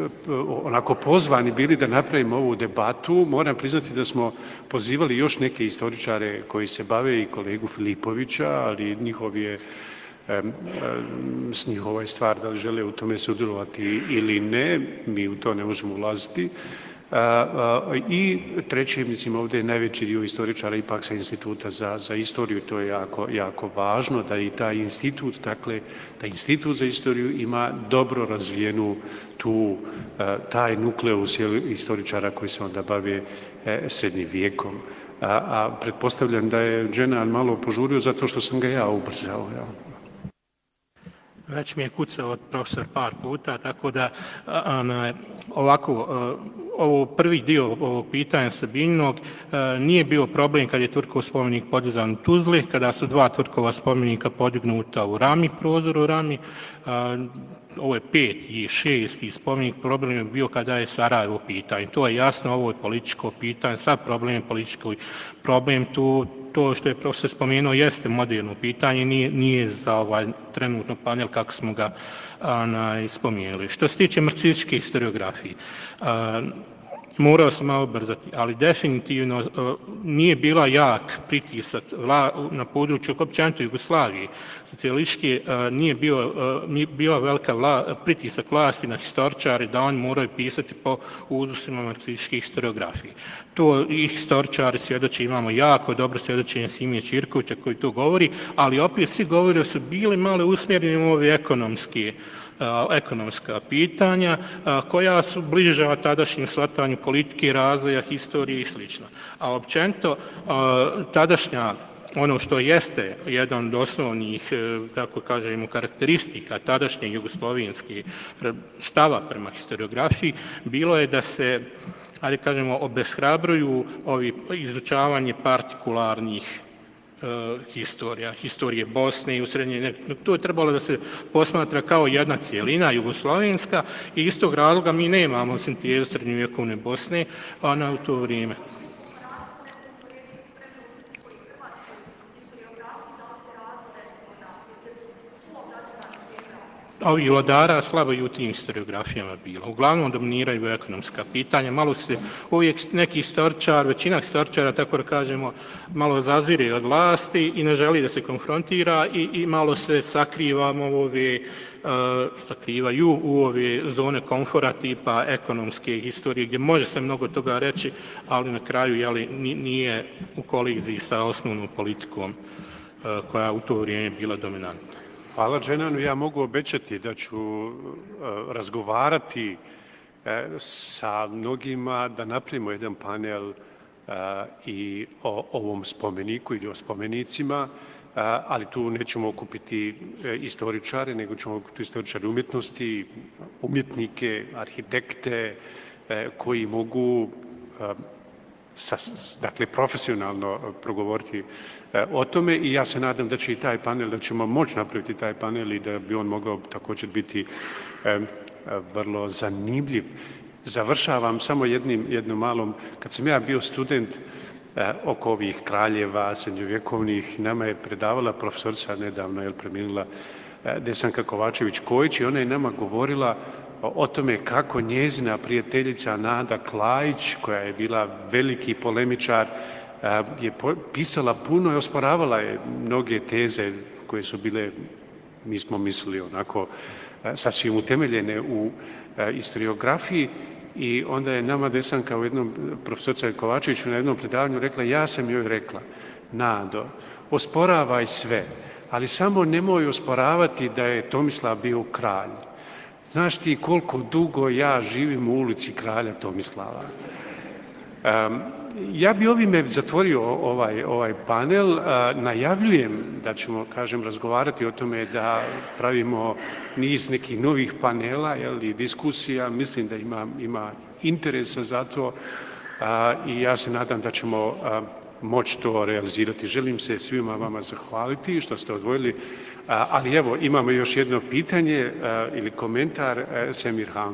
Speaker 1: onako pozvani bili da napravimo ovu debatu. Moram priznati da smo pozivali još neke historičare koji se bave i kolegu Filipovića, ali njihov je s njihova je stvar da li žele u tome sudjelovati ili ne, mi u to ne možemo ulaziti. I treće, mislim, ovdje je najveći dio historičara ipak sa Instituta za, za historiju, to je jako, jako važno da i taj institut, dakle, taj Institut za historiju ima dobro razvijenu tu, taj nukleus historičara koji se onda bave srednjim vijekom. A, a pretpostavljam da je Dženan malo požurio zato što sam ga ja ubrzao, ja.
Speaker 2: Već mi je kucao od profesor par puta, tako da a, ovako, ovo prvi dio ovog pitanja Sabinog nije bio problem kad je Tvrtkov spomenik podizan u Tuzli, kada su dva Tvrtkova spomenika podignuta u Rami, prozoru u Rami. A, ovo je pet i šest i spomenik, problem je bio kada je Sarajevo pitanje. To je jasno, ovo je političko pitanje, sad problem je političko problem, tu to što je profesor spomenuo jeste moderno pitanje, nije, nije za ovaj trenutno panel kako smo ga a, spomenuli. Što se tiče marksističke historiografije, a, morao se malo brzati, ali definitivno nije bila jak pritisak na području općenito Jugoslavije. Socijalistički nije bio, bila velika vla, pritisak vlasti na historičare da oni moraju pisati po uzusima marksističke historiografije. To i historičari svjedoče, imamo jako dobro svjedočenje Simije Čirkovića koji to govori, ali opet svi govore su bili malo usmjereni u ove ekonomske ekonomska pitanja koja su bliža tadašnjem shvatanju politike, razvoja, historije i sl. A općenito tadašnja, ono što jeste jedan od osnovnih, kako kažemo, karakteristika tadašnje jugoslovenske stava prema historiografiji, bilo je da se, ajde kažemo, obeshrabruju ovi izučavanje partikularnih historija, historije Bosne i u srednje, to je trebalo da se posmatra kao jedna cijelina jugoslovenska i iz tog razloga mi nemamo sintezu srednjovjekovne Bosne, ona u to vrijeme. Ovi vladara slabo i u tim historiografijama bilo. Uglavnom dominiraju ekonomska pitanja. Malo se uvijek neki historičar, većina historičara, tako da kažemo, malo zazire od vlasti i ne želi da se konfrontira i, i malo se sakrivamo ove, uh, sakrivaju u ove zone komfora tipa ekonomske historije gdje može se mnogo toga reći, ali na kraju jeli, nije u koliziji sa osnovnom politikom uh, koja u to vrijeme bila dominantna.
Speaker 1: Hvala Dženanu, ja mogu obećati da ću uh, razgovarati uh, sa mnogima da napravimo jedan panel uh, i o ovom spomeniku ili o spomenicima, uh, ali tu nećemo okupiti uh, istoričare, nego ćemo okupiti istoričare umjetnosti, umjetnike, arhitekte uh, koji mogu uh, sa, dakle, profesionalno progovoriti o tome i ja se nadam da će i taj panel, da ćemo moći napraviti taj panel i da bi on mogao također biti e, vrlo zanimljiv. Završavam samo jednim, jednom malom, kad sam ja bio student e, oko ovih kraljeva srednjovjekovnih, nama je predavala profesorica nedavno, je preminula, e, Desanka Kovačević-Kojić i ona je nama govorila o tome kako njezina prijateljica Nada Klajić, koja je bila veliki polemičar, je pisala puno i osporavala je mnoge teze koje su bile, mi smo mislili, onako sasvim utemeljene u historiografiji i onda je nama Desanka u jednom, profesorica Kovačeviću na jednom predavanju rekla, ja sam joj rekla, Nado, osporavaj sve, ali samo nemoj osporavati da je Tomislav bio kralj. Znaš ti koliko dugo ja živim u ulici kralja Tomislava? Um, ja bi ovime zatvorio ovaj, ovaj panel. A, najavljujem da ćemo, kažem, razgovarati o tome da pravimo niz nekih novih panela i diskusija. Mislim da ima, ima interesa za to a, i ja se nadam da ćemo a, moći to realizirati. Želim se svima vama zahvaliti što ste odvojili, a, ali evo, imamo još jedno pitanje a, ili komentar. A, Semir Han.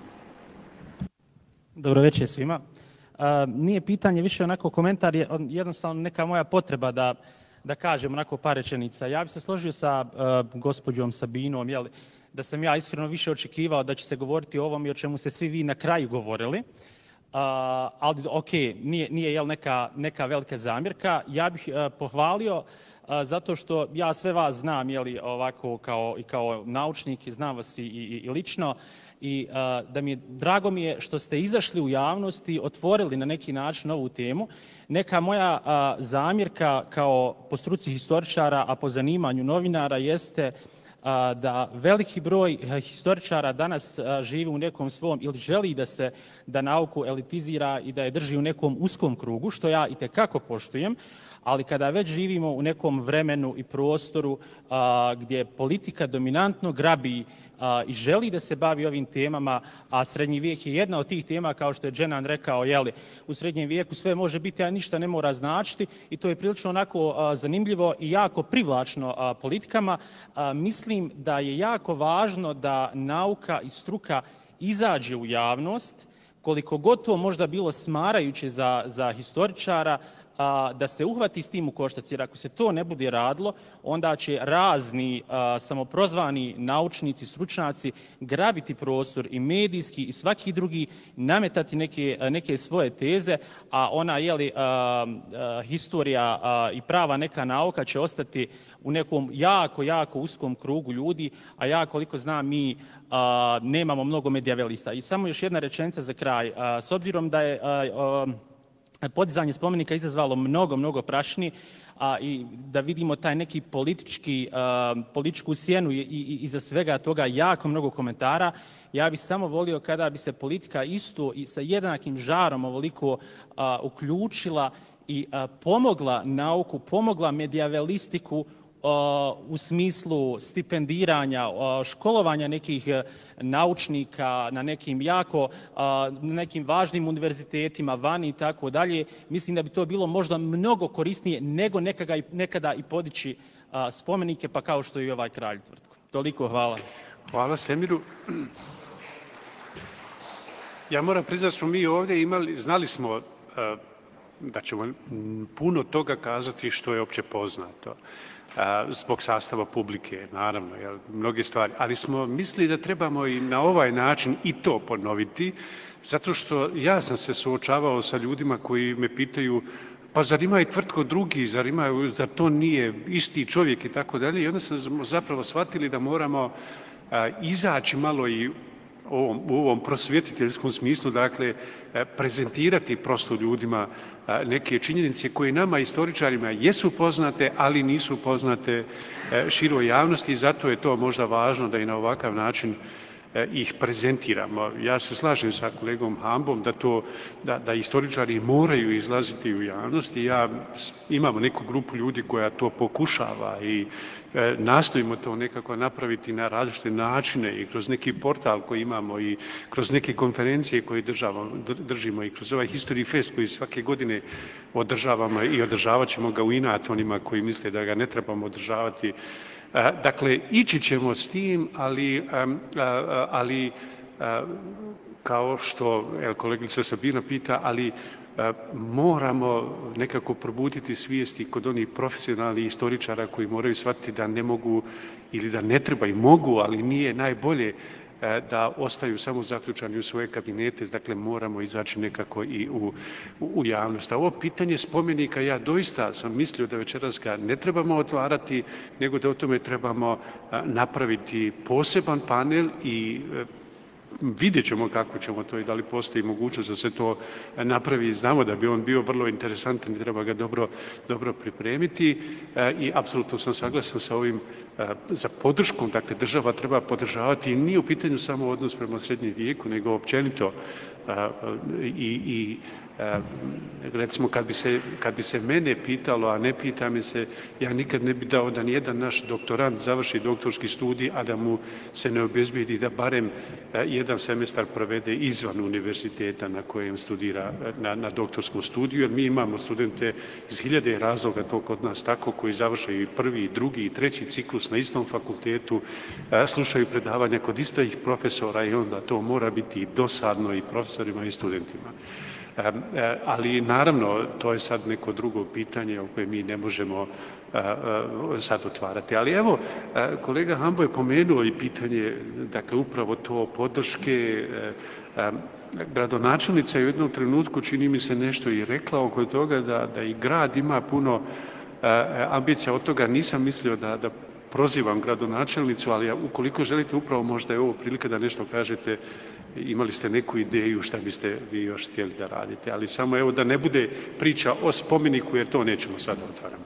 Speaker 7: Dobro večer svima. Uh, nije pitanje, više onako komentar, je jednostavno neka moja potreba da, da kažem onako par rečenica. Ja bih se složio sa uh, gospođom Sabinom, jel, da sam ja iskreno više očekivao da će se govoriti o ovom i o čemu ste svi vi na kraju govorili. Uh, ali ok, nije, nije jel, neka, neka velika zamjerka. Ja bih uh, pohvalio uh, zato što ja sve vas znam, jel, ovako kao, i kao naučnik, i znam vas i, i, i lično. I uh, da mi je, drago mi je što ste izašli u javnost i otvorili na neki način ovu temu. Neka moja uh, zamjerka kao po struci historičara, a po zanimanju novinara jeste uh, da veliki broj uh, historičara danas uh, živi u nekom svom ili želi da se da nauku elitizira i da je drži u nekom uskom krugu, što ja i tekako poštujem. Ali kada već živimo u nekom vremenu i prostoru a, gdje politika dominantno grabi a, i želi da se bavi ovim temama, a srednji vijek je jedna od tih tema, kao što je Dženan rekao, jeli, u srednjem vijeku sve može biti, a ništa ne mora značiti i to je prilično onako a, zanimljivo i jako privlačno a, politikama. A, mislim da je jako važno da nauka i struka izađe u javnost, koliko god to možda bilo smarajuće za, za historičara, a, da se uhvati s tim u koštac, jer ako se to ne bude radilo, onda će razni a, samoprozvani naučnici, stručnjaci grabiti prostor i medijski i svaki drugi, nametati neke, neke svoje teze, a ona jeli, a, a, historija a, i prava neka nauka će ostati u nekom jako, jako uskom krugu ljudi, a ja koliko znam mi a, nemamo mnogo medijavelista. I samo još jedna rečenica za kraj. A, s obzirom da je a, a, podizanje spomenika izazvalo mnogo, mnogo prašni, a i da vidimo taj neki politički, a, političku sjenu i, i, iza svega toga jako mnogo komentara, ja bih samo volio kada bi se politika isto i sa jednakim žarom ovoliko a, uključila i a, pomogla nauku, pomogla medijavelistiku u smislu stipendiranja, školovanja nekih naučnika na nekim jako, na nekim važnim univerzitetima vani i tako dalje. Mislim da bi to bilo možda mnogo korisnije nego nekada, nekada i podići spomenike, pa kao što je i ovaj kralj tvrtko. Toliko, hvala.
Speaker 1: Hvala Semiru. Ja moram priznati da smo mi ovdje imali, znali smo da ćemo puno toga kazati što je opće poznato. Zbog sastava publike, naravno, jel, mnoge stvari. Ali smo mislili da trebamo i na ovaj način i to ponoviti, zato što ja sam se suočavao sa ljudima koji me pitaju pa zar ima i tvrtko drugi, zar, ima, zar to nije isti čovjek i tako dalje. I onda sam zapravo shvatili da moramo a, izaći malo i ovom, u ovom prosvjetiteljskom smislu, dakle, prezentirati prosto ljudima neke činjenice koje nama, istoričarima, jesu poznate, ali nisu poznate široj javnosti i zato je to možda važno da i na ovakav način ih prezentiramo. Ja se slažem sa kolegom Hambom da, to, da, da istoričari moraju izlaziti u javnosti. Ja imamo neku grupu ljudi koja to pokušava i e, nastojimo to nekako napraviti na različite načine i kroz neki portal koji imamo i kroz neke konferencije koje državamo, držimo i kroz ovaj History Fest koji svake godine održavamo i održavat ćemo ga u inat onima koji misle da ga ne trebamo održavati. Dakle, ići ćemo s tim, ali, ali kao što evo, kolegica Sabina pita, ali moramo nekako probuditi svijesti kod onih profesionalnih istoričara koji moraju shvatiti da ne mogu ili da ne treba i mogu, ali nije najbolje da ostaju samo zaključani u svoje kabinete, dakle moramo izaći nekako i u, u javnost. A ovo pitanje spomenika, ja doista sam mislio da večeras ga ne trebamo otvarati, nego da o tome trebamo napraviti poseban panel i vidjet ćemo kako ćemo to i da li postoji mogućnost da se to napravi. Znamo da bi on bio vrlo interesantan i treba ga dobro, dobro pripremiti i apsolutno sam saglasan sa ovim za podrškom. Dakle, država treba podržavati i nije u pitanju samo odnos prema srednjem vijeku, nego općenito i, i recimo kad bi, se, kad bi se mene pitalo, a ne pita me se, ja nikad ne bi dao da nijedan naš doktorant završi doktorski studij, a da mu se ne obezbijedi da barem jedan semestar provede izvan univerziteta na kojem studira na, na doktorskom studiju, jer mi imamo studente iz hiljade razloga, to kod nas tako, koji završaju i prvi, i drugi, i treći ciklus na istom fakultetu, slušaju predavanja kod istih profesora i onda to mora biti dosadno i profesorima i studentima. Ali naravno, to je sad neko drugo pitanje o kojem mi ne možemo sad otvarati. Ali evo, kolega Hambo je pomenuo i pitanje, dakle, upravo to podrške. Gradonačelnica je u jednom trenutku, čini mi se, nešto i rekla oko toga da, da i grad ima puno ambicija od toga. Nisam mislio da, da prozivam gradonačelnicu, ali ukoliko želite, upravo možda je ovo prilika da nešto kažete. Imali ste neku ideju šta biste vi još htjeli da radite, ali samo evo da ne bude priča o spomeniku, jer to nećemo sada otvarati.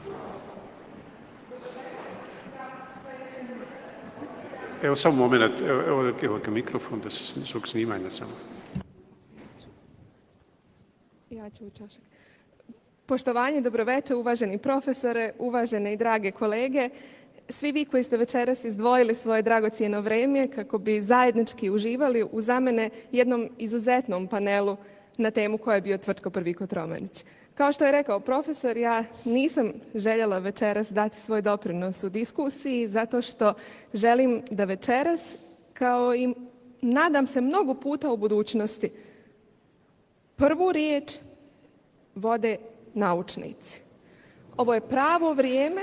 Speaker 1: Evo samo moment, evo, evo, evo mikrofon da se zbog snimanja samo.
Speaker 8: Ja ću učašak. Poštovanje, dobroveče, uvaženi profesore, uvažene i drage kolege. Svi vi koji ste večeras izdvojili svoje dragocjeno vrijeme kako bi zajednički uživali u za mene jednom izuzetnom panelu na temu koja je bio Tvrtko Prvi Kotromanić. Kao što je rekao profesor, ja nisam željela večeras dati svoj doprinos u diskusiji zato što želim da večeras, kao i nadam se mnogo puta u budućnosti, prvu riječ vode naučnici. Ovo je pravo vrijeme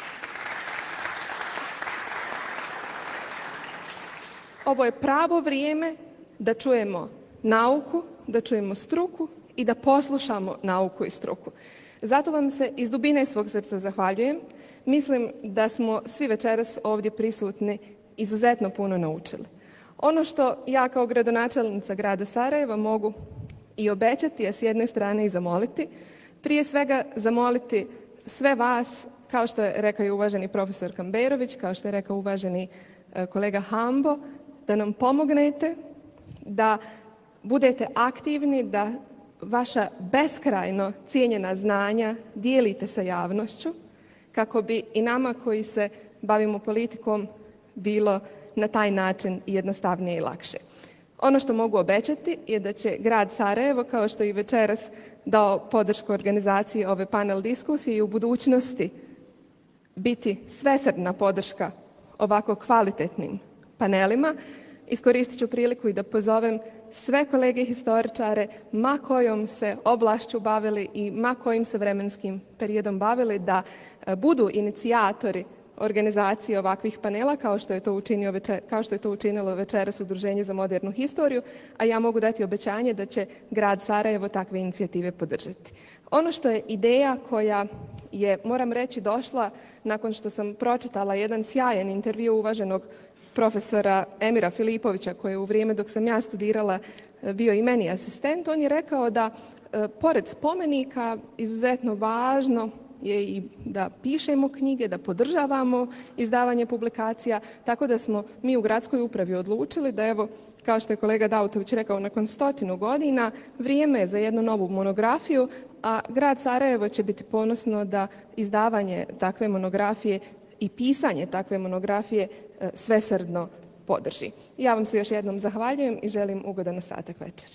Speaker 8: Ovo je pravo vrijeme da čujemo nauku, da čujemo struku i da poslušamo nauku i struku. Zato vam se iz dubine svog srca zahvaljujem. Mislim da smo svi večeras ovdje prisutni izuzetno puno naučili. Ono što ja kao gradonačelnica grada Sarajeva mogu i obećati, a s jedne strane i zamoliti, prije svega zamoliti sve vas, kao što je rekao i uvaženi profesor Kamberović, kao što je rekao uvaženi kolega Hambo, da nam pomognete, da budete aktivni, da vaša beskrajno cijenjena znanja dijelite sa javnošću, kako bi i nama koji se bavimo politikom bilo na taj način jednostavnije i lakše. Ono što mogu obećati je da će grad Sarajevo, kao što i večeras dao podršku organizaciji ove panel diskusije, i u budućnosti biti svesrdna podrška ovako kvalitetnim panelima. Iskoristit ću priliku i da pozovem sve kolege historičare, ma kojom se oblašću bavili i ma kojim se vremenskim periodom bavili, da budu inicijatori organizacije ovakvih panela, kao što je to učinio večer, kao što je to učinilo večeras Udruženje za modernu historiju, a ja mogu dati obećanje da će grad Sarajevo takve inicijative podržati. Ono što je ideja koja je, moram reći, došla nakon što sam pročitala jedan sjajan intervju uvaženog profesora Emira Filipovića, koji je u vrijeme dok sam ja studirala bio i meni asistent, on je rekao da e, pored spomenika izuzetno važno je i da pišemo knjige, da podržavamo izdavanje publikacija, tako da smo mi u gradskoj upravi odlučili da, evo, kao što je kolega Dautović rekao, nakon stotinu godina vrijeme je za jednu novu monografiju, a grad Sarajevo će biti ponosno da izdavanje takve monografije i pisanje takve monografije svesrdno podrži. Ja vam se još jednom zahvaljujem i želim ugodan ostatak večeri.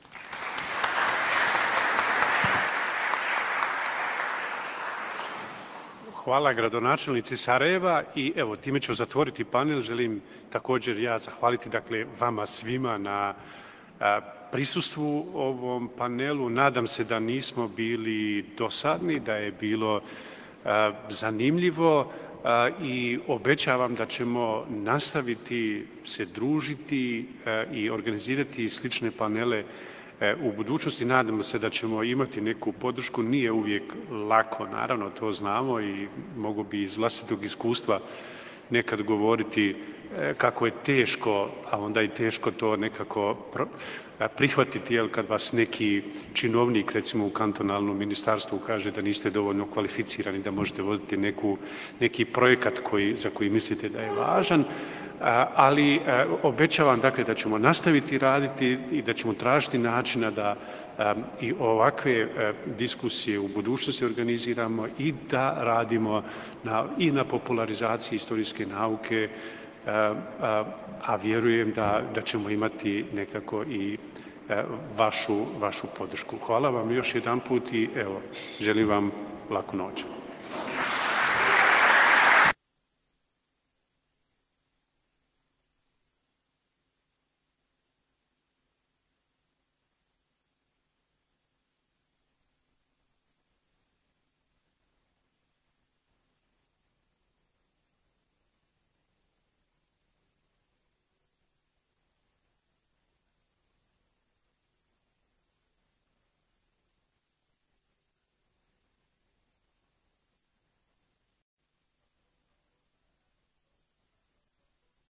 Speaker 1: Hvala gradonačelnici Sarajeva i evo time ću zatvoriti panel. Želim također ja zahvaliti dakle vama svima na a, prisustvu ovom panelu. Nadam se da nismo bili dosadni, da je bilo a, zanimljivo. I obećavam da ćemo nastaviti se družiti i organizirati slične panele u budućnosti. Nadamo se da ćemo imati neku podršku. Nije uvijek lako, naravno, to znamo i mogu bi iz vlastitog iskustva nekad govoriti kako je teško, a onda i teško to nekako prihvatiti, jer kad vas neki činovnik, recimo u kantonalnom ministarstvu, kaže da niste dovoljno kvalificirani, da možete voditi neku, neki projekat koji, za koji mislite da je važan, ali obećavam dakle da ćemo nastaviti raditi i da ćemo tražiti načina da i ovakve diskusije u budućnosti organiziramo i da radimo na, i na popularizaciji istorijske nauke, a, a, a vjerujem da, da ćemo imati nekako i vašu, vašu podršku. Hvala vam još jedan put i evo, želim vam laku noć.